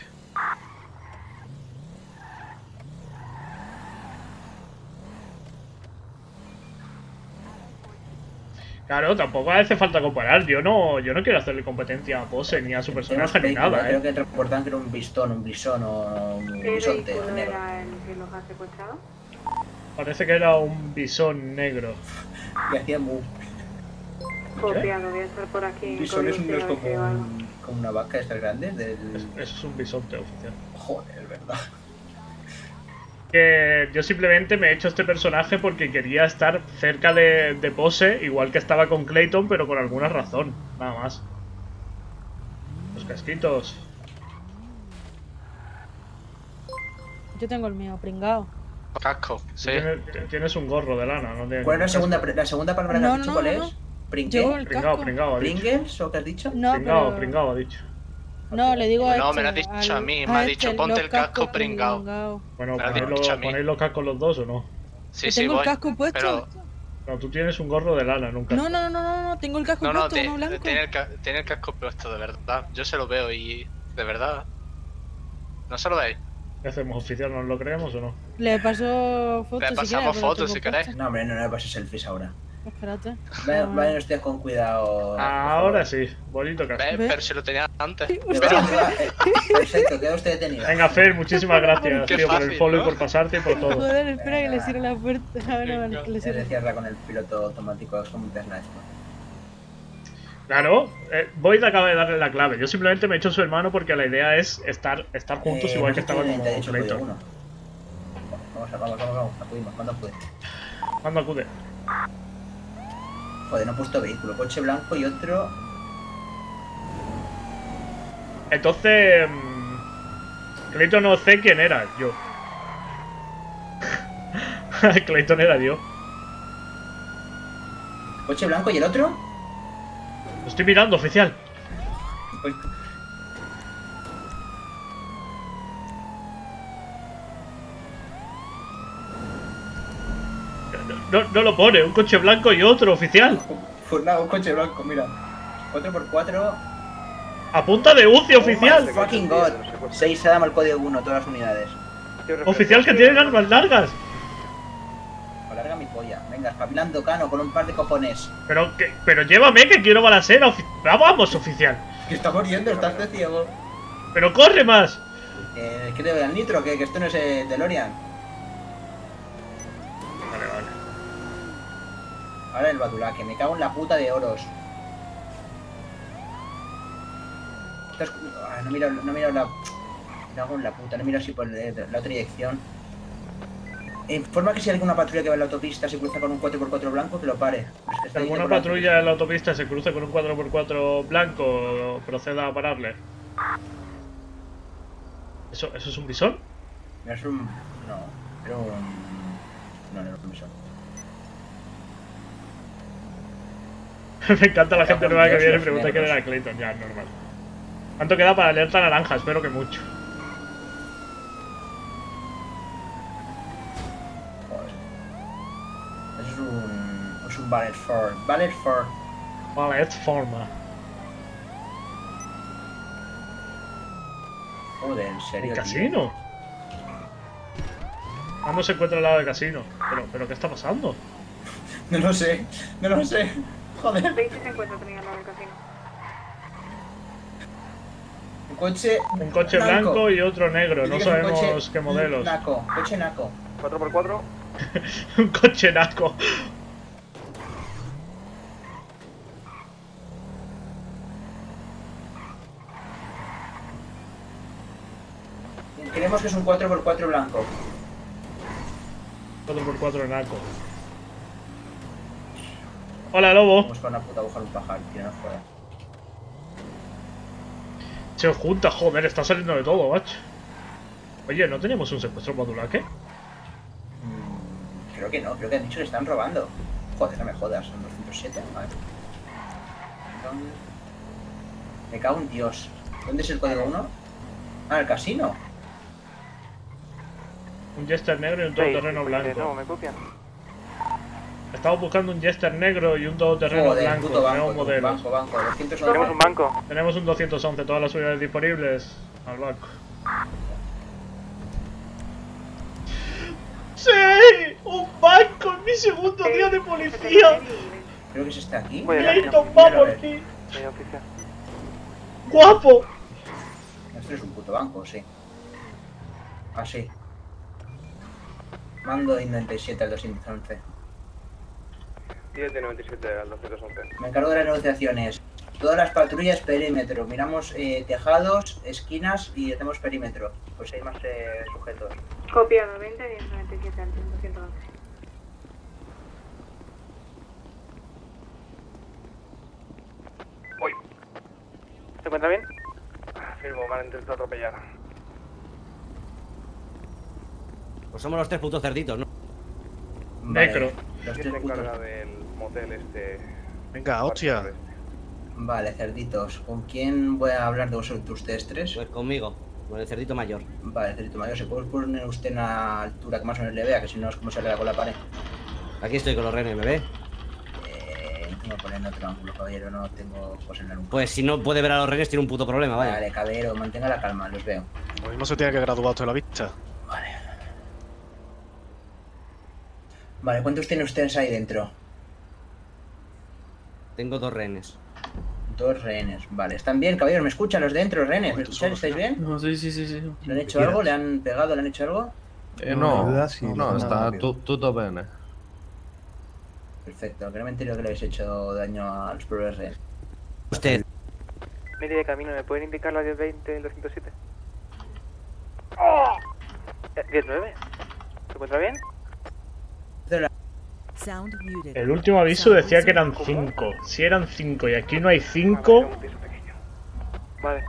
Claro, tampoco hace falta comparar. Yo no, yo no quiero hacerle competencia a Pose ni a su personaje ni nada, Creo eh. que transportaban que era un bistón, un brisón o un ¿Qué bisonte vehículo negro. era el que los ha secuestrado? Parece que era un bisón negro. Y hacía mu. Copiado, voy a estar por aquí. Un en bisón es, un- Columbia, es a ver como, si va algo. un- como una vaca de estas grandes. Del... Eso es un bisonte oficial. Joder, verdad. Que yo simplemente me he hecho este personaje porque quería estar cerca de, de Pose, igual que estaba con Clayton, pero con alguna razón, nada más. Los casquitos. Yo tengo el mío, pringao. Casco, sí. Tienes, tienes un gorro de lana, ¿no? Tienes ¿Cuál es la casco. segunda, pre- la segunda palabra que No, has dicho? no, ¿Cuál no, es? no. ¿Pringue? Llevo el Pringao, casco. pringao, ha dicho. ¿Pringles o qué has dicho? No, Pringao, pero... pringao, ha dicho. No, le digo a No, este, me lo has dicho al- a mí, me ha dicho, este, ponte los el casco cascos pringao. pringao. Bueno, Me lo has ¿ponéis, dicho a los, mí. ¿ponéis los cascos los dos o no? Sí, ¿Que sí, tengo voy. el casco puesto? Pero... No, tú tienes un gorro de lana, nunca. No, no, no, no, no, tengo el casco No, no, puesto, te- uno blanco. tiene, el ca- tiene el casco puesto, de verdad. Yo se lo veo y... De verdad. ¿No se lo veis? ¿Qué hacemos, oficial? ¿Nos lo creemos o no? Le paso fotos Le si pasamos quieres, pero fotos tengo si queréis. puesto. No, hombre, no, no le pases selfies ahora. Espérate. Vayan, Ah. vayan ustedes con cuidado. Ahora sí, bonito casco. Ve, pero si lo tenía antes. Me va, me va, eh, Perfecto, queda usted detenido. Venga, Fer, muchísimas gracias, Qué tío, por el fácil, follow ¿no? y por pasarte y por todo. Joder, espera que le cierre la puerta. Ah, no, vale, que le Se le cierre. cierra con el piloto automático, es como un Tesla esto. Claro, eh, Boyd acaba de darle la clave. Yo simplemente me he hecho su hermano porque la idea es estar, estar juntos Eh, igual no que sé estaba quién como te ha dicho el código Clayton. uno. Vamos, vamos, vamos, vamos, acudimos, ¿cuándo acude? ¿Cuándo acude? Joder, no he puesto vehículo, coche blanco y otro... Entonces... mmm, Clayton no sé quién era, yo. Clayton era yo. ¿Coche blanco y el otro? Lo estoy mirando, oficial. Pues- No, no lo pone, un coche blanco y otro, oficial. Pues nada, un coche blanco, mira. cuatro por cuatro... A punta de U C I, oficial. Oh my fucking god. seis Adam al código uno, todas las unidades. Oficial que tiene armas largas. Alarga mi polla. Venga, espabilando Cano con un par de cojones. Pero, que, pero llévame que quiero balacera. ofi- Vamos, oficial. Que está muriendo, estás de ciego. Pero corre más. Eh, ¿Qué te doy al nitro? Que, que esto no es eh, DeLorean. Vale, vale. Ahora el Badulaque, me cago en la puta de oros. Esto es- ah, no miro, no miro la... Me cago en la puta, no miro así por eh, la otra dirección. Informa que si hay alguna patrulla que va en la autopista se cruza con un cuatro por cuatro blanco, que lo pare. Es que Si está alguna yendo por la patrulla en la autopista se cruza con un cuatro por cuatro blanco, proceda a pararle. ¿Eso, ¿Eso es un bisón? No es un... No, era un... No, no era un bisón. Me encanta la gente nueva que Dios, viene y los pregunta quién negros. era Clayton. Ya, normal. ¿Cuánto queda para alerta naranja? Espero que mucho. Eso es un... Es un Ballet Ford. Ballet Ford. Vale, es forma. Joder, en serio, ¿El tío? casino? Ah, no se encuentra al lado del casino. Pero, pero ¿qué está pasando? No lo sé, no lo sé. Joder. veinte se encuentra también al lado del casino. Un coche... Un coche blanco y otro negro. No Dice que es un sabemos coche qué modelos. Naco, coche naco. cuatro por cuatro. Un coche naco. Creemos que es un cuatro por cuatro blanco. cuatro por cuatro naco. Hola, lobo. Vamos con una puta aguja en un pajar, tío, no jodas. Se junta, joder, está saliendo de todo, macho. Oye, ¿no tenemos un secuestro modulaque? Mm, creo que no, creo que han dicho que están robando. Joder, no me jodas, son doscientos siete, vale. ¿Dónde? Me cago en Dios. ¿Dónde es el código uno? Ah, el casino. Un Jester negro y un Sí, todoterreno sí, blanco. de nuevo, me copian. Estamos buscando un Jester negro y un todoterreno Joder, blanco. puto banco, Tenemos tú, modelos. banco, banco, doscientos once. Tenemos un banco. Tenemos un doscientos once, todas las unidades disponibles al banco. ¡Sí! ¡Un banco en mi segundo día de policía! Creo que se está aquí. Clayton va por ti. Sí, oficial. ¡Guapo! Esto es un puto banco, sí. Ah, sí. Mando I noventa y siete al doscientos once. diez de noventa y siete al doscientos once. Me encargo de las negociaciones. Todas las patrullas, perímetro. Miramos eh, tejados, esquinas y hacemos perímetro. Pues hay más eh, sujetos. Copiado, veinte, diez, noventa y siete al doscientos once. Uy. ¿Se encuentra bien? Firmo, me han intentado atropellar. Pues somos los tres putos cerditos, ¿no? Necro. Los ¿Quién tres se encarga putos. del motel este? Venga, hostia. Vale, cerditos. ¿Con quién voy a hablar de vosotros, ustedes tres? Pues conmigo, con el cerdito mayor. Vale, el cerdito mayor. ¿Se puede poner usted en una altura que más o menos le vea? Que si no es como se le da con la pared. Aquí estoy con los renes, ¿me ve? Eh, tengo que poner en otro ángulo, caballero. No tengo cosa en la nuca. Pues si no puede ver a los renes tiene un puto problema, vaya. Vale, caballero, mantenga la calma, los veo. Lo mismo se tiene que graduar usted la vista. Vale, ¿cuántos tienen ustedes ahí dentro? Tengo dos renes. Dos rehenes, vale. ¿Están bien, caballero? ¿Me escuchan los de dentro, los rehenes? ¿Me escuchan? ¿Estáis bien? No, sí, sí, sí, sí. ¿Le han hecho algo? ¿Le han pegado? ¿Le han hecho algo? Eh, no, no, está tu- tutto bene. Perfecto, que no me entero que le habéis hecho daño a los pobres rehenes. Usted. Media de camino, ¿me pueden indicar la diez veinte, el doscientos siete? Eh, diez nueve. ¿Se encuentra bien? Sound muted. El último aviso decía que eran cinco. Si eran cinco y aquí no hay cinco, Vale.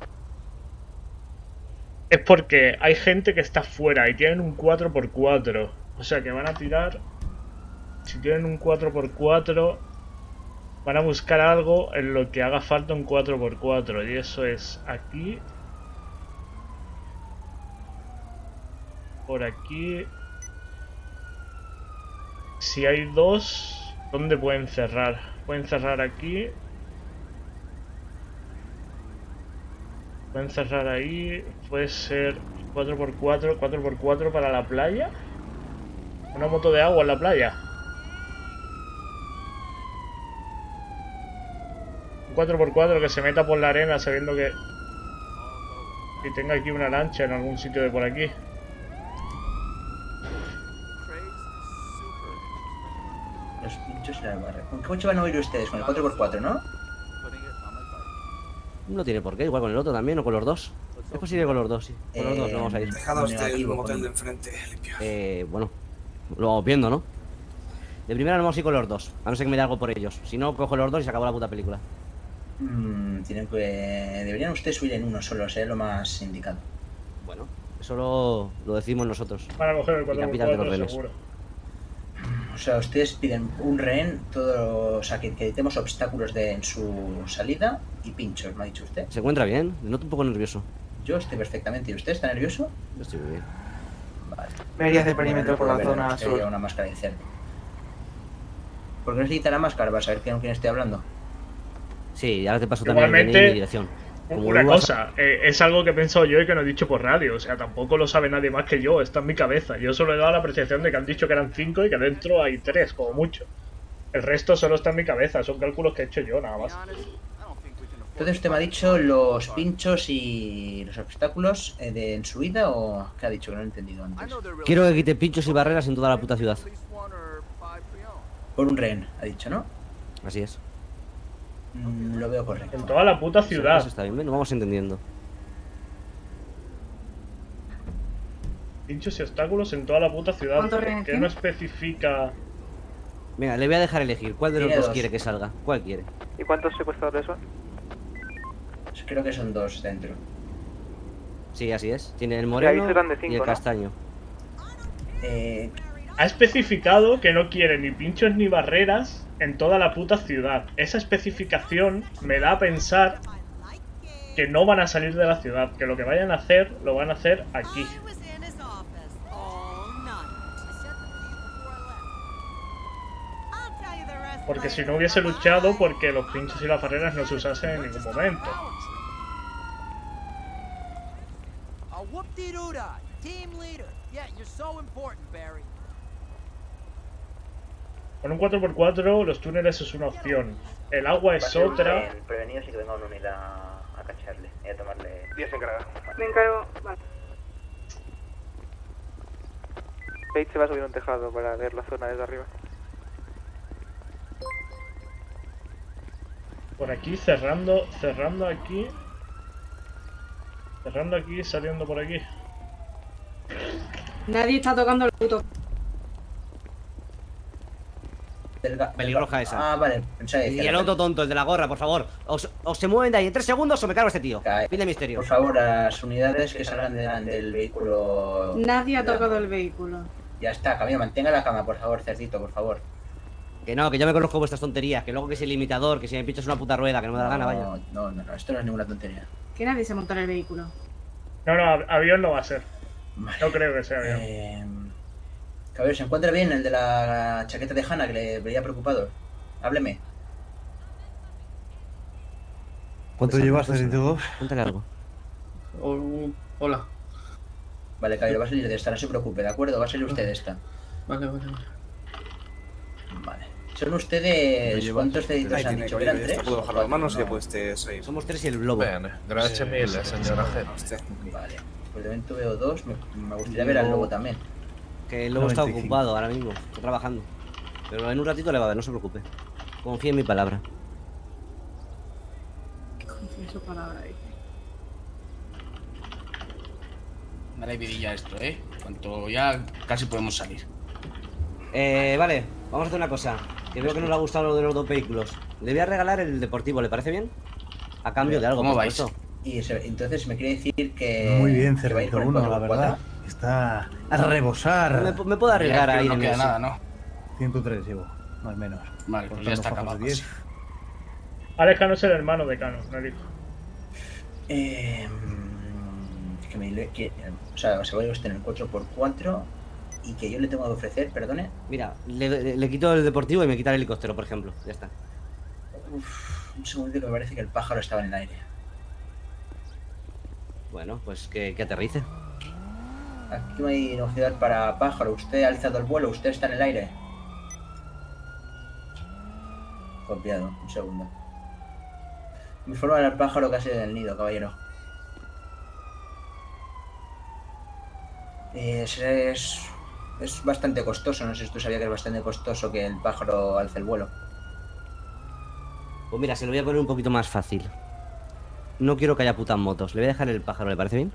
es porque hay gente que está fuera y tienen un cuatro por cuatro. O sea que van a tirar... Si tienen un cuatro por cuatro, van a buscar algo en lo que haga falta un cuatro por cuatro. Y eso es aquí. Por aquí. Si hay dos, ¿dónde pueden cerrar? Pueden cerrar aquí. Pueden cerrar ahí. Puede ser cuatro por cuatro, cuatro por cuatro para la playa. Una moto de agua en la playa. Un cuatro por cuatro que se meta por la arena sabiendo que... Y tenga aquí una lancha en algún sitio de por aquí. Los pinchos en la barra. ¿Con qué coche van a oír ustedes? Con el cuatro por cuatro, ¿no? No tiene por qué, igual con el otro también o con los dos. Es posible con los dos, sí. Con los dos nos vamos a ir. Dejad a usted el motel de enfrente limpio. Eh, bueno, lo vamos viendo, ¿no? De primera nos vamos a ir con los dos, a no ser que me dé algo por ellos. Si no, cojo los dos y se acabó la puta película. Mm, tienen que... Deberían ustedes subir en uno solo, sería lo más indicado. Bueno, eso lo, lo decimos nosotros. Para coger el Y cuatro por capitán de los cuatro renes. seguro. O sea, ustedes piden un rehén, todo, o sea, que, que evitemos obstáculos de, en su salida y pinchos, me ha dicho usted. ¿Se encuentra bien? Me noto un poco nervioso. Yo estoy perfectamente. ¿Y usted está nervioso? Yo estoy muy bien. Vale. Medidas de perímetro por la Bueno, zona usted sur. lleva una máscara incierta. ¿Por qué no se quita la máscara? ¿Vas a ver con quién estoy hablando? Sí, ahora te paso también el D N I y Igualmente, mi dirección. Como una lo vas cosa, eh, es algo que he pensado yo y que no he dicho por radio. O sea, tampoco lo sabe nadie más que yo. Está en mi cabeza. Yo solo he dado la apreciación de que han dicho que eran cinco y que dentro hay tres, como mucho. El resto solo está en mi cabeza. Son cálculos que he hecho yo, nada más. Entonces usted me ha dicho los pinchos y los obstáculos eh, de, en su ida o qué ha dicho que no he entendido antes. Quiero que quite pinchos y barreras en toda la puta ciudad. Por un rehén, ha dicho, ¿no? Así es. Mm, lo veo correcto. En toda la puta ciudad. Eso está bien, nos vamos entendiendo. Pinchos y obstáculos en toda la puta ciudad. ¿Cuántos ¿Por rehenes qué tiene? no especifica? Venga, le voy a dejar elegir. ¿Cuál de los Tiene dos dos. quiere que salga? ¿Cuál quiere? ¿Y cuántos secuestradores son? Creo que son dos dentro. Sí, así es. Tiene el ahí moreno serán de y cinco, el ¿no? castaño. Eh, Ha especificado que no quiere ni pinchos ni barreras en toda la puta ciudad. Esa especificación me da a pensar que no van a salir de la ciudad, que lo que vayan a hacer, lo van a hacer aquí. Porque si no hubiese luchado porque los pinchos y las barreras no se usasen en ningún momento. A whoop-de-doo-dah. Team leader. Yeah, you're so important, Barry. Con un cuatro por cuatro los túneles es una opción. El agua es otra. Prevenido si que venga una unidad a cacharle y a tomarle... diez encargado. Me encargo. Vale. Page se va a subir a un tejado para ver la zona desde arriba. Por aquí, cerrando, cerrando aquí. Cerrando aquí, saliendo por aquí. Nadie está tocando el puto. Pelirroja esa. Ah, vale. Pensaba que Y decía el la otro tonto, el de la gorra, por favor. Os, os se mueven de ahí en tres segundos o me cargo a este tío. Fin de misterio. Por favor, las unidades que salgan delante del vehículo... Nadie ha tocado el vehículo. Ya está, Camilo, mantenga la cama, por favor, cerdito, por favor. Que no, que yo me conozco vuestras tonterías. Que luego que es el limitador, que si me pinchas una puta rueda, que no me da la gana, vaya. No, no, no, esto no es ninguna tontería. Que nadie se monta en el vehículo. No, no, av- avión no va a ser. No creo que sea avión. Eh... Caballero, ¿se encuentra bien el de la chaqueta de Hanna que le veía preocupado? Hábleme. ¿Cuánto llevas, treinta y dos? Cuéntale algo. Hola. Vale, caballero, va a salir de esta, no se preocupe, ¿de acuerdo? Va a salir usted de esta. Vale, vale. Vale. ¿Son ustedes cuántos deditos han dicho? ¿Eran tres? Puedo bajar las manos y ya puedes seguir. Somos tres y el globo. Bene, grazie mille, señora G. Vale. Pues de momento veo dos. Me, me gustaría ver al lobo también. Que el lobo está ocupado ahora mismo, está trabajando. Pero en un ratito le va a ver, no se preocupe. Confía en mi palabra. Confía en su palabra, dice. Dale vidilla a esto, ¿eh? Cuanto ya casi podemos salir. Eh, vale, vamos a hacer una cosa. Que veo que no le ha gustado lo de los dos vehículos. Le voy a regalar el deportivo, ¿le parece bien? A cambio de algo. ¿Cómo por vais? supuesto. Y se- entonces me quiere decir que... Muy bien, que va a ir Cerdito con el uno, la cuatro por cuatro. verdad. Está a rebosar. Me, me puedo arriesgar ahí. No en queda eso. nada, ¿no? ciento tres llevo, más o menos. Vale, pues ya está acabado. diez. Alex Cano es el hermano de Cano, no el hijo. Eh, que me, le- que, o sea, se va a usted en el cuatro por cuatro y que yo le tengo que ofrecer, perdone. Mira, le, le- le quito el deportivo y me quita el helicóptero, por ejemplo. Ya está. Uf, un segundo que me parece que el pájaro estaba en el aire. Bueno, pues que, que aterrice. Aquí no hay novedad para pájaro. Usted ha alzado el vuelo, usted está en el aire. Copiado, un segundo. Me informa al pájaro que ha sido en el nido, caballero. Es, es, es bastante costoso, no sé si tú sabías que es bastante costoso que el pájaro alce el vuelo. Pues mira, se lo voy a poner un poquito más fácil. No quiero que haya putas motos. Le voy a dejar el pájaro, ¿le parece bien?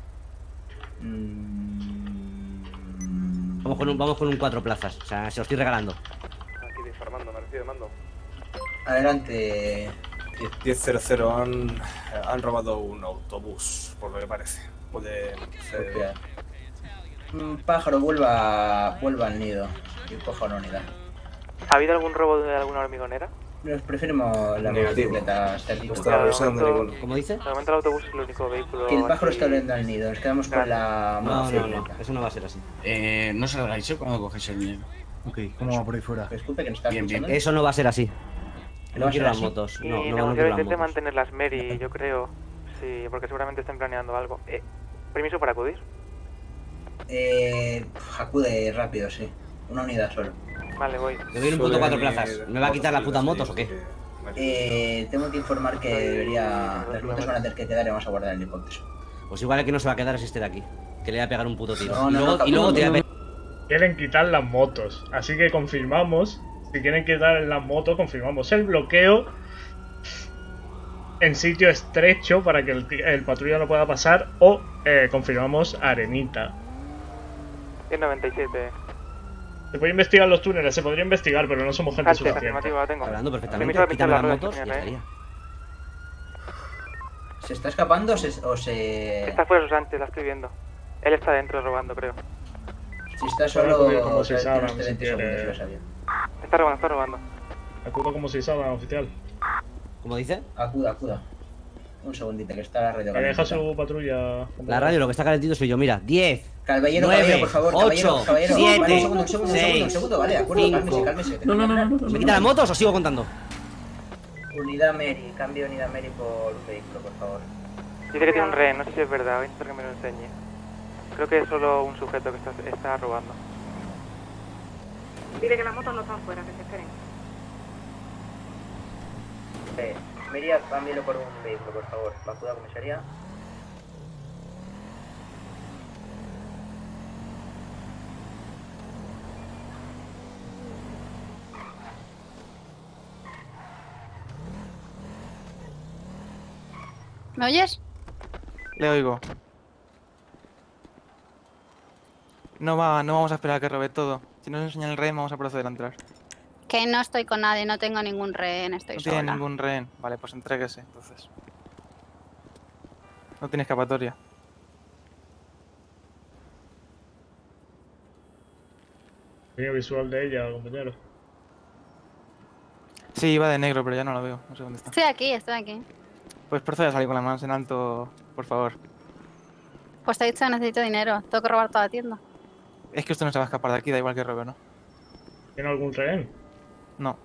Vamos con un, vamos con un cuatro plazas. O sea, se lo estoy regalando. Aquí disarmando, me recibe mando. Adelante. diez cero cero, han, han robado un autobús, por lo que parece. Puede ser... Copiar. Un pájaro vuelva, vuelva al nido y coja una unidad. ¿Ha habido algún robo de alguna hormigonera? Nos preferimos la Negativo. motocicleta, cerdito. No estaba revisando momento- ninguno. ¿Cómo dice? De momento el autobús es el único vehículo. Que el pájaro aquí. está volviendo al nido, nos quedamos con la No, no, motocicleta. no. Eso no va a ser así. Eh, no salgáis, ¿eh? Cuando cogéis el dinero. Ok, ¿cómo va por ahí fuera? Disculpe que no está Bien, bien. escuchando. Eso no va a ser así. ¿No No va a quiero ser las así? motos. Y No, no, no negociar quiero las intente motos. mantener las Mary, yo creo. Sí, porque seguramente estén planeando algo. Eh, ¿Permiso para acudir? Eh, acude rápido, sí. Una unidad solo. Vale, voy. Le doy un puto cuatro plazas. ¿Me va a quitar las putas motos o qué? Eh, tengo que informar que debería... Las motos van a tener que quedar y vamos a guardar el helicóptero. Pues igual el que no se va a quedar es este de aquí. Que le voy a pegar un puto tiro. No, y no, luego, no, y luego no, te voy a no, pe- Quieren quitar las motos, así que confirmamos. Si quieren quitar las motos, confirmamos el bloqueo en sitio estrecho para que el, el patrulla no pueda pasar, o eh, confirmamos arenita. diez noventa y siete. Se puede investigar los túneles, se podría investigar, pero no somos gente Sánchez, suficiente. afirmativo, la tengo. Hablando perfectamente, Permiso de quítame pinchar las la motos y rueda, ya señora, estaría. ¿Se está escapando o se...? O se... Está fuera de Sánchez, la estoy viendo. Él está dentro robando, creo. Si está Solo solo... acudir como si tiene saben, usted si veinte segundos, quiere. si lo sabía. Está robando, está robando. Acudo como si saben, oficial. ¿Cómo dice? Acuda, acuda. Un segundito, que está la radio Que deja calentita. su patrulla. La radio, lo que está calentito soy yo, mira. diez, Caballero, nueve, caballero, por favor, caballero, ocho, caballero. siete, Vale, un segundo, un segundo, un segundo, un seis, segundo, vale, de acuerdo, cinco. cálmese, cálmese. No, no, no, no, no. ¿Me quita las motos o sigo contando? Unidad Mary, cambio unidad Mary por un vehículo, por favor. Dice que tiene un rehén, no sé si es verdad, voy a intentar que me lo enseñe. Creo que es solo un sujeto que está, está robando. Dile que las motos no están fuera, que se esperen. Eh, Mary, cámbielo por un vehículo, por favor. Bacuda comisaría. ¿Me oyes? Le oigo. No va, no vamos a esperar a que robe todo. Si nos enseña el rehén, vamos a proceder a entrar. Que no estoy con nadie, no tengo ningún rehén, estoy No sola. tiene ningún rehén. Vale, pues entréguese, entonces. No tiene escapatoria. Tenía visual de ella, compañero. Sí, iba de negro, pero ya no lo veo. No sé dónde está. Estoy aquí, estoy aquí. Pues procede a salir con las manos en alto, por favor. Pues te he dicho que necesito dinero, tengo que robar toda la tienda. Es que usted no se va a escapar de aquí, da igual que robe, ¿no? ¿Tiene algún rehén? No.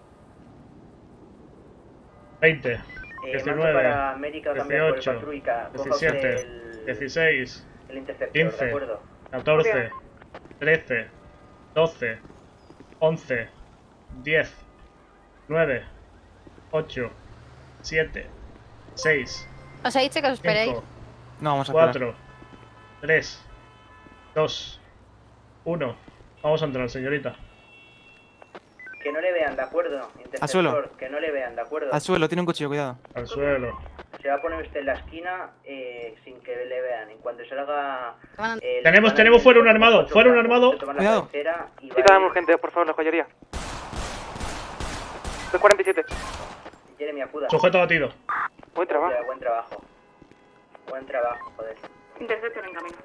veinte, Eh, mando diecinueve, para América, cambiar por el dieciocho, patrulla. Coja diecisiete, usted el, dieciséis, el interceptor, quince, ¿de acuerdo? catorce, trece, doce, once, diez, nueve, ocho, siete, seis, Os he dicho que os esperéis. cinco, No, vamos a esperar. cuatro, tres, dos, uno. Vamos a entrar, señorita. Que no le vean, ¿de acuerdo? Interceptor, Al suelo. que no le vean, ¿de acuerdo? Al suelo, tiene un cuchillo, cuidado. Al suelo. Se va a poner usted en la esquina eh, sin que le vean. En cuanto salga... Eh, Tenemos, tenemos fuera un armado, fuera un armado. Cuidado. Sí, dame urgente, por favor, la joyería. B cuarenta y siete. Jeremy, acuda. Sujeto batido. Buen trabajo. Buen trabajo. Buen trabajo, joder. Interceptor en camino.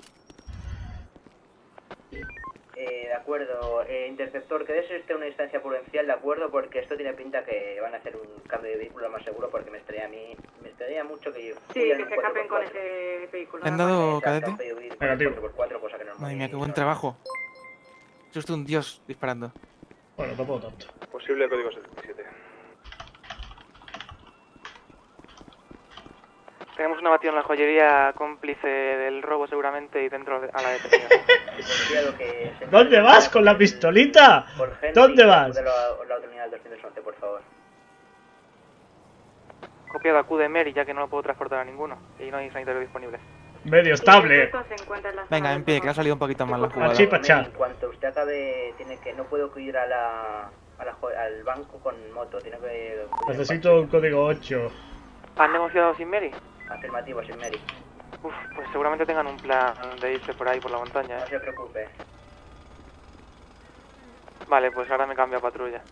Eh, de acuerdo. Eh, interceptor, que des este una distancia prudencial, de acuerdo, porque esto tiene pinta que van a hacer un cambio de vehículo más seguro, porque me estaría a mí... Me estaría mucho que... Sí, que se escapen con ese vehículo. ¿Le han dado cadete? Negativo. Pues Madre mía, qué buen trabajo. Es usted un dios disparando. Bueno, tampoco tanto. Posible código setenta y siete. Tenemos una batida en la joyería cómplice del robo seguramente y dentro de- a la detenida. ¿Dónde vas con la pistolita? ¿Dónde vas? De la, la otra unidad del doscientos once, por favor. Copia de A Q de Mary ya que no lo puedo transportar a ninguno y no hay sanitario disponible. Medio estable. Venga, en pie, que le ha salido un poquito mal la jugada. Pachi, pacha. En cuanto usted acabe, tiene que... No puedo ir a la, a la jo- al banco con moto, tiene que... Necesito un código ocho. ¿Han negociado sin Mary? Afirmativo, sin Mary. Uf, pues seguramente tengan un plan de irse por ahí por la montaña. No ¿eh? se preocupe. Vale, pues ahora me cambio a patrulla.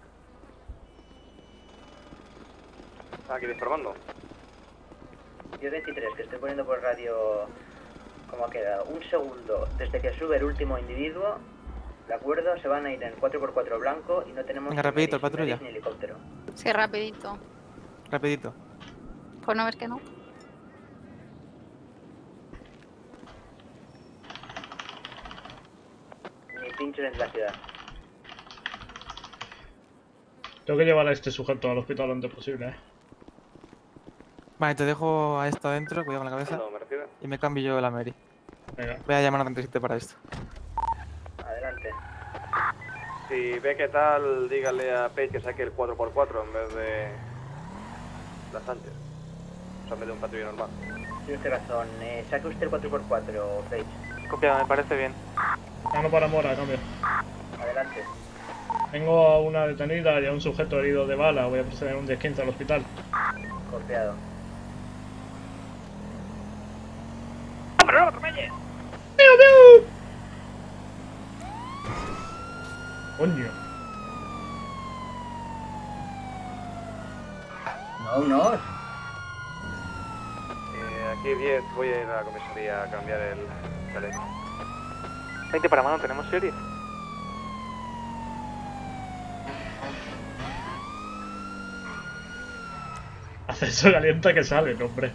Aquí informando. diez veintitrés, que estoy poniendo por radio cómo ha quedado. Un segundo, desde que sube el último individuo, ¿de acuerdo? Se van a ir en cuatro por cuatro blanco y no tenemos Venga, ni rapidito, Meris, patrulla. Meris ni helicóptero. Sí, rapidito. Rapidito. Pues no ves que no. Ni pinchos en la ciudad. Tengo que llevar a este sujeto al hospital lo antes posible, eh. Vale, te dejo a esto adentro, cuidado con la cabeza. No, me refiero. Y me cambio yo la Mary. Venga. Voy a llamar a treinta y siete para esto. Adelante. Si ve que tal, dígale a Page que saque el cuatro por cuatro en vez de la Sánchez. O sea, en vez de un patrulla normal. Tiene usted razón. Eh, saque usted el cuatro por cuatro, Page. Copiado, me parece bien. Mano para mora, cambio. Adelante. Tengo a una detenida y a un sujeto herido de bala. Voy a proceder un diez quince al hospital. Copiado. ¡Pero no lo atropelle! ¡Piu, piu! Coño. No, no. Eh, aquí diez, voy a ir a la comisaría a cambiar el chaleco. veinte para mano, ¿tenemos serie? acceso calienta que sale, no, hombre.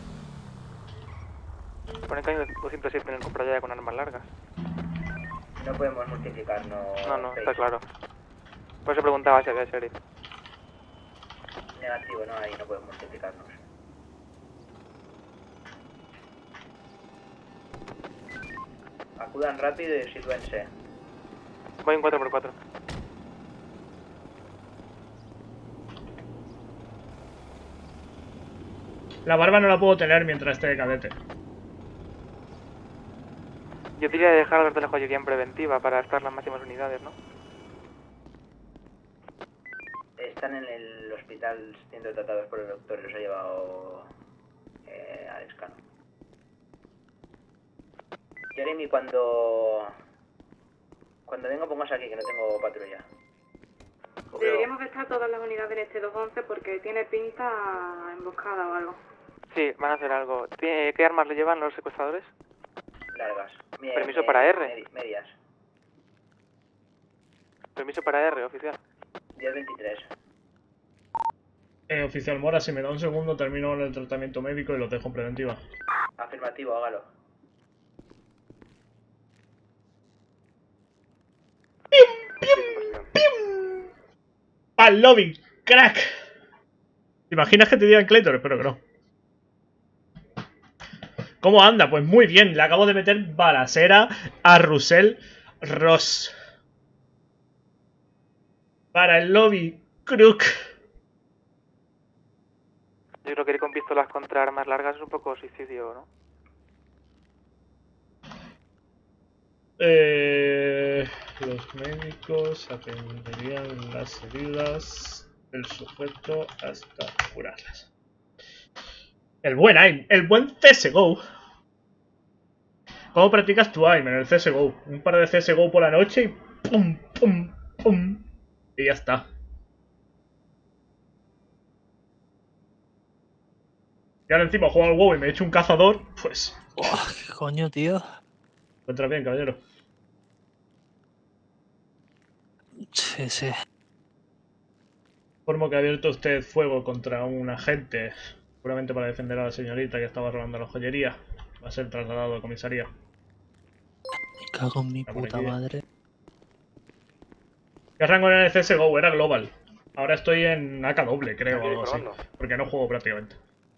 Pone que hay doscientos siete en el compra ya con armas largas. No podemos multiplicarnos. No, no, está claro. Por eso preguntaba si había sheriff. Negativo, no, ahí no podemos multiplicarnos. Acudan rápido y sírvense. Voy en cuatro por cuatro. La barba no la puedo tener mientras esté de cadete. Yo diría dejar los de la joyería en preventiva para estar las máximas unidades, ¿no? Están en el hospital siendo tratados por el doctor y los ha llevado eh, Alex Cano. Jeremy, cuando cuando venga pongas aquí, que no tengo patrulla. Deberíamos de estar todas las unidades en este doscientos once porque tiene pinta emboscada o algo. Sí, van a hacer algo. ¿Qué armas le llevan los secuestradores? Largas. Mie Permiso me para R. Medias. Permiso para R, oficial. diez veintitrés. Eh, oficial Mora, si me da un segundo termino el tratamiento médico y lo dejo en preventiva. Afirmativo, hágalo. ¡Al lobby! ¡Crack! ¿Te imaginas que te digan Claytor? Espero que no. ¿Cómo anda? Pues muy bien. Le acabo de meter balacera a Russell Ross. Para el lobby, Crook. Yo creo que ir con pistolas contra armas largas es un poco suicidio, ¿no? Eh, los médicos atenderían las heridas del sujeto hasta curarlas. El buen aim, el buen C S G O. ¿Cómo practicas tu aim en el C S G O? Un par de C S G O por la noche y pum, pum, pum. Y ya está. Y ahora encima juego al WoW y me he hecho un cazador, pues... Oh, ¿qué coño, tío? Encuentra bien, caballero. Sí, sí. Informo que ha abierto usted fuego contra un agente, seguramente para defender a la señorita que estaba robando la joyería. Va a ser trasladado a comisaría. Me cago en mi puta madre. ¿Qué rango era en el C S G O? Era global. Ahora estoy en A K doble, creo, o algo así. Porque no juego prácticamente.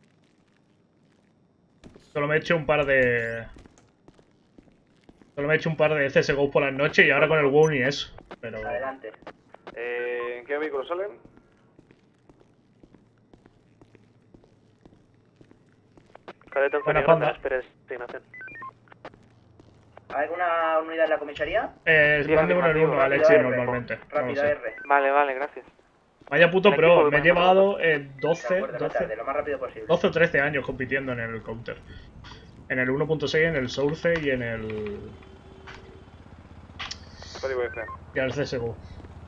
Solo me he hecho un par de... Solo me he hecho un par de C S G O por la noche y ahora con el WoW ni eso. Pero... Adelante. Eh, ¿En qué vehículo salen? Cadete Buena panda. espera designación. ¿Hay alguna unidad en la comisaría? Eh, Sí, van de uno en afirmativo, uno, rápido Alexi, R, normalmente. No lo Rápido sé. R. Vale, vale, gracias. Vaya puto El pro, equipo me he de llevado eh, De doce, acuerdo, no doce, tarde, lo más rápido posible. doce o trece años compitiendo en el counter. En el uno punto seis, en el Source y en el... Código F. y en el C S G O.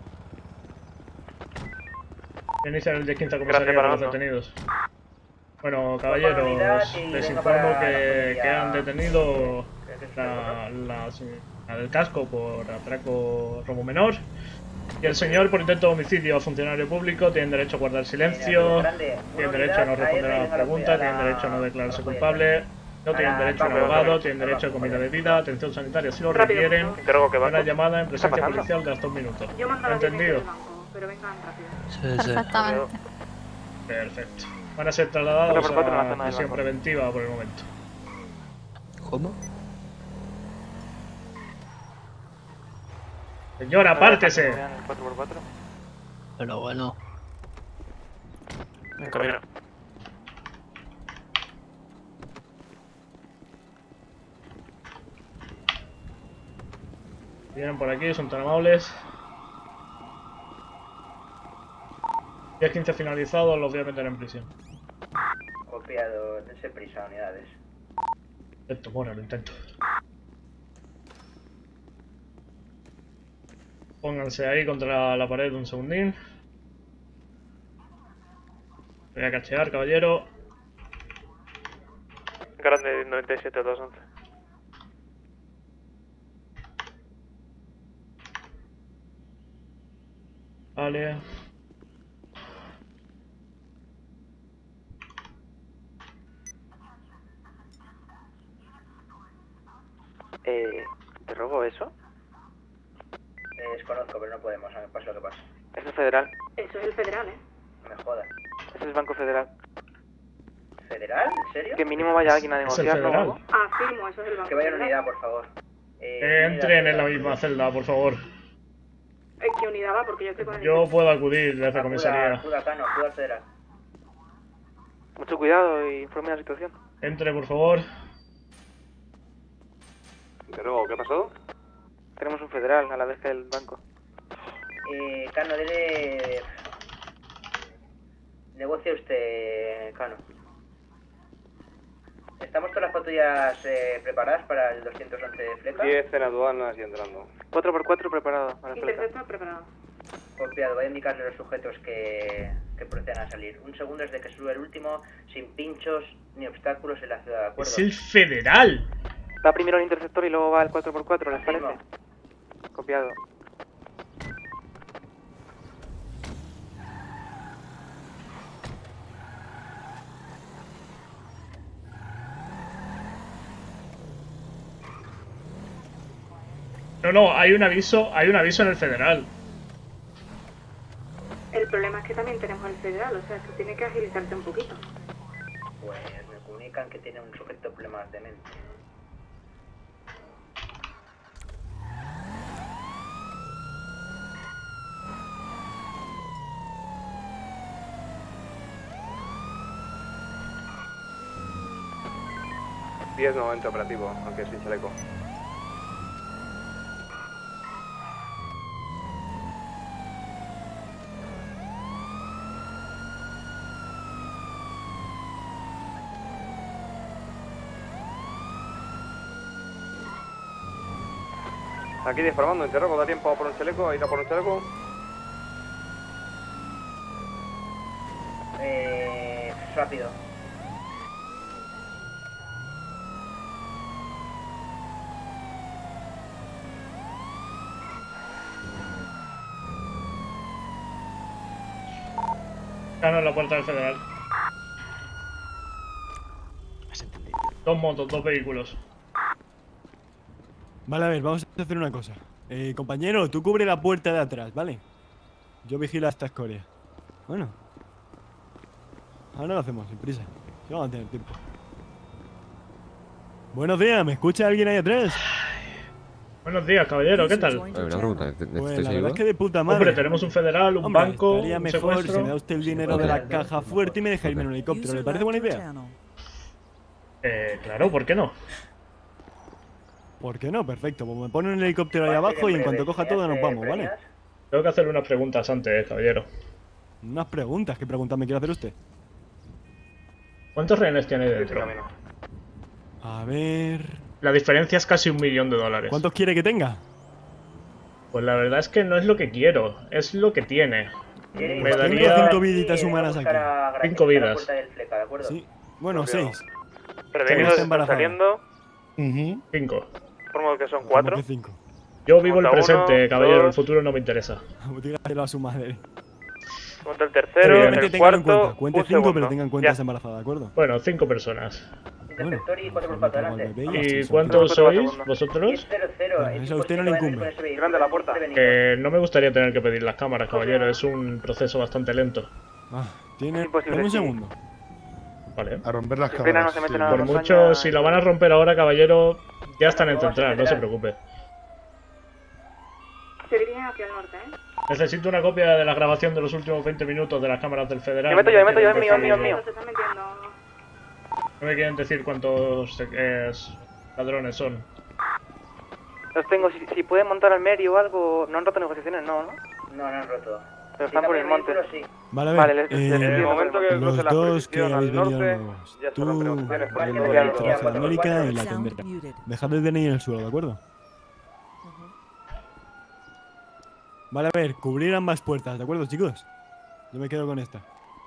Voy a iniciar el diez quince Gracias comisaría para por los nosotros. detenidos. Bueno, Toma unidad caballeros, y les venga informo para la que, policía. que han detenido Creo que es la, la señora del casco por atraco robo menor. Y el señor por intento de homicidio a funcionario público. Tienen derecho a guardar silencio, Grande, tienen una derecho a no unidad, responder ahí a las venga la preguntas, policía, tienen derecho a no la- declararse la policía. culpable, no tienen A la- derecho a un vamos, abogado, vamos, tienen vamos, derecho a vamos, comida vamos. bebida, atención sanitaria si lo Rápido, requieren. por favor. Creo que Una banco. llamada en presencia pasando? policial de hasta un minuto. Yo mando a la gente ¿Entendido? del banco, pero vengan rápido. Sí, sí. Perfectamente. Perfecto. Van a ser trasladados Cuatro por cuatro en la a zona del prisión banco. preventiva por el momento. ¿Cómo? Señora, apártese. cuatro por cuatro. Pero bueno. En camino. Vienen por aquí, son tan amables. diez quince finalizado, los voy a meter en prisión. Copiado, dense prisa, unidades. Esto, bueno, lo intento. Pónganse ahí contra la pared un segundín. Voy a cachear, caballero. Grande noventa y siete dos once. Vale. Eh, ¿te robo eso? Eh, desconozco, pero no podemos, a ver, pase lo que pase. Eso es federal. Eso es el federal, ¿eh? No me jodas. Eso es Banco Federal. ¿Federal? ¿En serio? Que mínimo vaya alguien a Es el negociarlo o federal. algo. Afirmo, eso es el banco. Que vaya en federal. unidad, por favor. Eh, Que entren en la unidad, misma celda, por favor. Eh, ¿Qué unidad va? Porque yo estoy con el... Yo puedo acudir desde la comisaría. Acuda, Cano, acuda al federal. Mucho cuidado y informe de la situación. Entre, por favor. De nuevo, ¿qué pasó? Tenemos un federal a la vez que el banco. Eh, Cano, dele... Negocie usted, Cano. ¿Estamos todas las patrullas eh, preparadas para el doscientos once de Fleca? diez en aduanas y entrando. cuatro por cuatro preparado para el fleca. Interceptor preparado. Copiado, voy a indicarle a los sujetos que, que procedan a salir. Un segundo desde que sube el último, sin pinchos ni obstáculos en la ciudad, ¿de acuerdo? Es el federal. Va primero el interceptor y luego va el cuatro por cuatro, ¿les parece? Copiado. No, no, hay un aviso, hay un aviso en el federal. El problema es que también tenemos el federal, o sea, esto tiene que agilizarse un poquito. Pues me comunican que tiene un sujeto problemas de mente. diez noventa operativo, aunque sin chaleco. Aquí disparando, interrogo, da tiempo a por un chaleco, a ir a por un chaleco. Eh... rápido. Cano en la puerta del federal. Dos motos, dos vehículos. Vale, a ver, vamos a hacer una cosa. Eh, compañero, tú cubre la puerta de atrás, ¿vale? Yo vigilo a esta escoria. Bueno. Ahora lo hacemos, sin prisa. Sí, vamos a tener tiempo. Buenos días, ¿me escucha alguien ahí atrás? Buenos días, caballero, ¿qué tal? Una pregunta, Pues la verdad es que de puta madre. Hombre, tenemos un federal, un Hombre, banco, estaría un mejor secuestro. si me da usted el dinero de la caja fuerte y me deja irme en un helicóptero. ¿Le parece buena idea? Eh, claro, ¿por qué no? ¿Por qué no? Perfecto, pues me pone un helicóptero ahí abajo y en cuanto coja todo nos vamos, ¿vale? Tengo que hacer unas preguntas antes, caballero. Unas preguntas, ¿qué preguntas me quiere hacer usted? ¿Cuántos rehenes tiene dentro? A ver... La diferencia es casi un millón de dólares. ¿Cuántos quiere que tenga? Pues la verdad es que no es lo que quiero, es lo que tiene. Me daría... Tengo cinco viditas humanas aquí. Cinco vidas. Sí, bueno, seis. Prevenidos Está están embarazada. saliendo. Cinco. Informo que son cuatro. ¿Cómo que cinco? Yo vivo el Monta presente, uno, caballero, el dos. futuro no me interesa. Dígaselo a su madre. Monta el tercero, Obviamente el ténganlo en cuarto, cuenta. Cuente un cinco, pero segundo. tengan en cuenta Ya. esa embarazada, ¿de acuerdo? Bueno, cinco personas. Interceptor y cuatro por cuatro adelante. ¿Y cuántos sois vosotros? cero. Eso a usted no le incumbe. Grande la puerta. Que no me gustaría tener que pedir las cámaras, caballero, es un proceso bastante lento. Ah, tiene... imposible, Dame un sí. segundo. Vale. A romper las Qué pena no cámaras. se meten sí. a la Por montaña. mucho, si la van a romper ahora, caballero, ya están en central, no se preocupe. Se dirigen hacia el norte, ¿eh? Necesito una copia de la grabación de los últimos veinte minutos de las cámaras del federal. Me meto yo, me meto yo, es No me mío, es quieren mío, es mío. decir- Se están metiendo. No me quieren decir cuántos eh, ladrones son. Los tengo, si, si pueden montar al medio o algo. No han roto negociaciones, no, ¿no? No, no han roto. Pero están por el monte. Sí. Vale, a ver, Vale, les- eh, les- les- En el momento que los cruce la dos que jurisdicción habéis al venido norte, nuevos. ya se Tú, rompen negociaciones. el Vale, de vale, la vale, América y la Sound tendrá. muted. Dejad el D N I en el suelo, ¿de acuerdo? Vale, a ver, cubrir ambas puertas, ¿de acuerdo, chicos? Yo me quedo con esta.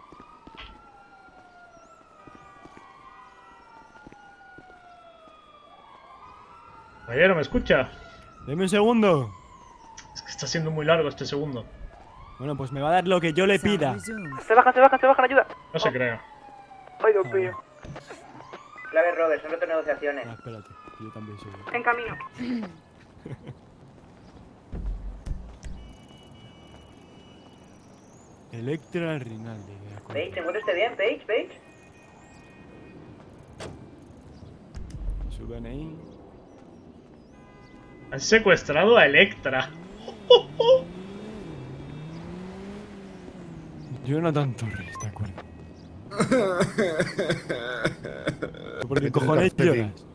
Caballero, ¿me escucha? Deme un segundo. Es que está siendo muy largo este segundo. Bueno, pues me va a dar lo que yo le pida. Se bajan, se bajan, se bajan, ayuda. No se crea. Ay, Dios mío. Clave Robert, son roto negociaciones. Ah, espérate. Yo también soy. En camino. Electra Rinaldi, de acuerdo. Page, ¿te encuentras usted bien? Page, Page. Suben ahí. Han secuestrado a Electra. Jonathan Torres, de acuerdo. ¿Por qué cojones lloras?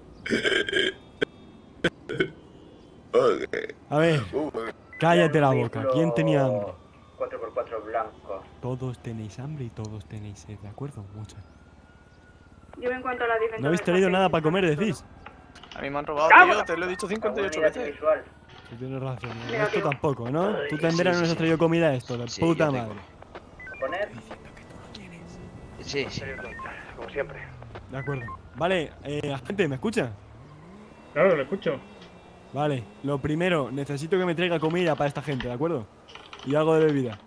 A ver, cállate la boca. ¿Quién tenía hambre? cuatro por cuatro blanco. Todos tenéis hambre y todos tenéis sed, ¿de acuerdo? Muchas. Yo en cuanto a la defensa. ¿No habéis traído nada para comer, decís? A mí me han robado, tío, te lo he dicho cincuenta y ocho veces. Tú tienes razón. ¿no? Esto tampoco, ¿no? Tú tendrás no nos has traído comida esto, de Sí, puta yo madre. tengo. ¿Poner? Sí, sí. Como siempre. De acuerdo. Vale, eh, agente, ¿me escucha? Claro, lo escucho. Vale, lo primero, necesito que me traiga comida para esta gente, ¿de acuerdo? Y algo de bebida.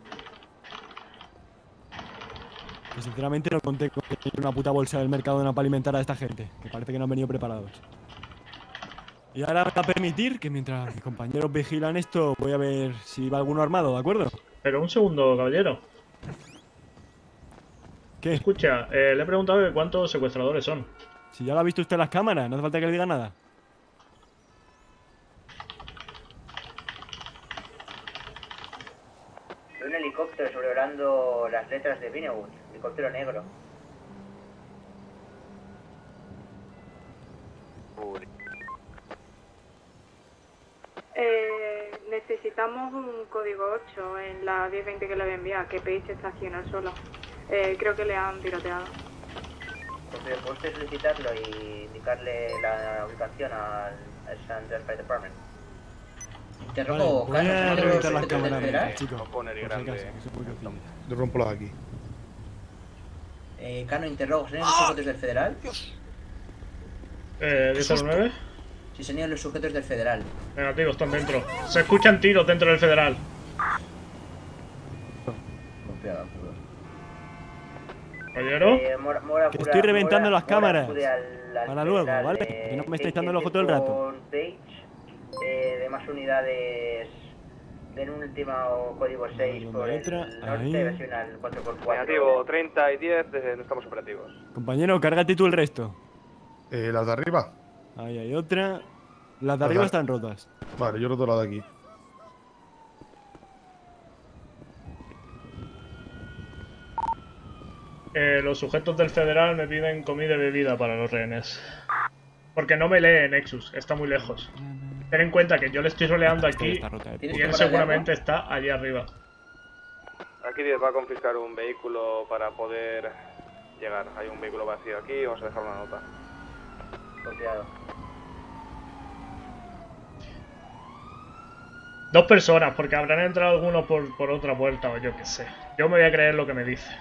Que sinceramente no conté con una puta bolsa del Mercadona para alimentar a esta gente, que parece que no han venido preparados. Y ahora me va a permitir que mientras mis compañeros vigilan esto, voy a ver si va alguno armado, ¿de acuerdo? Pero un segundo, caballero. ¿Qué? Escucha, eh, le he preguntado que cuántos secuestradores son. Si ya lo ha visto usted en las cámaras, no hace falta que le diga nada. Un helicóptero sobrevolando las letras de Vinewood. Helicóptero negro. Eh, necesitamos un código ocho en la diez veinte que le voy a enviar, que Paige está aquí en el suelo. Eh, creo que le han tiroteado. Pues puede usted solicitarlo y indicarle la ubicación al, al San Andreas Fire Department. Te Vale, robo, voy a Carlos, ¿no? reventar las ¿Te cámaras, federal? chicos. Poner por si grande. acaso, que soy muy cocina. Yo rompo las aquí. Eh, Cano, interrogo, ¿serían los sujetos del federal? Eh, diez cero nueve. Sí, serían los sujetos del federal. Negativo, están dentro. Se escuchan tiros dentro del federal. Confiado, puro. Caballero. Eh, Mora- Mora Que Pura- estoy reventando Mora- las cámaras. Mora acude al- al Para luego, federal, ¿vale? eh, Que no me estáis Page echando el ojo todo el rato. con Page, eh, de más unidades de un último código seis por el letra, norte, ahí. versión al cuatro por cuatro. Negativo, treinta y diez, eh, no estamos operativos. Compañero, cárgate tú el resto. Eh, ¿Las de arriba? Ahí hay otra. Las de arriba Ajá. están rotas. Vale, yo roto la de aquí. Eh, los sujetos del federal me piden comida y bebida para los rehenes. Porque no me lee Nexus, está muy lejos. Ten en cuenta que yo le estoy roleando aquí Está rota, eh. y él seguramente está allí arriba. Aquí diez va a confiscar un vehículo para poder llegar. Hay un vehículo vacío aquí, vamos a dejar una nota. Copiado. Dos personas, porque habrán entrado algunos por, por otra puerta o yo qué sé. Yo me voy a creer lo que me dice.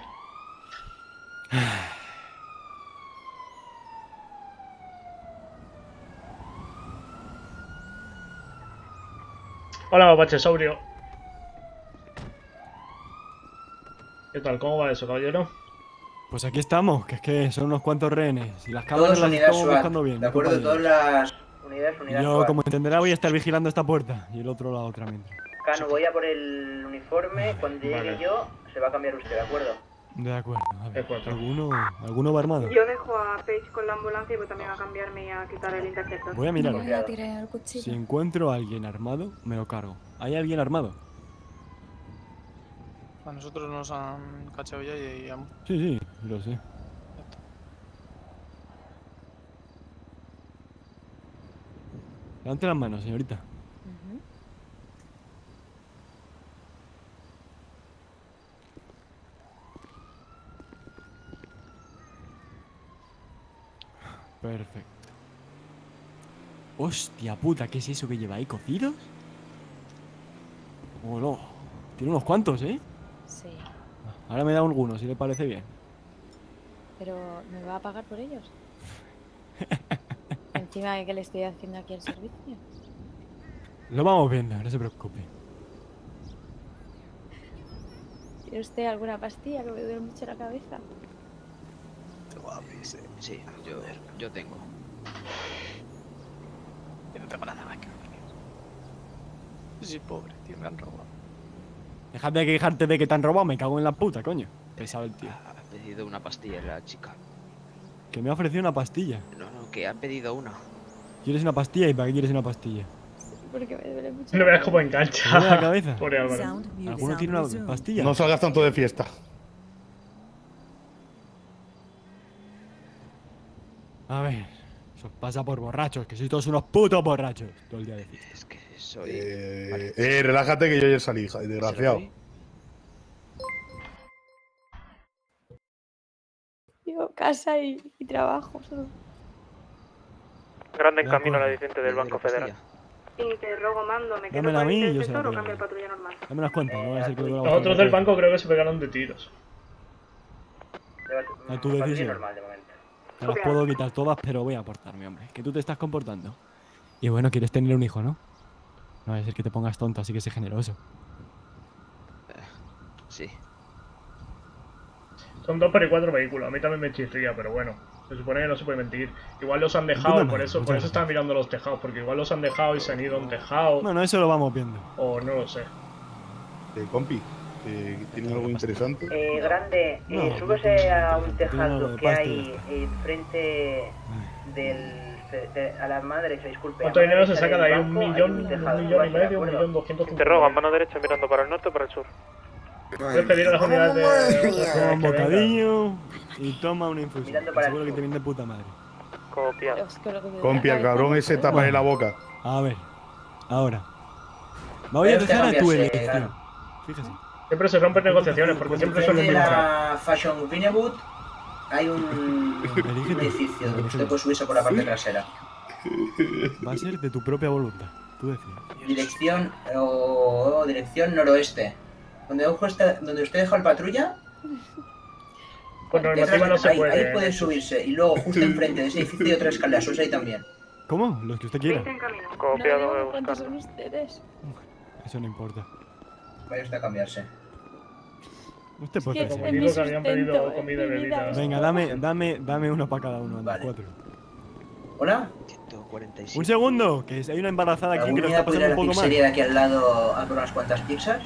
Hola, mapache sobrio. ¿Qué tal? ¿Cómo va eso, caballero? Pues aquí estamos, que es que son unos cuantos rehenes. Y las cámaras Todos las unidades estamos SWAT. buscando bien. De acuerdo, compañeros. todas las unidades, unidades Yo, SWAT. como entenderá, voy a estar vigilando esta puerta y el otro la otra mientras. Cano, voy a por el uniforme. Cuando llegue vale. yo, se va a cambiar usted, ¿de acuerdo? De acuerdo, a ver. De acuerdo. ¿Alguno, ¿Alguno va armado? Yo dejo a Paige con la ambulancia y voy también a cambiarme y a quitar el interceptor. Voy a mirar. Voy a tirar el cuchillo. Si encuentro a alguien armado, me lo cargo. ¿Hay alguien armado? A nosotros nos han cachado ya y, y han- Sí, sí, lo sé. Levante las manos, señorita. Perfecto. Hostia puta, ¿qué es eso que lleva ahí? ¿Cocidos? Oh, no. Tiene unos cuantos, ¿eh? Sí. Ahora me da algunos, si le parece bien. Pero, ¿me va a pagar por ellos? Encima de que le estoy haciendo aquí el servicio. Lo vamos viendo, no se preocupe. ¿Tiene usted alguna pastilla que me duele mucho la cabeza? Sí, yo, yo tengo. tengo nada más que ver. Sí, pobre, tío, me han robado. Déjate de quejarte de que te han robado, me cago en la puta, coño. Pesado el tío. Ha pedido una pastilla la chica. Que me ha ofrecido una pastilla. No, no, que ha pedido una. ¿Quieres una pastilla? ¿Y para qué quieres una pastilla? Porque me duele mucho. No veas cómo engancha. ¿Te duele la cabeza? Pobre Álvaro. ¿Alguno tiene una pastilla? No salgas tanto de fiesta. A ver, eso os pasa por borrachos, que sois todos unos putos borrachos. Todo el día de fiesta. Es que soy... Eh, eh, relájate que yo ayer salí, hija, desgraciado. Digo, casa y, y trabajo. Solo. Grande en camino a la licencia del Banco Federal. Interrogo mando, me quedo Dámela a con mí y el yo se la tesoro o pego. cambio el patrulla normal. Dame las cuentas, no va a ser que lo Los otros del banco creo que se pegaron de tiros. A tu decisión. Te las puedo quitar todas, pero voy a aportarme, hombre. Que tú te estás comportando. Y bueno, quieres tener un hijo, ¿no? No va a ser que te pongas tonto, así que sé generoso. Sí. Son dos para y cuatro vehículos. A mí también me chirría, pero bueno. Se supone que no se puede mentir. Igual los han dejado, por eso, por eso están mirando los tejados. Porque igual los han dejado y se han ido a un tejado. Bueno, eso lo vamos viendo. O no lo sé. Eh, compi, eh, ¿tiene algo interesante? Eh, grande, eh, No, súbese a un tejado no, que hay enfrente del... De, a la mano derecha, disculpe. ¿Cuánto dinero se saca de ahí? ¿Un millón, un millón y medio? ¿Un millón doscientos cincuenta? Interroga, mano derecha mirando para el norte o para el sur. Puedes pedir a las unidades de... Toma un bocadillo y toma una infusión. Mirando para Seguro que te viene de puta madre. Copiado. Compi, al cabrón ese tapa la boca. A ver, ahora. Me voy a dejar a tu elección. Fíjese. Siempre se rompen negociaciones porque siempre son los En mismos. la Fashion Vinewood hay un edificio donde usted puede subirse por la parte trasera. Va a ser de tu propia voluntad. Tú decides. Dirección o oh, dirección noroeste. Donde, ojo está, donde usted deja el patrulla. Por normativa no se ahí, puede. ahí puede subirse. Y luego justo enfrente de ese edificio hay otra escalera. Subes ahí también. ¿Cómo? Los que usted quiera. Copiado, voy a ¿Cuántos buscar. son ustedes? Eso no importa. Vaya usted a cambiarse. Usted puede Es que hacer. es mi Digo que habían pedido sustento, comida y mi vida. bebidas. Venga, dame, dame, dame uno para cada uno. anda, Vale. Cuatro. ¿Hola? ciento cuarenta y siete. Un segundo, que hay una embarazada aquí que lo ¿Alguna está puede ir a pasando un la poco mal. pizzería de aquí al lado a por unas cuantas pizzas?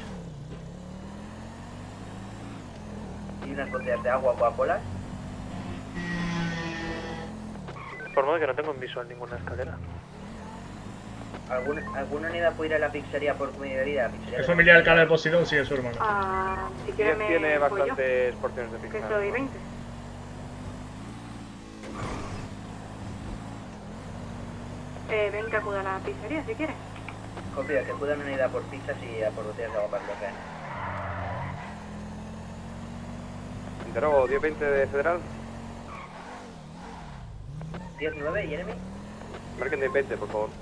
Y unas botellas de agua, Coca-Cola. Por modo que no tengo en visual ninguna escalera. ¿Algún, ¿Alguna unidad puede ir a la pizzería por comida y bebida? Pizzería Es de- familiar del cara de Posidón, sí, es su hermano. Ah, si quieres me Tiene voy yo, bastantes porciones de que pizza. soy veinte. Eh, ven que acuda a la pizzería si quieres. Copia, que puedan una unidad por pizzas y a por botellas de agua para los rehenes. Interrogo, diez veinte de Federal. diez nueve y enemy. Marquen diez veinte, por favor.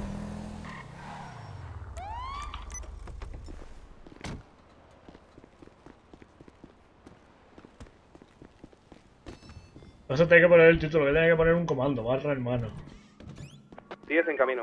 Vas a tener que poner el título, que tiene que poner un comando, barra hermano. diez en camino.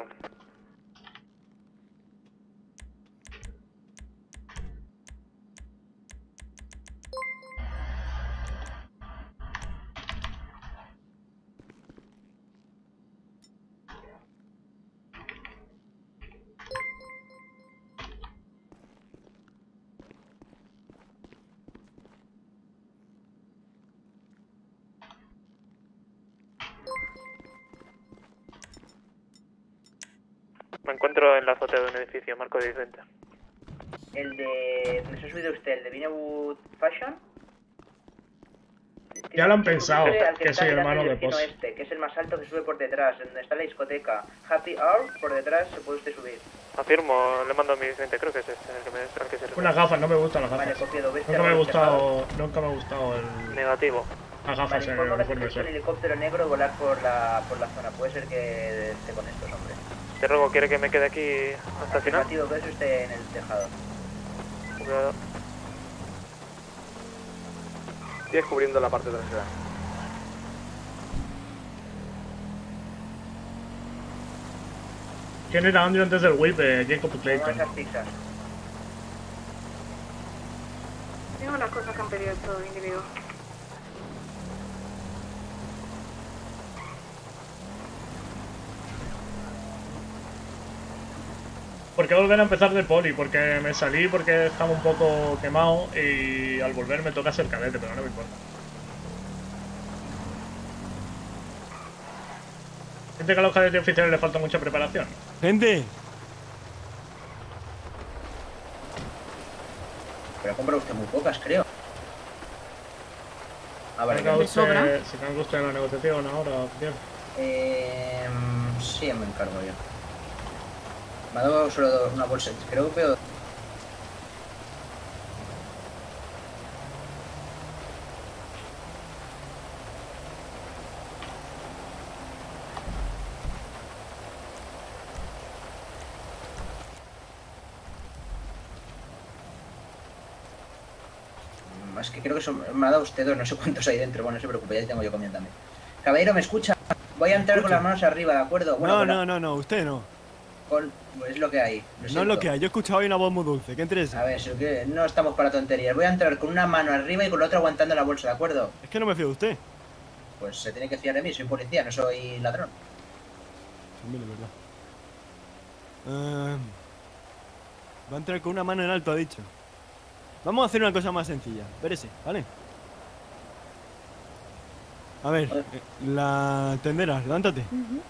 Me encuentro en la azotea de un edificio, marco diez veinte. El de... ¿Dónde se ha subido usted? ¿El de Vinewood Fashion? Ya lo han pensado, Al que está soy mirando hermano el de vecino Pos. este, que es el más alto que sube por detrás, donde está la discoteca. Happy Hour, por detrás se puede usted subir. Afirmo, le mando mi veinte, creo que es este, el que me al que se refiere. Unas gafas, no me gustan las Vale, gafas. copiado, ¿ves que Nunca me ha algo gustado, nunca me ha gustado el... Negativo. Las gafas Vale, en el informo que uniforme hace un sol. helicóptero negro volar por la, por la zona. Puede ser que esté con estos, hombre. Te ruego, ¿quiere que me quede aquí hasta el final? Afirmativo, ¿ves usted en el tejado? Cuidado. diez cubriendo la parte trasera. ¿Quién era Andrew antes del whip? Eh, Jacob Tengo Clayton. esas pizzas. Tengo las cosas que han pedido estos individuos. ¿Por qué volver a empezar de poli? Porque me salí porque estaba un poco quemado y al volver me toca ser cadete, pero no me importa. Siente que a los cadetes oficiales les falta mucha preparación. ¡Gente! Pero compra usted muy pocas, creo. A ver, ¿Tenga ¿qué? usted, si tenga usted la negociación ahora, oficial? Eh, sí, me encargo yo. Me ha dado solo una bolsa, creo que veo... Es que creo que son, me ha dado usted dos, no sé cuántos hay dentro. Bueno, no se preocupe, ya tengo yo comiendo también. Caballero, ¿me escucha? Voy a entrar con las manos arriba, ¿de acuerdo? Bueno, no, con la- no, no, no, usted no. con- Es lo que hay. No es lo que hay. Yo he escuchado hoy una voz muy dulce. ¿Qué interesa? A ver, si que no estamos para tonterías. Voy a entrar con una mano arriba y con la otra aguantando la bolsa, ¿de acuerdo? Es que no me fío de usted. Pues se tiene que fiar de mí, soy policía, no soy ladrón. También es verdad. Eh, va a entrar con una mano en alto, ha dicho. Vamos a hacer una cosa más sencilla. Espérese, ¿vale? A ver, eh, la tendera, levántate.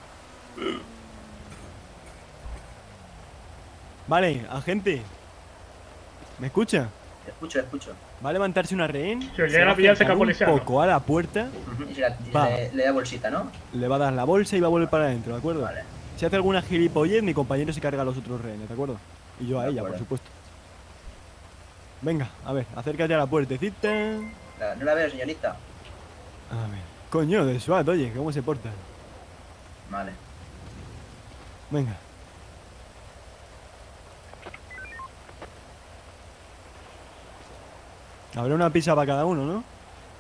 Vale, agente. ¿Me escucha? Escucho, escucho. Va a levantarse una rehén. Si os se llegan va a pillar, se acercar un policial. poco a la puerta. Y se la- y Va. le, le da bolsita, ¿no? Le va a dar la bolsa y va a volver para adentro, ¿de acuerdo? Si hace alguna gilipollez, mi compañero se carga a los otros rehenes, ¿de acuerdo? Y yo a De ella, acuerdo. por supuesto. Venga, a ver, acércate a la puertecita. La- no la veo, señorita. A ver. Coño, de SWAT, oye, ¿cómo se porta? Vale. Venga. Habrá una pizza para cada uno, ¿no?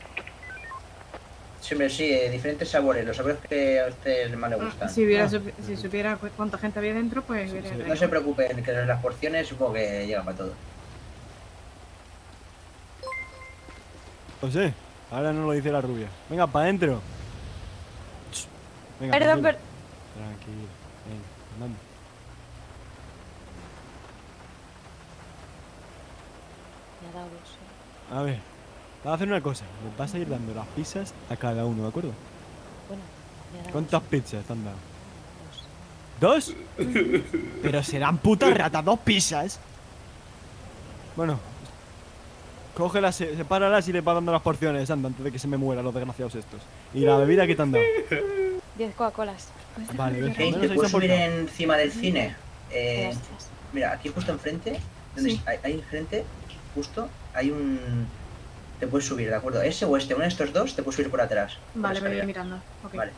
Siempre sí, eh, diferentes sabores, los sabores que a usted más le gustan. Si, hubiera, supi- si supiera cu- cuánta gente había dentro, pues... hubiera- No se preocupen, que las porciones supongo que llegan para todo. José, ahora no lo dice la rubia. Venga, para adentro. Venga, Perdón, tranquilo. per- Tranquilo. Venga, andando. Me ha dado bolsa. A ver, vamos a hacer una cosa. Les vas a ir dando las pizzas a cada uno, ¿de acuerdo? Bueno, me ha dado ¿Cuántas pizzas te han dado? ¿Dos? Pero serán putas ratas, dos pizzas. Bueno, cógelas, se- sepáralas y le vas dando las porciones, anda, antes de que se me mueran los desgraciados estos. ¿Y la bebida que te han dado? diez Coca-Colas. Vale, ven, Hey, al menos ¿te ahí puedo se han subir portado. encima del cine? Eh, Gracias. mira, aquí justo enfrente, donde Sí. hay, hay enfrente, justo, hay un... Te puedes subir, ¿de acuerdo? Ese o este, uno de estos dos, te puedes subir por atrás. por Vale, la me voy escalera. mirando. Ok. Vale.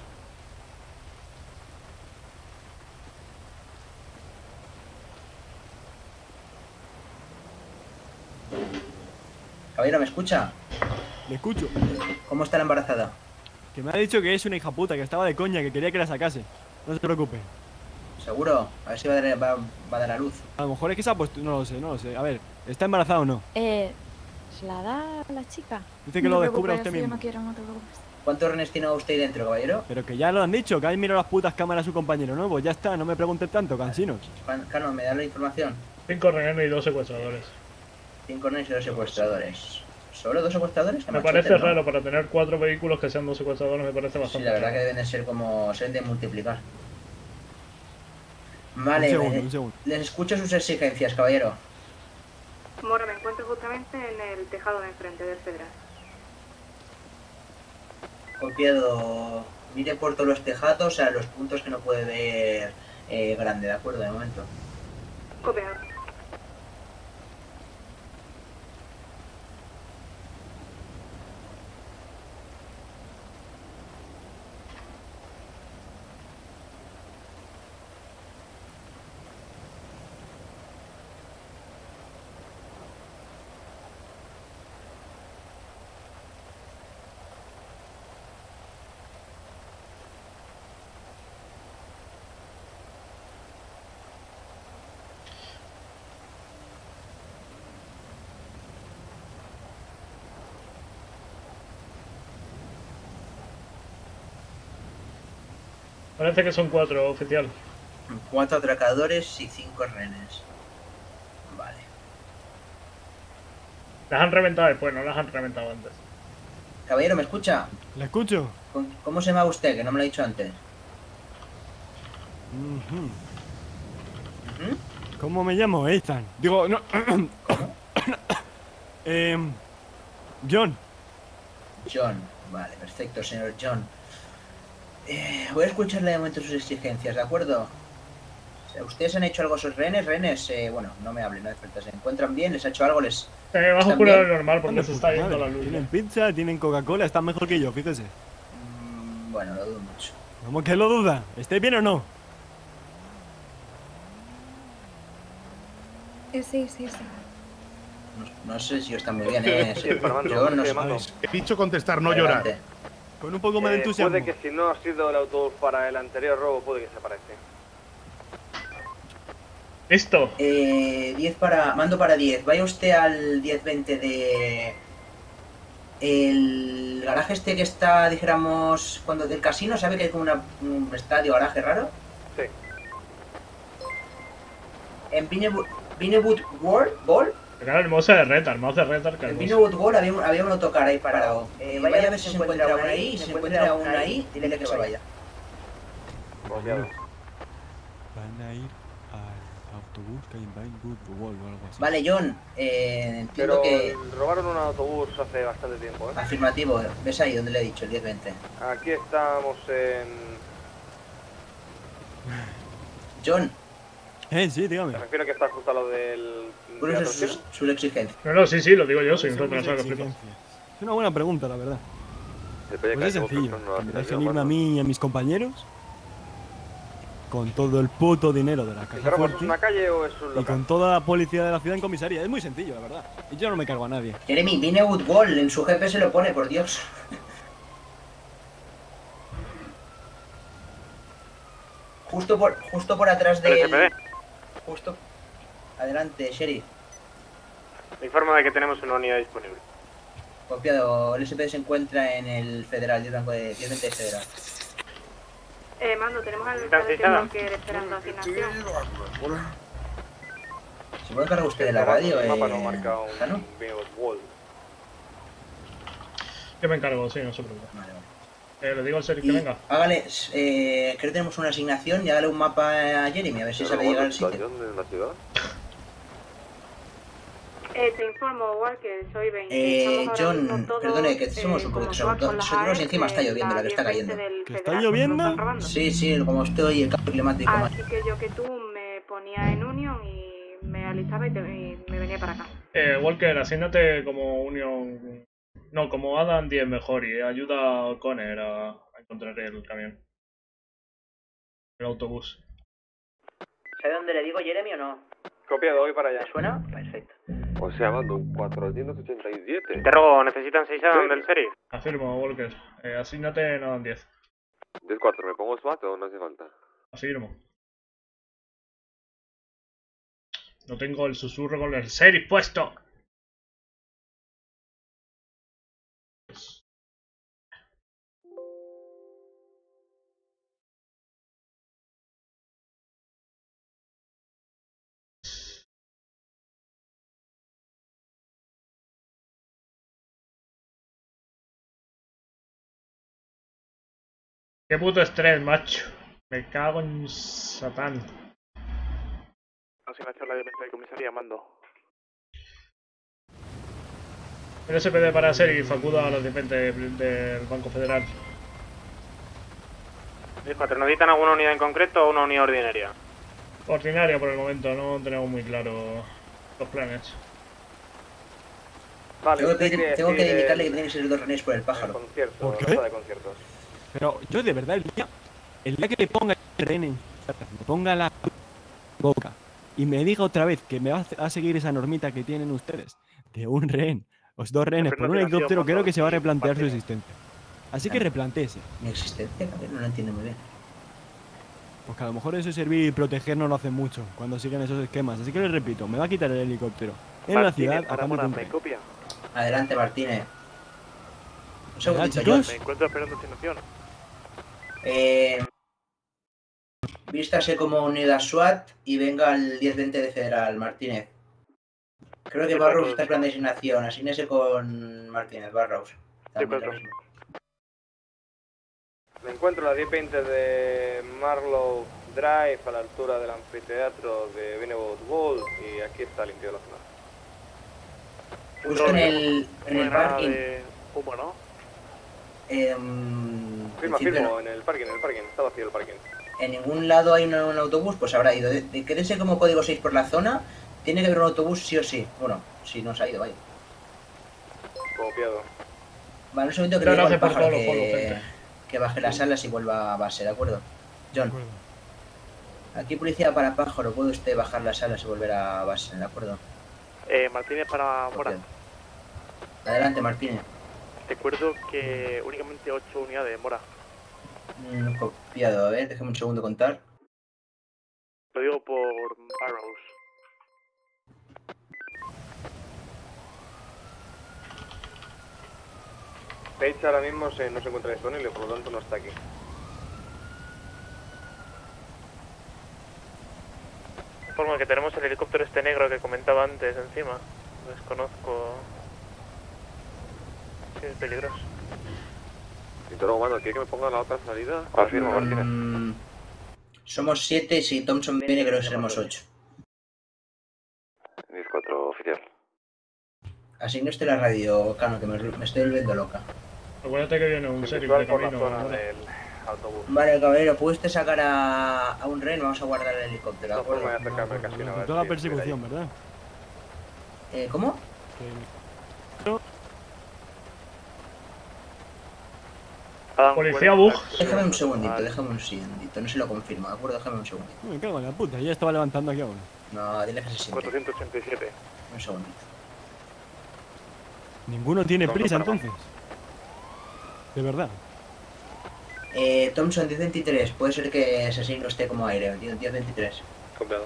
Caballero, ¿me escucha? Le escucho. ¿Cómo está la embarazada? Que me ha dicho que es una hija puta, que estaba de coña, que quería que la sacase. No se preocupe. ¿Seguro? A ver si va a dar, va, va a dar a luz. A lo mejor es que se ha puesto... No lo sé, no lo sé. A ver, ¿está embarazada o no? Eh, ¿se la da la chica? Dice que No lo te descubra preocupes, usted yo mismo. no quiero, no te preocupes. ¿Cuántos renes tiene usted ahí dentro, caballero? Pero que ya lo han dicho, que hay mirado las putas cámaras a su compañero, ¿no? Pues ya está, no me preguntes tanto, cansinos. Juan, Carlos, ¿me da la información? Cinco rehenes y dos secuestradores. Cinco renes y dos secuestradores. ¿Solo dos secuestradores? Qué Me machete, parece ¿no? raro, para tener cuatro vehículos que sean dos secuestradores me parece Sí, bastante la verdad raro. que deben de ser como... se deben de multiplicar. Un Vale, segundo, eh, un segundo. les escucho sus exigencias, caballero. Mora, me encuentro justamente en el tejado de enfrente del Federal. Copiado, mire por todos los tejados a los puntos que no puede ver eh, grande, ¿de acuerdo? De momento. Copiado. Parece que son cuatro, oficial. Cuatro atracadores y cinco rehenes. Vale. Las han reventado después, no las han reventado antes. Caballero, ¿me escucha? ¿Le escucho? ¿Cómo se llama usted? Que no me lo ha dicho antes. Ujú. ¿Mm? ¿Cómo me llamo? Ethan. Digo, no. eh, John. John. Vale, perfecto, señor John. Eh, voy a escucharle de momento sus exigencias, ¿de acuerdo? O sea, ¿ustedes han hecho algo a sus rehenes? Rehenes, eh, bueno, no me hablen, no hace falta. ¿Se encuentran bien? ¿Les ha hecho algo? ¿Les Eh, bajo están cura bien? normal porque se está yendo la luz. Tienen pizza, tienen Coca-Cola, están mejor que yo, fíjese. Mm, bueno, lo dudo mucho. ¿Cómo que lo duda? ¿Estáis bien o no? Eh, sí, sí, sí. No, no sé si está muy bien, eh. Sí, Fernando, Yo no sí, sé. mando. He dicho contestar, no llorar. Adelante. Con un poco más de Eh, entusiasmo. puede que si no ha sido el autobús para el anterior robo, puede que se parece. Listo. Eh, diez para... Mando para diez. Vaya usted al diez veinte de... El garaje este que está, dijéramos, cuando del casino, ¿sabe que hay como una, un estadio, garaje raro? Sí. En Vinewood, Vinewood World, Ball, Claro, el mouse de retar, el mouse de retar que el en mouse. Vinewood World había un, había un autocar ahí parado. Eh, vaya a ver si se encuentra uno ahí, si se encuentra uno ahí, dile que se vaya. Copiado. Van a ir al autobús que hay en Vinewood Wall o algo así. Vale, John, eh, entiendo Pero que... robaron un autobús hace bastante tiempo, ¿eh? Afirmativo, ves ahí donde le he dicho, el diez veinte. Aquí estamos en... John, Eh, sí, dígame. Me refiero que está justo a lo del... ¿cuál de la es su, torsión. su exigencia? No, no, sí, sí, lo digo yo, soy un Son retrasado que mis flipas. exigencias. Es una buena pregunta, la verdad. Depende Pues es de cómo sencillo. funciona la Que me financiación, dejen irme a Marco. mí y a mis compañeros con todo el puto dinero de la caja ¿Cerramos fuerte una calle o es un y local? con toda la policía de la ciudad en comisaría. Es muy sencillo, la verdad. Y yo no me cargo a nadie. Jeremy, Vinewood World, en su G P se lo pone, por Dios. Justo por, justo por atrás ¿El de... S P D? Justo... Adelante, Sheriff. Me informo de que tenemos una unidad disponible. Copiado, el S P D se encuentra en el Federal, diez veinte Federal. Eh, mando, tenemos al ¿Está cadete citada? Walker esperando asignación. ¿Se puede encargar usted de la radio, El eh? mapa no marca un Jano? Vinewood Wall. Yo me encargo, sí, no se preocupe. Vale, vale. Eh, le digo al sheriff que Y venga. hágale, eh, creo que tenemos una asignación y hágale un mapa a Jeremy, a ver si sabe llegar al sitio. en la ciudad? Eh, te informo, Walker, soy veinte. Eh, Estamos ahora mismo John, todos, perdone, que eh, somos un como poquito SWAT con las seguros y encima está A R, lloviendo, la que está diez veinte cayendo. del ¿Que está Federal, lloviendo? nos están robando. Sí, sí, como estoy, el cambio climático más. Así que yo que tú me ponía en Union y me alistaba y, te- y me venía para acá. Eh, Walker, asignate como Union. No, como Adam diez mejor y ayuda a O'Connor a, a encontrar el camión. El autobús. ¿Sabe dónde le digo, Jeremy, o no? Copiado, voy para allá. ¿Me suena? Perfecto. O sea, mando un cuatrocientos ochenta y siete. Interrogo, ¿necesitan seis Adam del sheriff? Afirmo, Walker. Eh, asígnate en Adam diez. diez cuatro, ¿me pongo SWAT o no hace falta? Afirmo. No tengo el susurro con el sheriff puesto. Qué puto estrés, macho. Me cago en Satán. Asignación la dirección de comisaría, mando. El S P D para sheriff acuda a los defensores del Banco Federal. diez cuatro, ¿necesitan alguna unidad en concreto o una unidad ordinaria? Ordinaria por el momento, no tenemos muy claro los planes. Vale, Tengo, usted que, quiere tengo que decir indicarle que el- tiene que ser dos renes por el el pájaro. concierto, ¿Por qué? la sala de conciertos. Pero yo de verdad, el día, el día que le ponga el rehén, me ponga la boca y me diga otra vez que me va a a seguir esa normita que tienen ustedes de un rehén, los dos rehenes por un Afirmación, helicóptero, creo que se va a sí, replantear su Martínez. existencia. Así que replantéese. Mi existencia, a ver, no lo entiendo muy bien. Porque a lo mejor eso servir y proteger no lo hace mucho cuando siguen esos esquemas. Así que les repito, me va a quitar el helicóptero en la Martínez, ciudad a para cambio de un Mora, ¿me rehén. copia? Adelante, Martínez. Un Hola, segundito, chicos. John. Me encuentro esperando asignación. Eh, Vístase como unidad SWAT y venga al diez veinte de Federal, Martínez. Creo que Barrows está en plan de designación. Asígnese con Martínez, Barrows. También lo mismo. Me encuentro en la diez veinte de Marlow Drive a la altura del anfiteatro de Benewood Wall y aquí está limpio la zona. Justo en el, en el parking. Humo, ¿no? Eh, Firma, en principio firmo, no. en el parking, en el parking. Está vacío el parking. En ningún lado hay un, un autobús, pues habrá ido. De, de quédese como código seis por la zona, tiene que haber un autobús sí o sí. Bueno, si no se ha ido, vaya. Copiado. Vale, un segundito que No, le no digo hace al por pájaro follow, follow, que, gente. que baje las alas y vuelva a base, ¿de acuerdo? John. Aquí policía para pájaro, puede usted bajar las alas y volver a base, ¿de acuerdo? Eh, Martínez para Mora. Adelante, Martínez. Recuerdo que únicamente ocho unidades, Mora. Mm, copiado, a ver, déjame un segundo contar. Lo digo por Barrows. Page ahora mismo se, no se encuentra disponible, por lo tanto no está aquí. Forma que tenemos el helicóptero este negro que comentaba antes encima. Desconozco. Sí, es peligroso. Cinturón humano, ¿quiere que me ponga la otra salida? Confirmo, Martínez. Mm, somos siete y si Thompson viene creo que seremos ocho. diez cuatro oficial. Asigne usted la radio, Cano, que me, me estoy volviendo loca. Acuérdate que viene un sheriff Visual de por la camino. zona ahora. del autobús. Vale, caballero, ¿puede usted sacar a, a un rehén? Vamos a guardar el helicóptero, ¿de acuerdo? Voy a acercarme al casino a ver Toda la si persecución, ¿verdad? Eh, ¿Cómo? Policía Bug. Déjame un segundito, déjame un segundito, no se lo confirmo, ¿de acuerdo? Déjame un segundito. Me cago en la puta, ya estaba levantando aquí ahora. No, dile que se siente. cuatrocientos ochenta y siete. Un segundito. Ninguno tiene No, prisa no, no. entonces. De verdad. Eh, Thompson, diez veintitrés, puede ser que se asigne usted como aire, diez veintitrés. Copiado.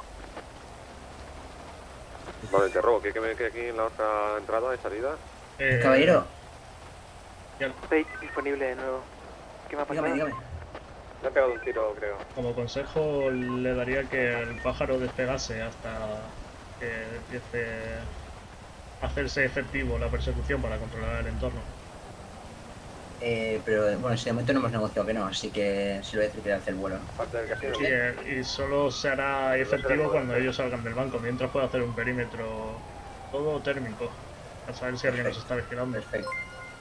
Vale, te robo, ¿quiere que me quede aquí en la otra entrada y salida? Eh, Caballero, Page disponible de nuevo. ¿Qué me ha pasado? dígame, dígame. Le han pegado un tiro, creo. Como consejo le daría que el pájaro despegase hasta que empiece a hacerse efectivo la persecución para controlar el entorno. Eh, pero bueno, si de momento no hemos negociado que no, así que sí lo voy a decir que hace el vuelo. Parte del casino. Sí, eh, y solo se hará efectivo cuando ellos salgan del banco, mientras pueda hacer un perímetro todo térmico, a saber si alguien nos está vigilando. Perfecto.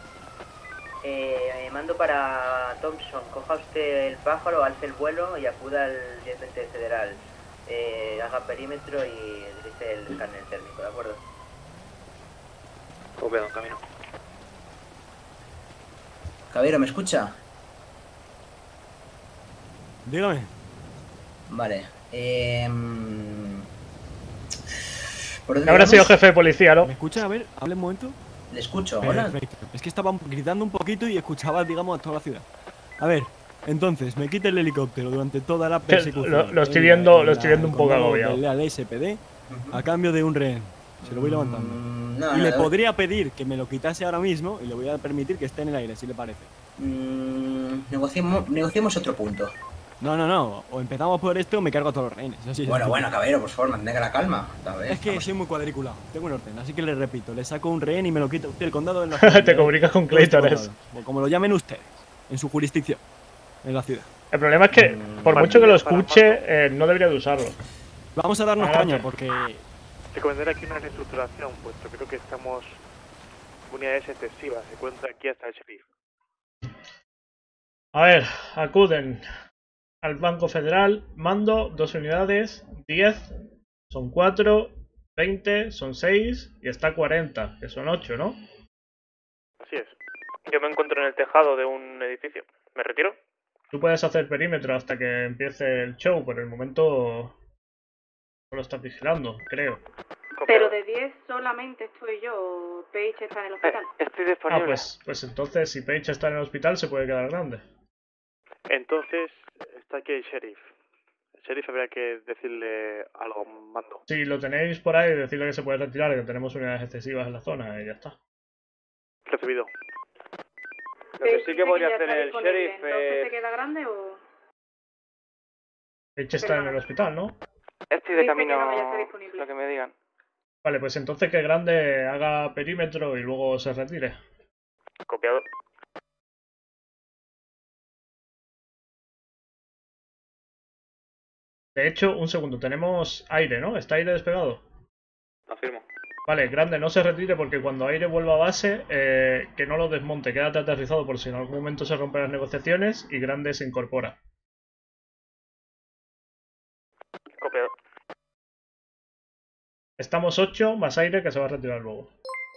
Eh, mando para Thompson, coja usted el pájaro, alce el vuelo y acuda al diez veinte Federal. Eh, haga perímetro y dirige el escáner térmico, ¿de acuerdo? Copiado, camino. Caballero, ¿me escucha? Dígame. Vale. Eh, ¿Por dónde Habrá vamos? sido jefe de policía, ¿no? ¿Me escucha? A ver, hable un momento. Le escucho, hola. Perfecto. Es que estaba gritando un poquito y escuchaba, digamos, a toda la ciudad. A ver, entonces, me quita el helicóptero durante toda la persecución. Lo, lo estoy en viendo, la- lo estoy viendo un en poco el condado agobiado. del- al S P D a cambio de un rehén. Se lo voy levantando. Mm, no, y no, le no. podría pedir que me lo quitase ahora mismo y le voy a permitir que esté en el aire, si le parece. Mm, negociemos, negociemos otro punto. No, no, no. O empezamos por esto o me cargo a todos los rehenes. Así es. Bueno, bueno, caballero, por favor, mantenga la calma. A ver, Es que vamos. soy muy cuadriculado. Tengo un orden. Así que le repito, le saco un rehén y me lo quita usted el condado en la Te comunicas con Clayton, es. O como lo llamen ustedes, en su jurisdicción, en la ciudad. El problema es que, por mucho que lo escuche, eh, no debería de usarlo. Vamos a darnos Adelante. caña porque Recomendaré aquí una reestructuración, puesto creo que estamos unidades excesivas. Se cuenta aquí hasta el sheriff. A ver, acuden al Banco Federal, mando dos unidades, diez, son cuatro, veinte, son seis y está cuarenta, que son ocho, ¿no? Así es. Yo me encuentro en el tejado de un edificio. ¿Me retiro? Tú puedes hacer perímetro hasta que empiece el show, por el momento solo estás vigilando, creo. Pero de diez solamente estoy yo. Paige está en el hospital. Estoy Ah, disponible. pues, pues entonces si Paige está en el hospital se puede quedar grande. Entonces, está aquí el sheriff. El sheriff habría que decirle algo, mando. Si lo tenéis por ahí, decirle que se puede retirar, que tenemos unidades excesivas en la zona y ya está. Recibido. Lo que sí que podría ya hacer está el disponible. sheriff ¿Entonces es... se queda grande o...? H está en el hospital, ¿no? Estoy de Dice que camino, no vaya a ser disponible. lo que me digan. Vale, pues entonces que Grande haga perímetro y luego se retire. Copiado. De hecho, un segundo, tenemos aire, ¿no? ¿Está aire despegado? Afirmo. Vale, Grande, no se retire porque cuando aire vuelva a base, eh, que no lo desmonte, quédate aterrizado por si en algún momento se rompen las negociaciones y Grande se incorpora. Copiado. Estamos ocho más aire que se va a retirar luego.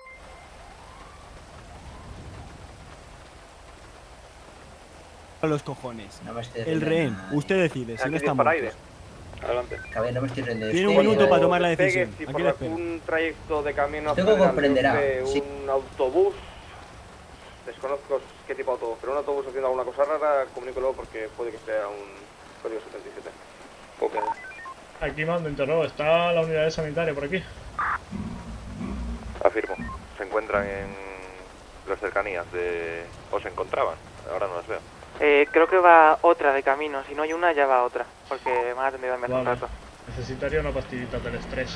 A los cojones. No me estoy El defendiendo rehén, a nadie. usted decide, si no está para muerto. aire. Adelante. Caballero, no me estoy rendiendo. Tiene un Estoy- minuto para tomar la Despegue, decisión. Si Aquí por le espero. algún trayecto de camino Usted hacia lo comprenderá, adelante, sí. un autobús, desconozco qué tipo de autobús, pero un autobús haciendo alguna cosa rara, comunícalo porque puede que sea un código setenta y siete. Ok. Aquí mando interrogo, ¿está la unidad de sanitaria por aquí? Afirmo. Se encuentran en las cercanías de... o se encontraban. Ahora no las veo. Eh, creo que va otra de camino. Si no hay una, ya va otra. Porque me han atendido hace un Vale. rato. Necesitaría una pastillita del estrés.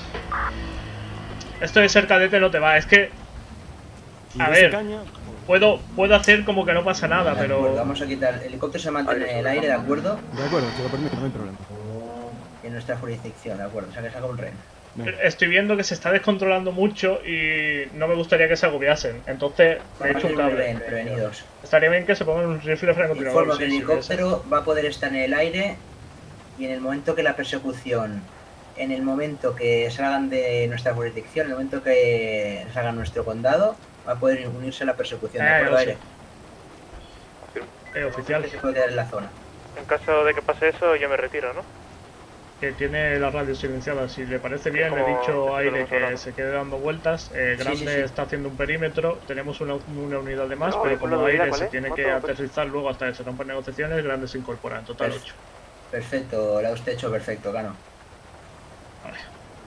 Esto de ser cadete no te va, es que... A ver, puedo, puedo hacer como que no pasa nada, De pero... acuerdo, vamos a quitar. El helicóptero se mantiene en el aire, ¿de acuerdo? De acuerdo, te lo permito, no hay problema. En nuestra jurisdicción, ¿de acuerdo? O sea que saca un rehén. Estoy viendo que se está descontrolando mucho y no me gustaría que se agobiasen. Entonces, me he Vamos hecho a un ir un cable. rehén, prevenidos. Estaría bien que se pongan un rifle francotirador. Informo que el sí, sí, helicóptero va a poder estar en el aire y en el momento que la persecución, en el momento que salgan de nuestra jurisdicción, en el momento que salgan nuestro condado, va a poder unirse a la persecución. ¿De Eh, acuerdo, lo aire? Eh, oficial. Que se puede quedar en la zona. En caso de que pase eso, yo me retiro, ¿no? Que tiene la radio silenciada. Si le parece bien, como le he dicho a Aire estuvimos que hablando. se quede dando vueltas. Eh, Sí, Grande sí, sí. está haciendo un perímetro. Tenemos una, una unidad de más, No, pero vehículo como de vida, Aire ¿cuál se es? tiene ¿Moto que o coche? aterrizar luego hasta que se rompan negociaciones, Grande se incorpora. En total Perf- ocho. Perfecto, lo ha usted hecho perfecto, Cano. Vale.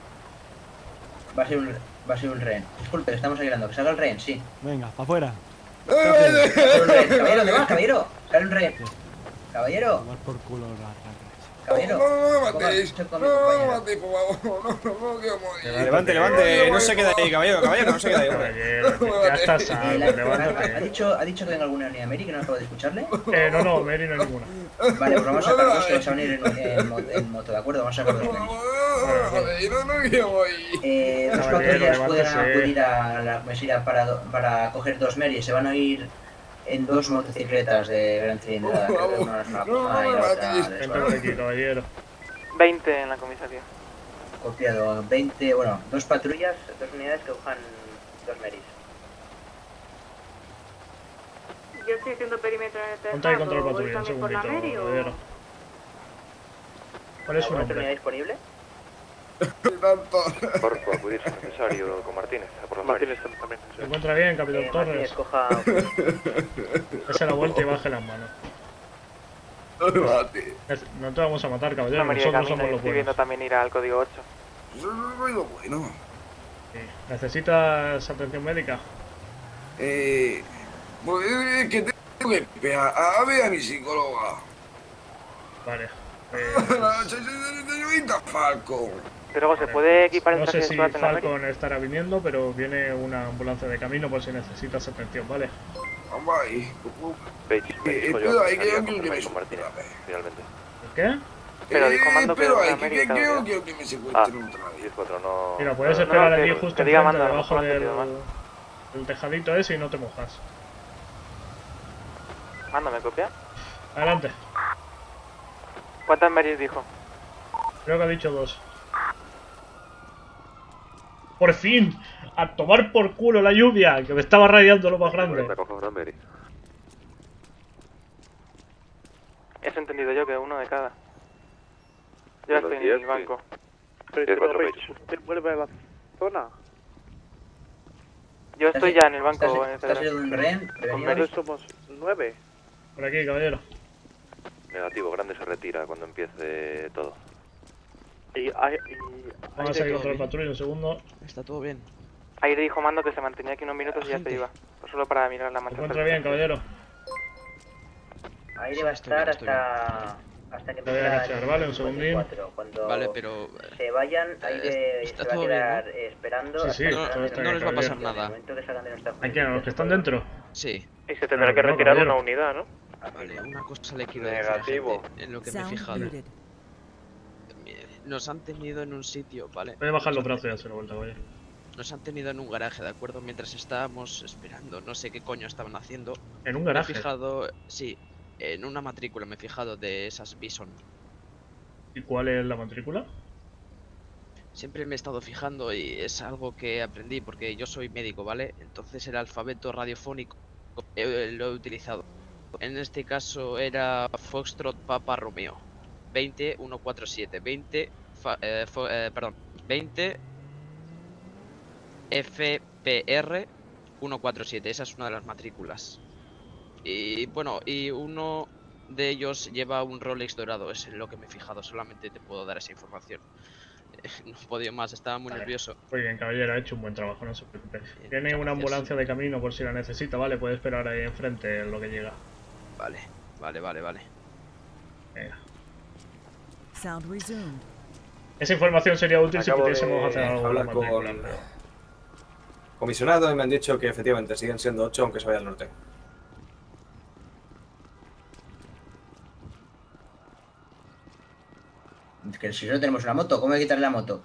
Va a ser un, va a ser un rehén. Disculpe, le estamos ayudando. Que salga el rehén, sí. Venga, para afuera. Salga un rehén. Caballero, ¿dónde vas, caballero? Sale un rehén. Caballero, Tomar por culo las ratas. caballero. No, no, no me Ponga- matéis. check No, con mi no me compañero. matéis, por favor. No, no, no quiero morir. Levante, levante, no se quede ahí, caballero, caballero, no se quede ahí, hombre. Caballero, ya estás Eh, salvo, la- ¿ha, levántate. dicho, ¿Ha dicho que venga alguna unidad Mary que no acabo de escucharle? Eh, no, no, Mary no hay ninguna. Vale, pues vamos a sacar dos que vas a venir en, en mo- en moto, ¿de acuerdo? Vamos a sacar dos Mary. No, no quiero morir. Eh, dos Caballero, patrullas pueden levántese. acudir a la comisaría para, do- para coger dos Mary. Se van a ir en dos motocicletas de gran cilindrada. Creo que una es una Puma y la otra de Vente por aquí, caballero. veinte en la comisaría. Copiado, veinte, bueno, dos patrullas, dos unidades que cojan dos Marys. Yo estoy haciendo perímetro en el Ponte ahí contra el tejado. ¿Voy patrulla, un también por la segundito, Mary o...? caballero. ¿Cuál es su ¿Alguna unidad nombre? disponible? Por acudir si necesario con Martínez. A por las Martínez Maris. también. ¿Se encuentra bien, capitán Eh, Torres? Martínez, coja... Dese la vuelta y baje las manos. No me mates. Es- No te vamos a matar, caballero. Una María de Nosotros camino somos y los estoy buenos. viendo también ir al código ocho. Eso no es ruido bueno. Sí. ¿Necesitas atención médica? Eh, pues es que tengo que esperar a ver a mi psicóloga. Vale. Eh, La señorita Falcon. Pero luego, ¿se puede equipar el no sé traje de si SWAT en la Mary? Falcon estará viniendo, pero viene una ambulancia de camino por si necesitas atención, ¿vale? Vamos ahí. Page, me Eh, dijo espera, yo ahí, que que yo salía quiero con que me Fernández con Martínez, finalmente. ¿Qué? Pero Eh, dijo Mando que pero era hay una que, Mary que, está que, bien. quiero que me Ah, Ah. secuestren otra vez. diez cuatro, no... Mira, puedes No, esperar no, allí que- justo que diga enfrente, Mando, a lo debajo mejor no del, te pido del tejadito ese y no te mojas. Mando, ¿me copia? Adelante. ¿Cuántas Marys dijo? Creo que ha dicho dos. ¡Por fin! ¡A tomar por culo la lluvia! Que me estaba radiando lo más grande. Cojo una Mary. Eso he entendido yo, que uno de cada. Yo ya Buenos estoy en días, el banco. diez Pero cuatro, Rich, Page. ¿usted vuelve a la zona? Yo estoy ya en el banco. ¿Estás, en estás este- en un rehén? Con Prevenidos. Mary. Nosotros somos nueve. Por aquí, caballero. Negativo, Grande se retira cuando empiece todo. Y hay... Y Vamos a ir contra el patrulla un segundo. Está todo bien. Aire dijo Mando que se mantenía aquí unos minutos y ya se Agente. iba. Solo para mirar la ¿Se mancha. encuentra bien, caballero? Aire va a Estoy bien, estar estoy bien. hasta hasta que Te voy a agachar, ¿vale? Un segundín. Cuando Vale, pero... se vayan, ahí eh, de, está se va a todo quedar bien, eh, esperando. Sí, hasta sí, que todo salgan de está No les va a bien, pasar caballero. nada. En el momento que salgan de nuestra ¿A quién? ¿A los que están dentro? Sí. Y se tendrá que No, retirar caballero. una unidad, ¿no? Vale, una cosa le quiero decir a la Negativo. gente, en lo que me he Sound fijado. muted. Nos han tenido en un sitio, ¿vale? Voy a bajar los brazos y hacer la vuelta, caballero. Nos han tenido en un garaje, ¿de acuerdo? Mientras estábamos esperando, no sé qué coño estaban haciendo. ¿En un Me he garaje? fijado, sí, en una matrícula me he fijado de esas Bison. ¿Y cuál es la matrícula? Siempre me he estado fijando y es algo que aprendí porque yo soy médico, ¿vale? Entonces el alfabeto radiofónico eh, lo he utilizado. En este caso era Foxtrot Papa Romeo. veinte uno cuatro siete. veinte, fa- eh, fo- eh, perdón, veinte F P R ciento cuarenta y siete. Esa es una de las matrículas. Y bueno, y uno de ellos lleva un Rolex dorado. Es en lo que me he fijado. Solamente te puedo dar esa información. No he podido más, estaba muy Vale. nervioso. Muy bien, caballero, ha hecho un buen trabajo, no se preocupe. Bien, Tiene muchas una gracias. ambulancia de camino por si la necesita, ¿vale? Puede esperar ahí enfrente en lo que llega. Vale, vale, vale, vale. Venga. Sound resumed. Esa información sería útil si Acabo pudiésemos de hacer algo con la hablar con matrícula. el pero- comisionado y me han dicho que efectivamente siguen siendo ocho aunque se vaya al norte. Que si solo tenemos una moto, ¿cómo hay que quitarle la moto?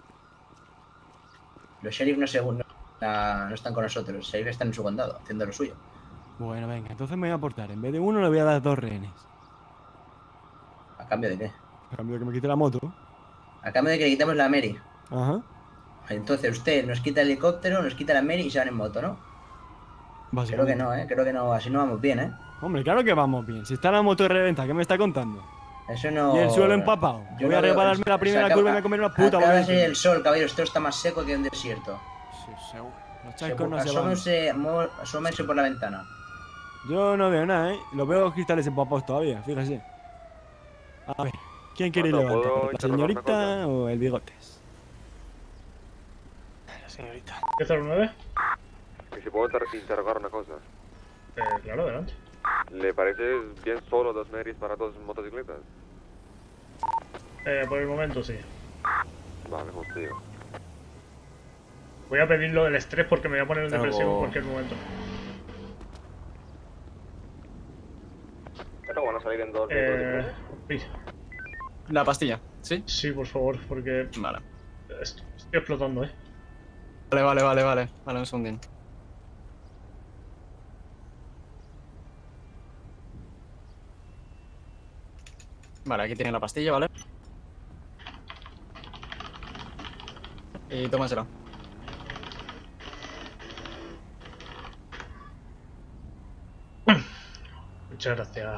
Los sheriff no, se, no, no están con nosotros, los sheriff están en su condado, haciendo lo suyo. Bueno, venga, entonces me voy a aportar. En vez de uno le voy a dar dos rehenes. ¿A cambio de qué? A cambio de que me quite la moto. A cambio de que le quitemos la Mary. Ajá. Entonces usted nos quita el helicóptero, nos quita la Mary y se van en moto, ¿no? Creo que no, ¿eh? Creo que no, así no vamos bien, ¿eh? Hombre, claro que vamos bien. Si está la moto de reventa, ¿qué me está contando? Eso no... Y el suelo empapado. Yo Voy a no veo- repararme la primera se acaba- curva y me voy a comer una puta acaba de bolsa. salir el sol, caballero, esto está más seco que un desierto. Sí, seguro. Los charcos no se van. Asómense, mo- asómense por la ventana. Yo no veo nada, ¿eh? Los veo cristales empapados todavía, fíjese. A ver, ¿quién quiere Bueno, ¿puedo levantar? ¿La interrogar una señorita o el bigotes? La señorita. ¿qué cero nueve? Que si puedo inter- interrogar una cosa. Eh, claro, adelante. ¿Le parece bien solo dos Marys para dos motocicletas? Eh, por el momento sí. Vale, pues digo. Voy a pedir lo del estrés porque me voy a poner en Tengo- depresión en cualquier momento. Pero van a salir en dos Eh, sí. La pastilla, ¿sí? Sí, por favor, porque Vale. est- estoy explotando, eh. Vale, vale, vale, vale. Vale, un segundín. Vale, aquí tiene la pastilla, ¿vale? Y tómasela. Muchas gracias.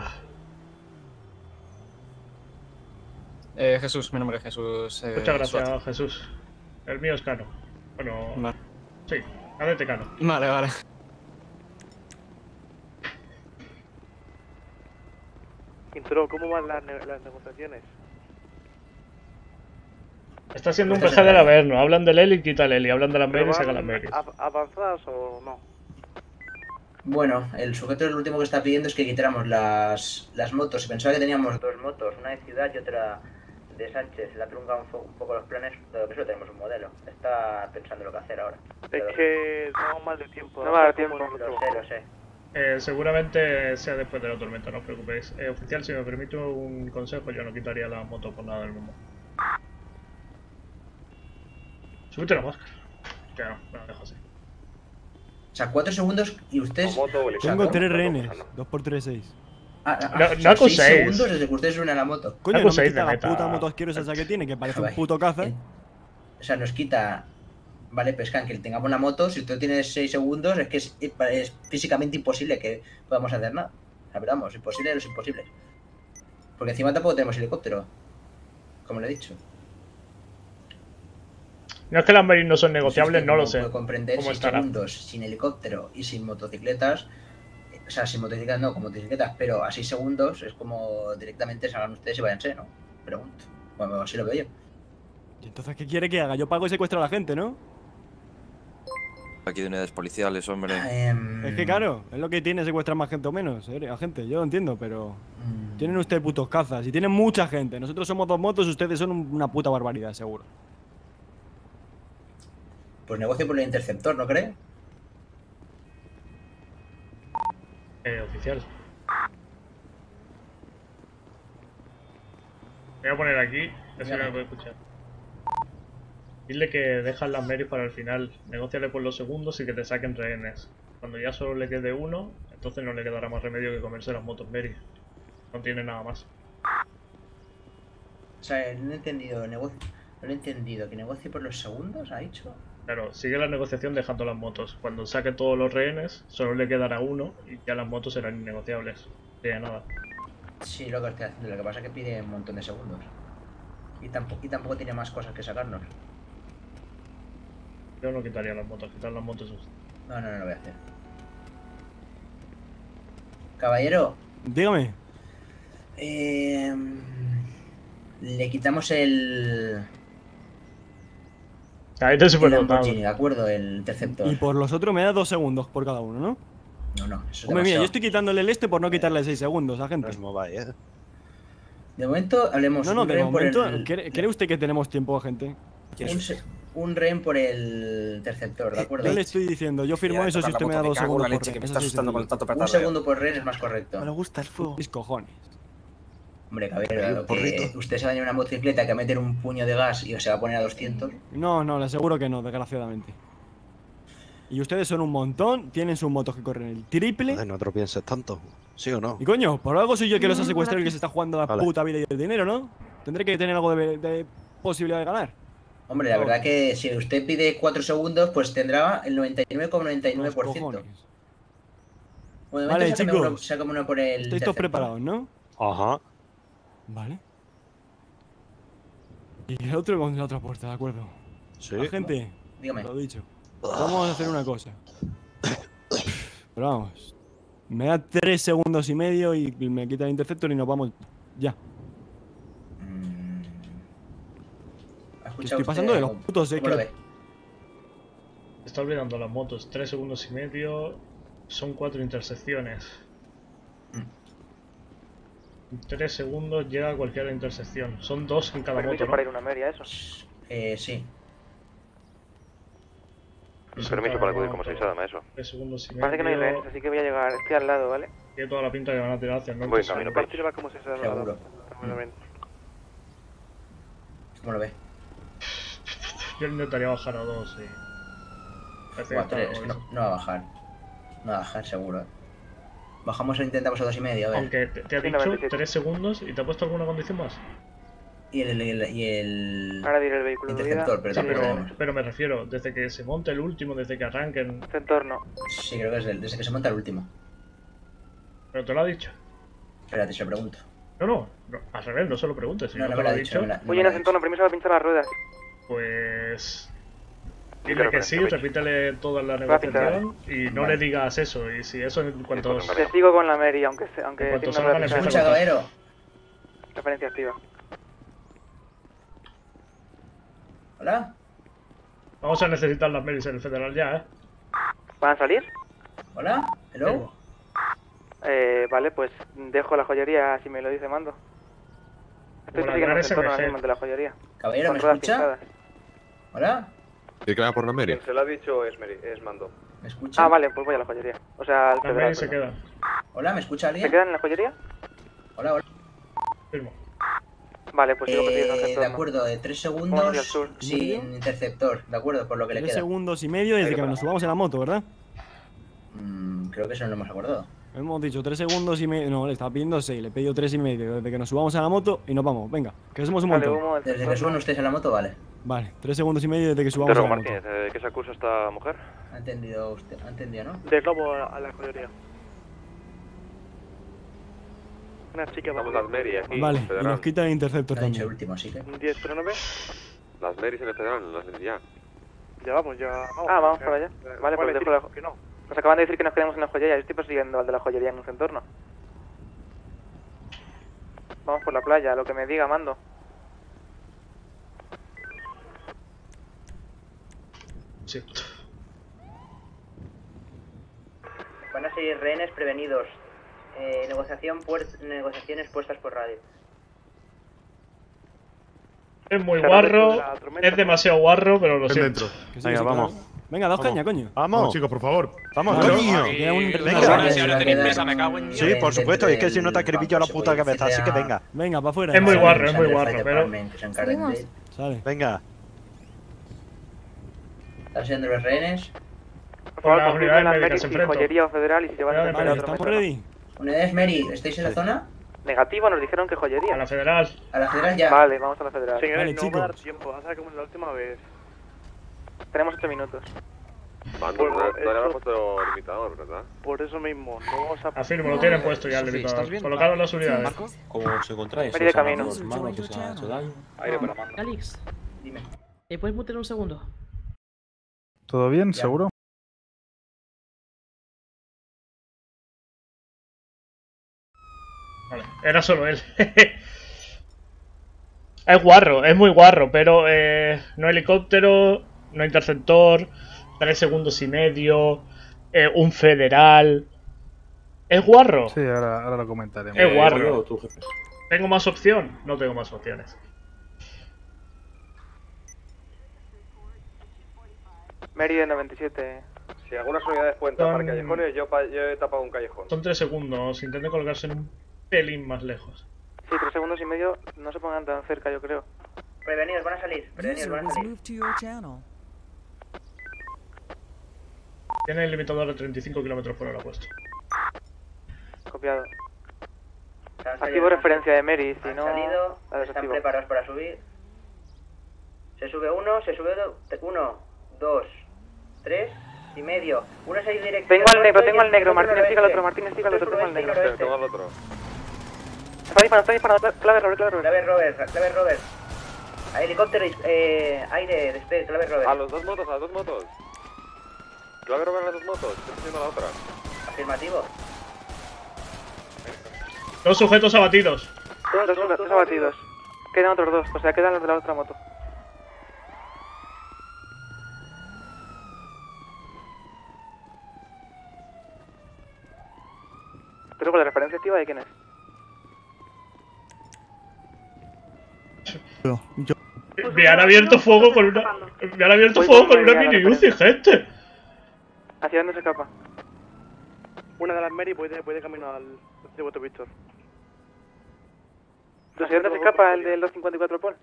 Eh, Jesús, mi nombre es Jesús. Eh, Muchas gracias, Suárez. Jesús. El mío es Cano. Bueno, Vale. sí, cadete Cano. Vale, vale. Intro, ¿cómo van las, ne- las negociaciones? Está siendo un Pues P G del Averno. Hablan del Eli, quita el Eli. Hablan de las ¿Pero Mary, saca van las Mary. av- avanzadas o no? Bueno, el sujeto lo último que está pidiendo es que quitáramos las, las motos. Pensaba que teníamos dos motos, una de ciudad y otra de Sánchez. La trunca un, fo- un poco los planes, pero que solo tenemos un modelo. Está pensando lo que hacer ahora. Es que no mal de tiempo. No mal de Como tiempo. nosotros. Lo sé, lo sé. Eh, seguramente sea después de la tormenta, no os preocupéis. Eh, oficial, si me permite un consejo, yo no quitaría la moto por nada del mundo. Súbete la máscara. Ya no, me la dejo así. O sea, cuatro segundos y ustedes... Tengo tres rehenes. Dos por tres, seis. Ah, ah, No- o no sea, acuséis. seis segundos desde que ustedes suben a la moto. Coño, no me acuséis quita de la meta. puta moto asquerosa esa que tiene, que parece un Joder. puto caza. O sea, nos quita... Vale, pescan que tengamos la moto, si usted tiene seis segundos, es que es, es físicamente imposible que podamos hacer nada. O sea, pero vamos, imposible de los imposibles. Porque encima tampoco tenemos helicóptero. Como le he dicho. No es que las Mary no son negociables, Usted, no lo como sé. puede comprender, ¿Cómo seis estará? segundos sin helicóptero y sin motocicletas... eh, O sea, sin motocicletas no, con motocicletas, pero a seis segundos es como directamente salgan ustedes y váyanse, ¿no? Pregunto. Bueno, así lo veo yo. ¿Y entonces qué quiere que haga? Yo pago y secuestro a la gente, ¿no? aquí de unidades policiales, hombre. Em, Es que claro, es lo que tiene secuestrar más gente o menos, eh, a gente, yo lo entiendo, pero... Mm. Tienen ustedes putos cazas y tienen mucha gente. Nosotros somos dos motos, ustedes son un- una puta barbaridad, seguro. Pues negocio por el interceptor, ¿no cree? Eh, oficial. Voy a poner aquí, así no me puede escuchar. Dile que dejas las Marys para el final, negóciale por los segundos y que te saquen rehenes. Cuando ya solo le quede uno, entonces no le quedará más remedio que comerse las motos Mary. No tiene nada más. O sea, no he entendido, negocio... No lo he entendido, ¿que negocie por los segundos, ha dicho? Claro, sigue la negociación dejando las motos. Cuando saque todos los rehenes, solo le quedará uno y ya las motos serán innegociables. De nada. Sí, lo que estoy haciendo, lo que pasa es que pide un montón de segundos. Y tampoco, y tampoco tiene más cosas que sacarnos. Yo no quitaría las motos, quitar las motos es... No, no, no lo voy a hacer. Caballero. Dígame. Eh, le quitamos el... Ahí te el superdotado. Lamborghini, ¿de acuerdo? El interceptor. Y por los otros me da dos segundos por cada uno, ¿no? No, no, eso es Hombre, mira, demasiado. yo estoy quitándole el este por no quitarle seis segundos a gente. De momento, hablemos No, no, un de rehén por momento, el... ¿cree, cree usted que tenemos tiempo, gente? Un, se- un rehén por el interceptor, ¿de acuerdo? Yo le estoy diciendo, yo firmo Ya, eso si tocar usted la me da moto, dos me cago en segundos la por leche, que me rehén, está eso sí asustando sencillo. con tanto Un petardeo. segundo por rehén es más correcto. Me gusta el fuego. Mis cojones. Hombre, caballero, que usted se va a ir en una motocicleta que va a meter un puño de gas y se va a poner a doscientos. No, no, le aseguro que no, desgraciadamente. Y ustedes son un montón, tienen sus motos que corren el triple. Joder, no te lo pienses tanto, ¿sí o no? Y coño, por algo soy yo el que los ha secuestrado y el que se está jugando la Vale. puta vida y el dinero, ¿no? Tendré que tener algo de, de posibilidad de ganar. Hombre, la verdad que si usted pide cuatro segundos, pues tendrá el noventa y nueve coma noventa y nueve por ciento. Bueno, de Vale, momento sácame chicos. uno- sácame uno por el Estáis todos interceptor. preparados, ¿no? Ajá. Vale. Y el otro con la otra puerta, ¿de acuerdo? Sí. La gente, Dígame. lo dicho. Vamos a hacer una cosa. Pero vamos. Me da tres segundos y medio y me quita el interceptor y nos vamos ya. ¿Ha Que escuchado estoy pasando usted de los algo? putos, eh. ¿Cómo lo que- ve? Está olvidando las motos. Tres segundos y medio. Son cuatro intersecciones. En tres segundos llega a cualquier intersección. Son dos en cada Permiso moto, para ¿no? ir a una media, eso. Eh, sí. Permiso para acudir como se dice, dame eso. Tres segundos y medio. Parece que no hay rehenes, así que voy a llegar. Estoy al lado, ¿vale? Tiene toda la pinta que van a tirar hacia el norte. Voy en seguro. camino, Parece que va como se sabe. Seguro. Seguramente. ¿Cómo lo ve? Yo intentaría bajar a dos y... Parece que O a está tres, algo no, eso. no va a bajar. No va a bajar, seguro. ¿eh? Bajamos o intentamos a dos y medio, a ver. Aunque te, te ha Sí, dicho noventa y siete. tres segundos y te ha puesto alguna condición más. Y el, y el, y el... Ahora diré el vehículo de interceptor, vida. pero Sí, tampoco pero, tenemos. pero me refiero, desde que se monte el último, desde que arranquen... Entorno. Sí, creo que es el- desde que se monta el último. Pero te lo ha dicho. Espérate, se lo pregunto. No, no, no, al revés, no se lo preguntes. Si No, no, no te me lo lo ha ha dicho, dicho, no me la- no Oye, en ese entorno, permiso para pinchar las ruedas. pues... Sí, Dile pero que para sí, que veis. repítele toda la Va a pintar. negociación y no Vale. le digas eso. Y si eso en cuanto... pues, Te sigo con la Mary, aunque, se- aunque En cuanto tenga salgan, la empieza Escucha, a cortar. caballero. referencia activa. ¿Hola? Vamos a necesitar las Marys en el federal ya, ¿eh? ¿Van a salir? ¿Hola? ¿Hello? Eh, vale, pues dejo la joyería si me lo dice Mando. Estoy Como la siguiendo gran el entorno S M G. ahora mismo de la joyería. Caballero, Con ¿me ruedas escucha? pintadas. ¿Hola? ¿Tiene que va por la Mary? Quien se lo ha dicho es, Mary, es Mando. ¿Me escucha? Ah, vale, pues voy a la joyería. O sea, al Las federal. Marys se perdón. quedan. ¿Hola? ¿Me escucha alguien? ¿Se quedan en la joyería? Hola, hola. Firmo. Vale, pues sigo persiguiendo ese Eh, de entorno. acuerdo, de tres Vamos hacia el segundos sur. sin interceptor, ¿de acuerdo? Por lo que le Tres queda. segundos y medio desde que nos subamos en la moto, ¿verdad? Mm, creo que eso no lo hemos acordado. Hemos dicho tres segundos y medio. No, le estaba pidiendo seis, le he pedido tres y medio. Desde que nos subamos a la moto y nos vamos. Venga, que somos un Vale, montón. humo del Desde que entorno. suban ustedes a la moto, vale. Vale, tres segundos y medio desde que subamos a Pedro la moto. Martínez, ¿de qué se acusa esta mujer? ¿Ha entendido usted? ¿Ha entendido, no? De robo a, a la joyería. Una chica Estamos las Mary aquí, Vale, en el y federal. nos quita el interceptor Ha dicho el también. último, así que... Un diez cero nueve. Las Marys en el federal, las ya. Ya vamos, ya vamos. Ah, vamos Ya. para allá. Eh, Vale, pues decir dejo la... que no. Nos acaban de decir que nos quedemos en la joyería. Yo estoy persiguiendo al de la joyería en nuestro entorno. Vamos por la playa, lo que me diga, Mando. Sí. Van a seguir rehenes prevenidos. Eh, negociación puer- negociaciones puestas por radio. Es muy guarro, es demasiado guarro, pero lo Ven siento. dentro. Que sí, Venga, que sí, vamos. claro. Venga, dos Vamos. cañas, coño. Vamos. Vamos, chicos, por favor. Vamos, Claro. coño. Aquí queda un- Venga. Si ahora tenéis prisa, me cago en Dios. Sí, por supuesto, es que si no te acribillo la puta cabeza, así que venga. Venga, para afuera. Es muy Sale. guarro, es muy guarro, pero... Seguimos. Sale. Venga. ¿Están siendo los rehenes? Por favor, Las confirmen unidades las médicas Mary si enfrento. joyería o federal y si se van a Vale, hacer otro ¿estamos método. ready? Unidades Mary, ¿estáis en la zona? Negativo, nos dijeron que joyería. A la federal. A la federal ya. Vale, vamos a la federal. Señores, Vale, no va a dar chicos. tiempo, va a ser como la última vez. Tenemos ocho minutos. Mando, Bueno, todavía no eso- hemos puesto limitador, ¿verdad? Por eso mismo, no vamos a... Afirmo, lo tienen puesto ya el Sofi, limitador. ¿estás bien? Colocado en las unidades. ¿Cómo os encontráis? Mary de ¿Os han camino. dado los manos? ¿Os ha hecho daño? Aire para mando. Alex, Dime. ¿me puedes mutear un segundo? ¿Todo bien? Ya. ¿Seguro? Vale, era solo él. Es guarro, es muy guarro, pero eh, no helicóptero, no interceptor, tres segundos y medio, eh, un federal. ¿Es guarro? Sí, ahora, ahora lo comentaremos. Es guarro. ¿Yo o tú, jefe? ¿Tengo más opción? No tengo más opciones. Mary de noventa y siete. Si algunas unidades pueden Son- tapar callejones, yo, pa- yo he tapado un callejón. Son tres segundos, intenten colocarse en un pelín más lejos. Sí, tres segundos y medio, no se pongan tan cerca, yo creo. Prevenidos, van a salir. Prevenidos, User van a was salir. moved to your channel. Tiene el limitador de treinta y cinco kilómetros por hora puesto. Copiado. Se han Activo salido, referencia de Mary, si han no... salido, la están desactivo. preparados para subir. Se sube uno, se sube do- uno, dos, tres y medio. Uno es ahí directo. Tengo al negro, tengo al negro. Martínez, siga al otro, Martínez, siga al otro, tengo al negro. Sí, tengo al otro. Está disparando, está disparando. Clave, Robert, clave, Robert. Clave Robert, clave Robert. Hay helicóptero, eh, aire, despegue, clave Robert. A los dos motos, a las dos motos. Clave Robert a las dos motos, estoy haciendo la otra. Afirmativo. Dos sujetos abatidos. Dos, dos, dos, dos abatidos. Quedan otros dos, o sea, quedan los de la otra moto. Pero con la referencia activa de quién es. Me han abierto fuego con una... Me han abierto Voy fuego con con una Mary a la mini Uzi, gente. ¿Hacia dónde se escapa? Una de las Mary puede, puede camino al de Puerto Víctor. ¿Hacia dónde se escapa el del dos cincuenta y cuatro Paul?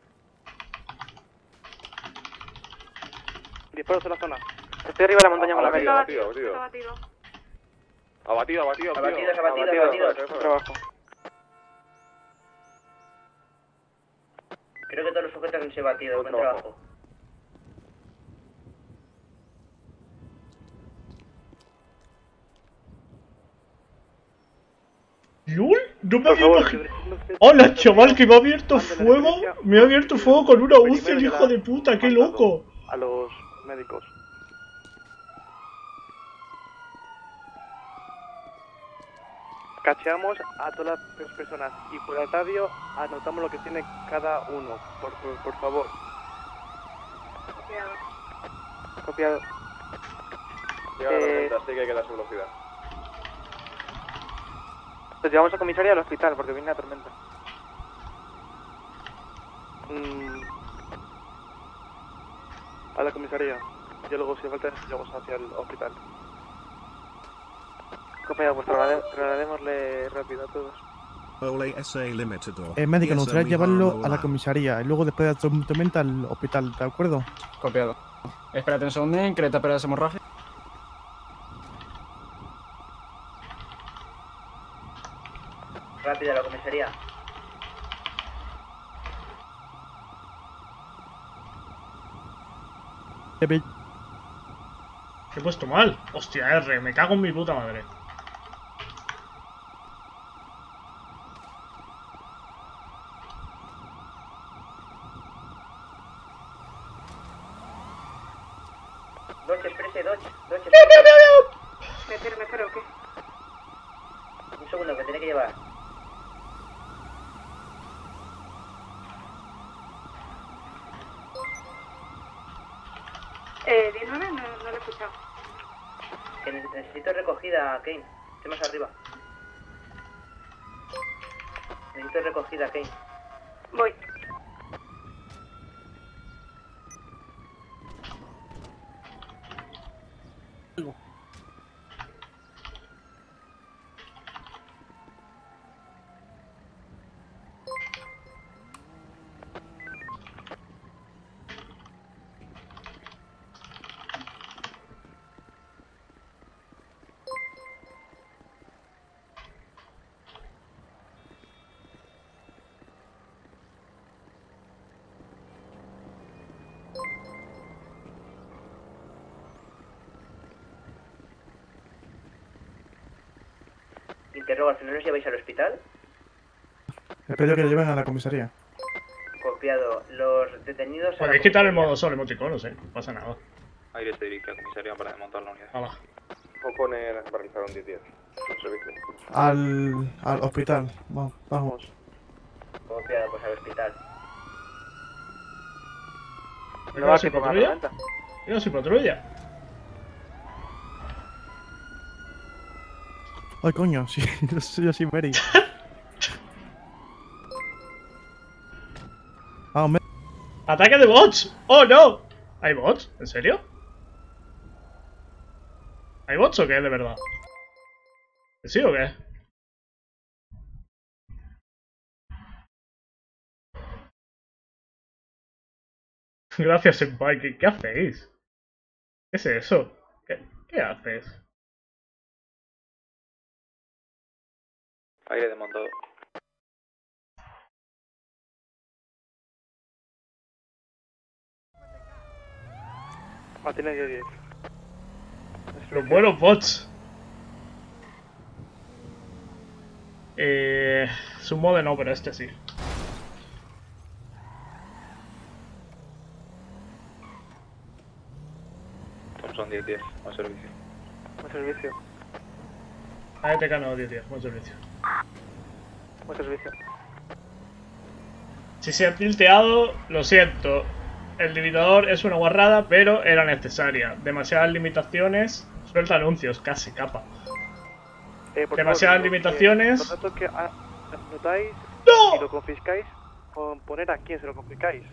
Disparos en la zona. Estoy arriba de la montaña con la Mary. Abatido, abatido, abatido. Abatido, abatido, Abatidos, abatido. abatidos, abatidos. Abatido. Trabajo. Creo que todos los sujetos han sido batidos. Buen trabajo. ¿Lul? No me había imaginado. ¡Hola, chaval! Que me ha abierto fuego. Me ha abierto fuego con una Uzi, el hijo de puta. ¡Qué loco! A los médicos. Cacheamos a todas las personas y por el radio anotamos lo que tiene cada uno, por, por, por favor. Copiado. Llega la Eh, tormenta, así que hay que dar su velocidad. Los llevamos a comisaría al hospital porque viene la tormenta. Mm, a la comisaría. Y luego, si falta, llevamos hacia el hospital. Copiado, pues trasladé- trasladémosle rápido a todos. Eh, médico, nos gustaría llevarlo a la comisaría y luego después de la tormenta al hospital, ¿de acuerdo? Copiado. Espérate un segundo, que le tape las hemorragias. Rápido a la comisaría. ¿Qué he puesto mal? Hostia, R, me cago en mi puta madre. Dodge Express, Dodge. Dodge Me Express. espero, me espero, ¿qué? Un segundo, que tiene que llevar. Eh, diecinueve, no, no lo he escuchado. Que ne- necesito recogida, Kane. Estoy más arriba. Necesito recogida, Kane. Voy. Interrogo, ¿al final os lleváis al hospital? He pedido que lo lleven a la comisaría. Copiado. Los detenidos... a la Podéis quitar el comisaría. modo solo emoticonos, eh. No pasa nada. Aire se dirige a comisaría para desmontar la unidad. Hala. O poner para realizar un diez diez. Un servicio. Al, al hospital. Vamos, vamos. Copiado, pues al hospital. ¿No va sin patrulla? ¿No sin patrulla? Ay, coño, sí, yo soy así, Mary. Ah, me... ¡Ataque de bots! ¡Oh, no! ¿Hay bots? ¿En serio? ¿Hay bots o qué, de verdad? ¿Sí o qué? Gracias, Senpai. ¿Qué, ¿Qué hacéis? ¿Qué es eso? ¿Qué, qué haces? Aire desmontado. Martínez diez diez. Los buenos bots. Eh... Su modo no, pero este sí. Thompson diez diez. Buen servicio. Buen servicio. A E T K no, diez diez. Buen servicio. Buen servicio. Si se ha tilteado, lo siento. El limitador es una guarrada, pero era necesaria. Demasiadas limitaciones. Suelta anuncios, casi capa. Eh, por Demasiadas favor, lo que- limitaciones. Los datos que ah, anotáis ¡No! y lo confiscáis, con poner a quién se lo confiscáis.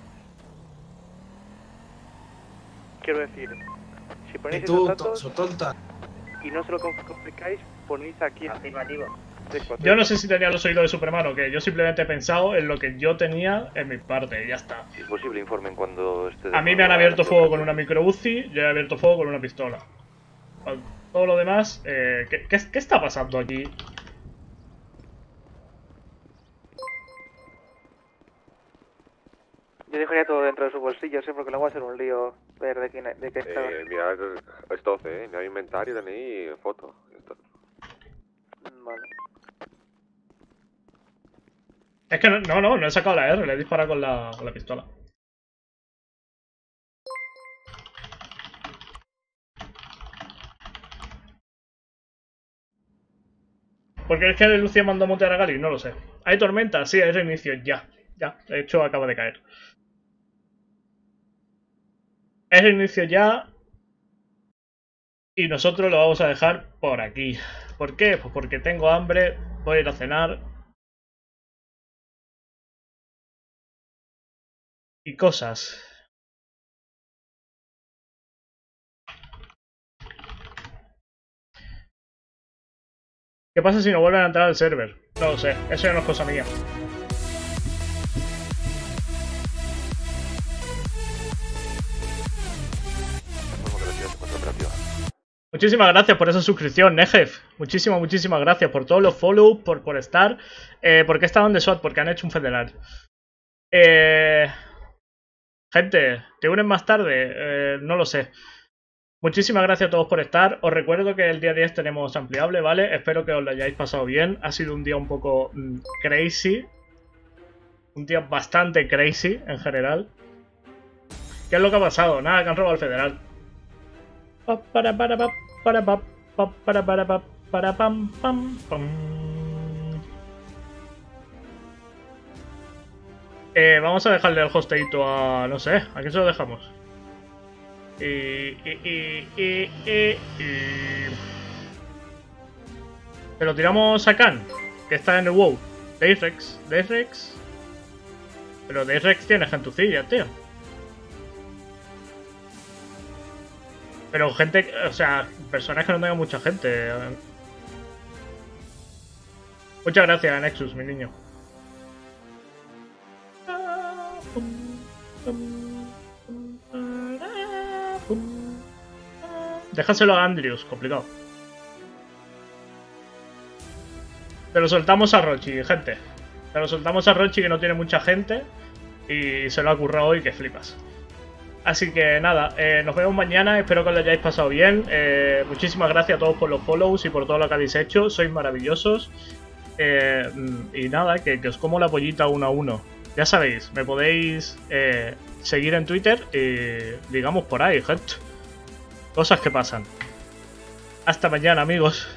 Quiero decir, si ponéis Y tú, esos datos to- tonta. y no se lo conf- confiscáis, ponéis a quién. Afirmativo. Yo no sé si tenía los oídos de Superman o qué. Yo simplemente he pensado en lo que yo tenía en mi parte y ya está. Si es posible, informen cuando esté... A mí me han abierto fuego con una micro Uzi, yo he abierto fuego con una pistola. Todo lo demás, eh, ¿qué, qué, qué está pasando aquí? Yo dejaría todo dentro de su bolsillo, sí, porque luego va a ser un lío ver de, quién, de qué está. Eh, mirad, es doce, eh. Mirad inventario, tenéis fotos. Ya está. Vale. Es que no, no, no, no he sacado la R, le he disparado con la, con la pistola. ¿Por qué es que Lucia mandó a montar a Gali? No lo sé. ¿Hay tormenta? Sí, hay reinicio, ya. Ya, de hecho acaba de caer. Es reinicio ya. Y nosotros lo vamos a dejar por aquí. ¿Por qué? Pues porque tengo hambre, voy a ir a cenar. Y cosas. ¿Qué pasa si no vuelven a entrar al server? No lo sé, eso ya no es cosa mía. Muchísimas gracias por esa suscripción, Nejef. Muchísimas, muchísimas gracias por todos los follows, por, por estar. Eh, ¿Por qué estaban de SWAT? Porque han hecho un federal. Eh... Gente, ¿te unen más tarde? Eh, no lo sé. Muchísimas gracias a todos por estar. Os recuerdo que el día diez tenemos ampliable, ¿vale? Espero que os lo hayáis pasado bien. Ha sido un día un poco mm, crazy. Un día bastante crazy en general. ¿Qué es lo que ha pasado? Nada, que han robado al federal. Pa, para, para, pa, para, pa, pa, para, para, pa, para, pam, pam, pam. Eh, vamos a dejarle el hosteito a... no sé, ¿a quién se lo dejamos? Y, y, y, y, y, y... Se lo tiramos a Khan, que está en el WoW. Dayrex, Dayrex. Pero Dayrex tiene gentucilla, tío. Pero gente, o sea, personas que no tengan mucha gente. Muchas gracias, Nexus, mi niño. Déjaselo a Andrews, complicado. Se lo soltamos a Rochi, gente. Se lo soltamos a Rochi, que no tiene mucha gente. Y se lo ha currado hoy, que flipas. Así que nada, eh, nos vemos mañana. Espero que os lo hayáis pasado bien. Eh, muchísimas gracias a todos por los follows y por todo lo que habéis hecho. Sois maravillosos. Eh, y nada, que, que os como la pollita uno a uno. Ya sabéis, me podéis eh, seguir en Twitter y digamos por ahí, gente. Cosas que pasan. Hasta mañana, amigos.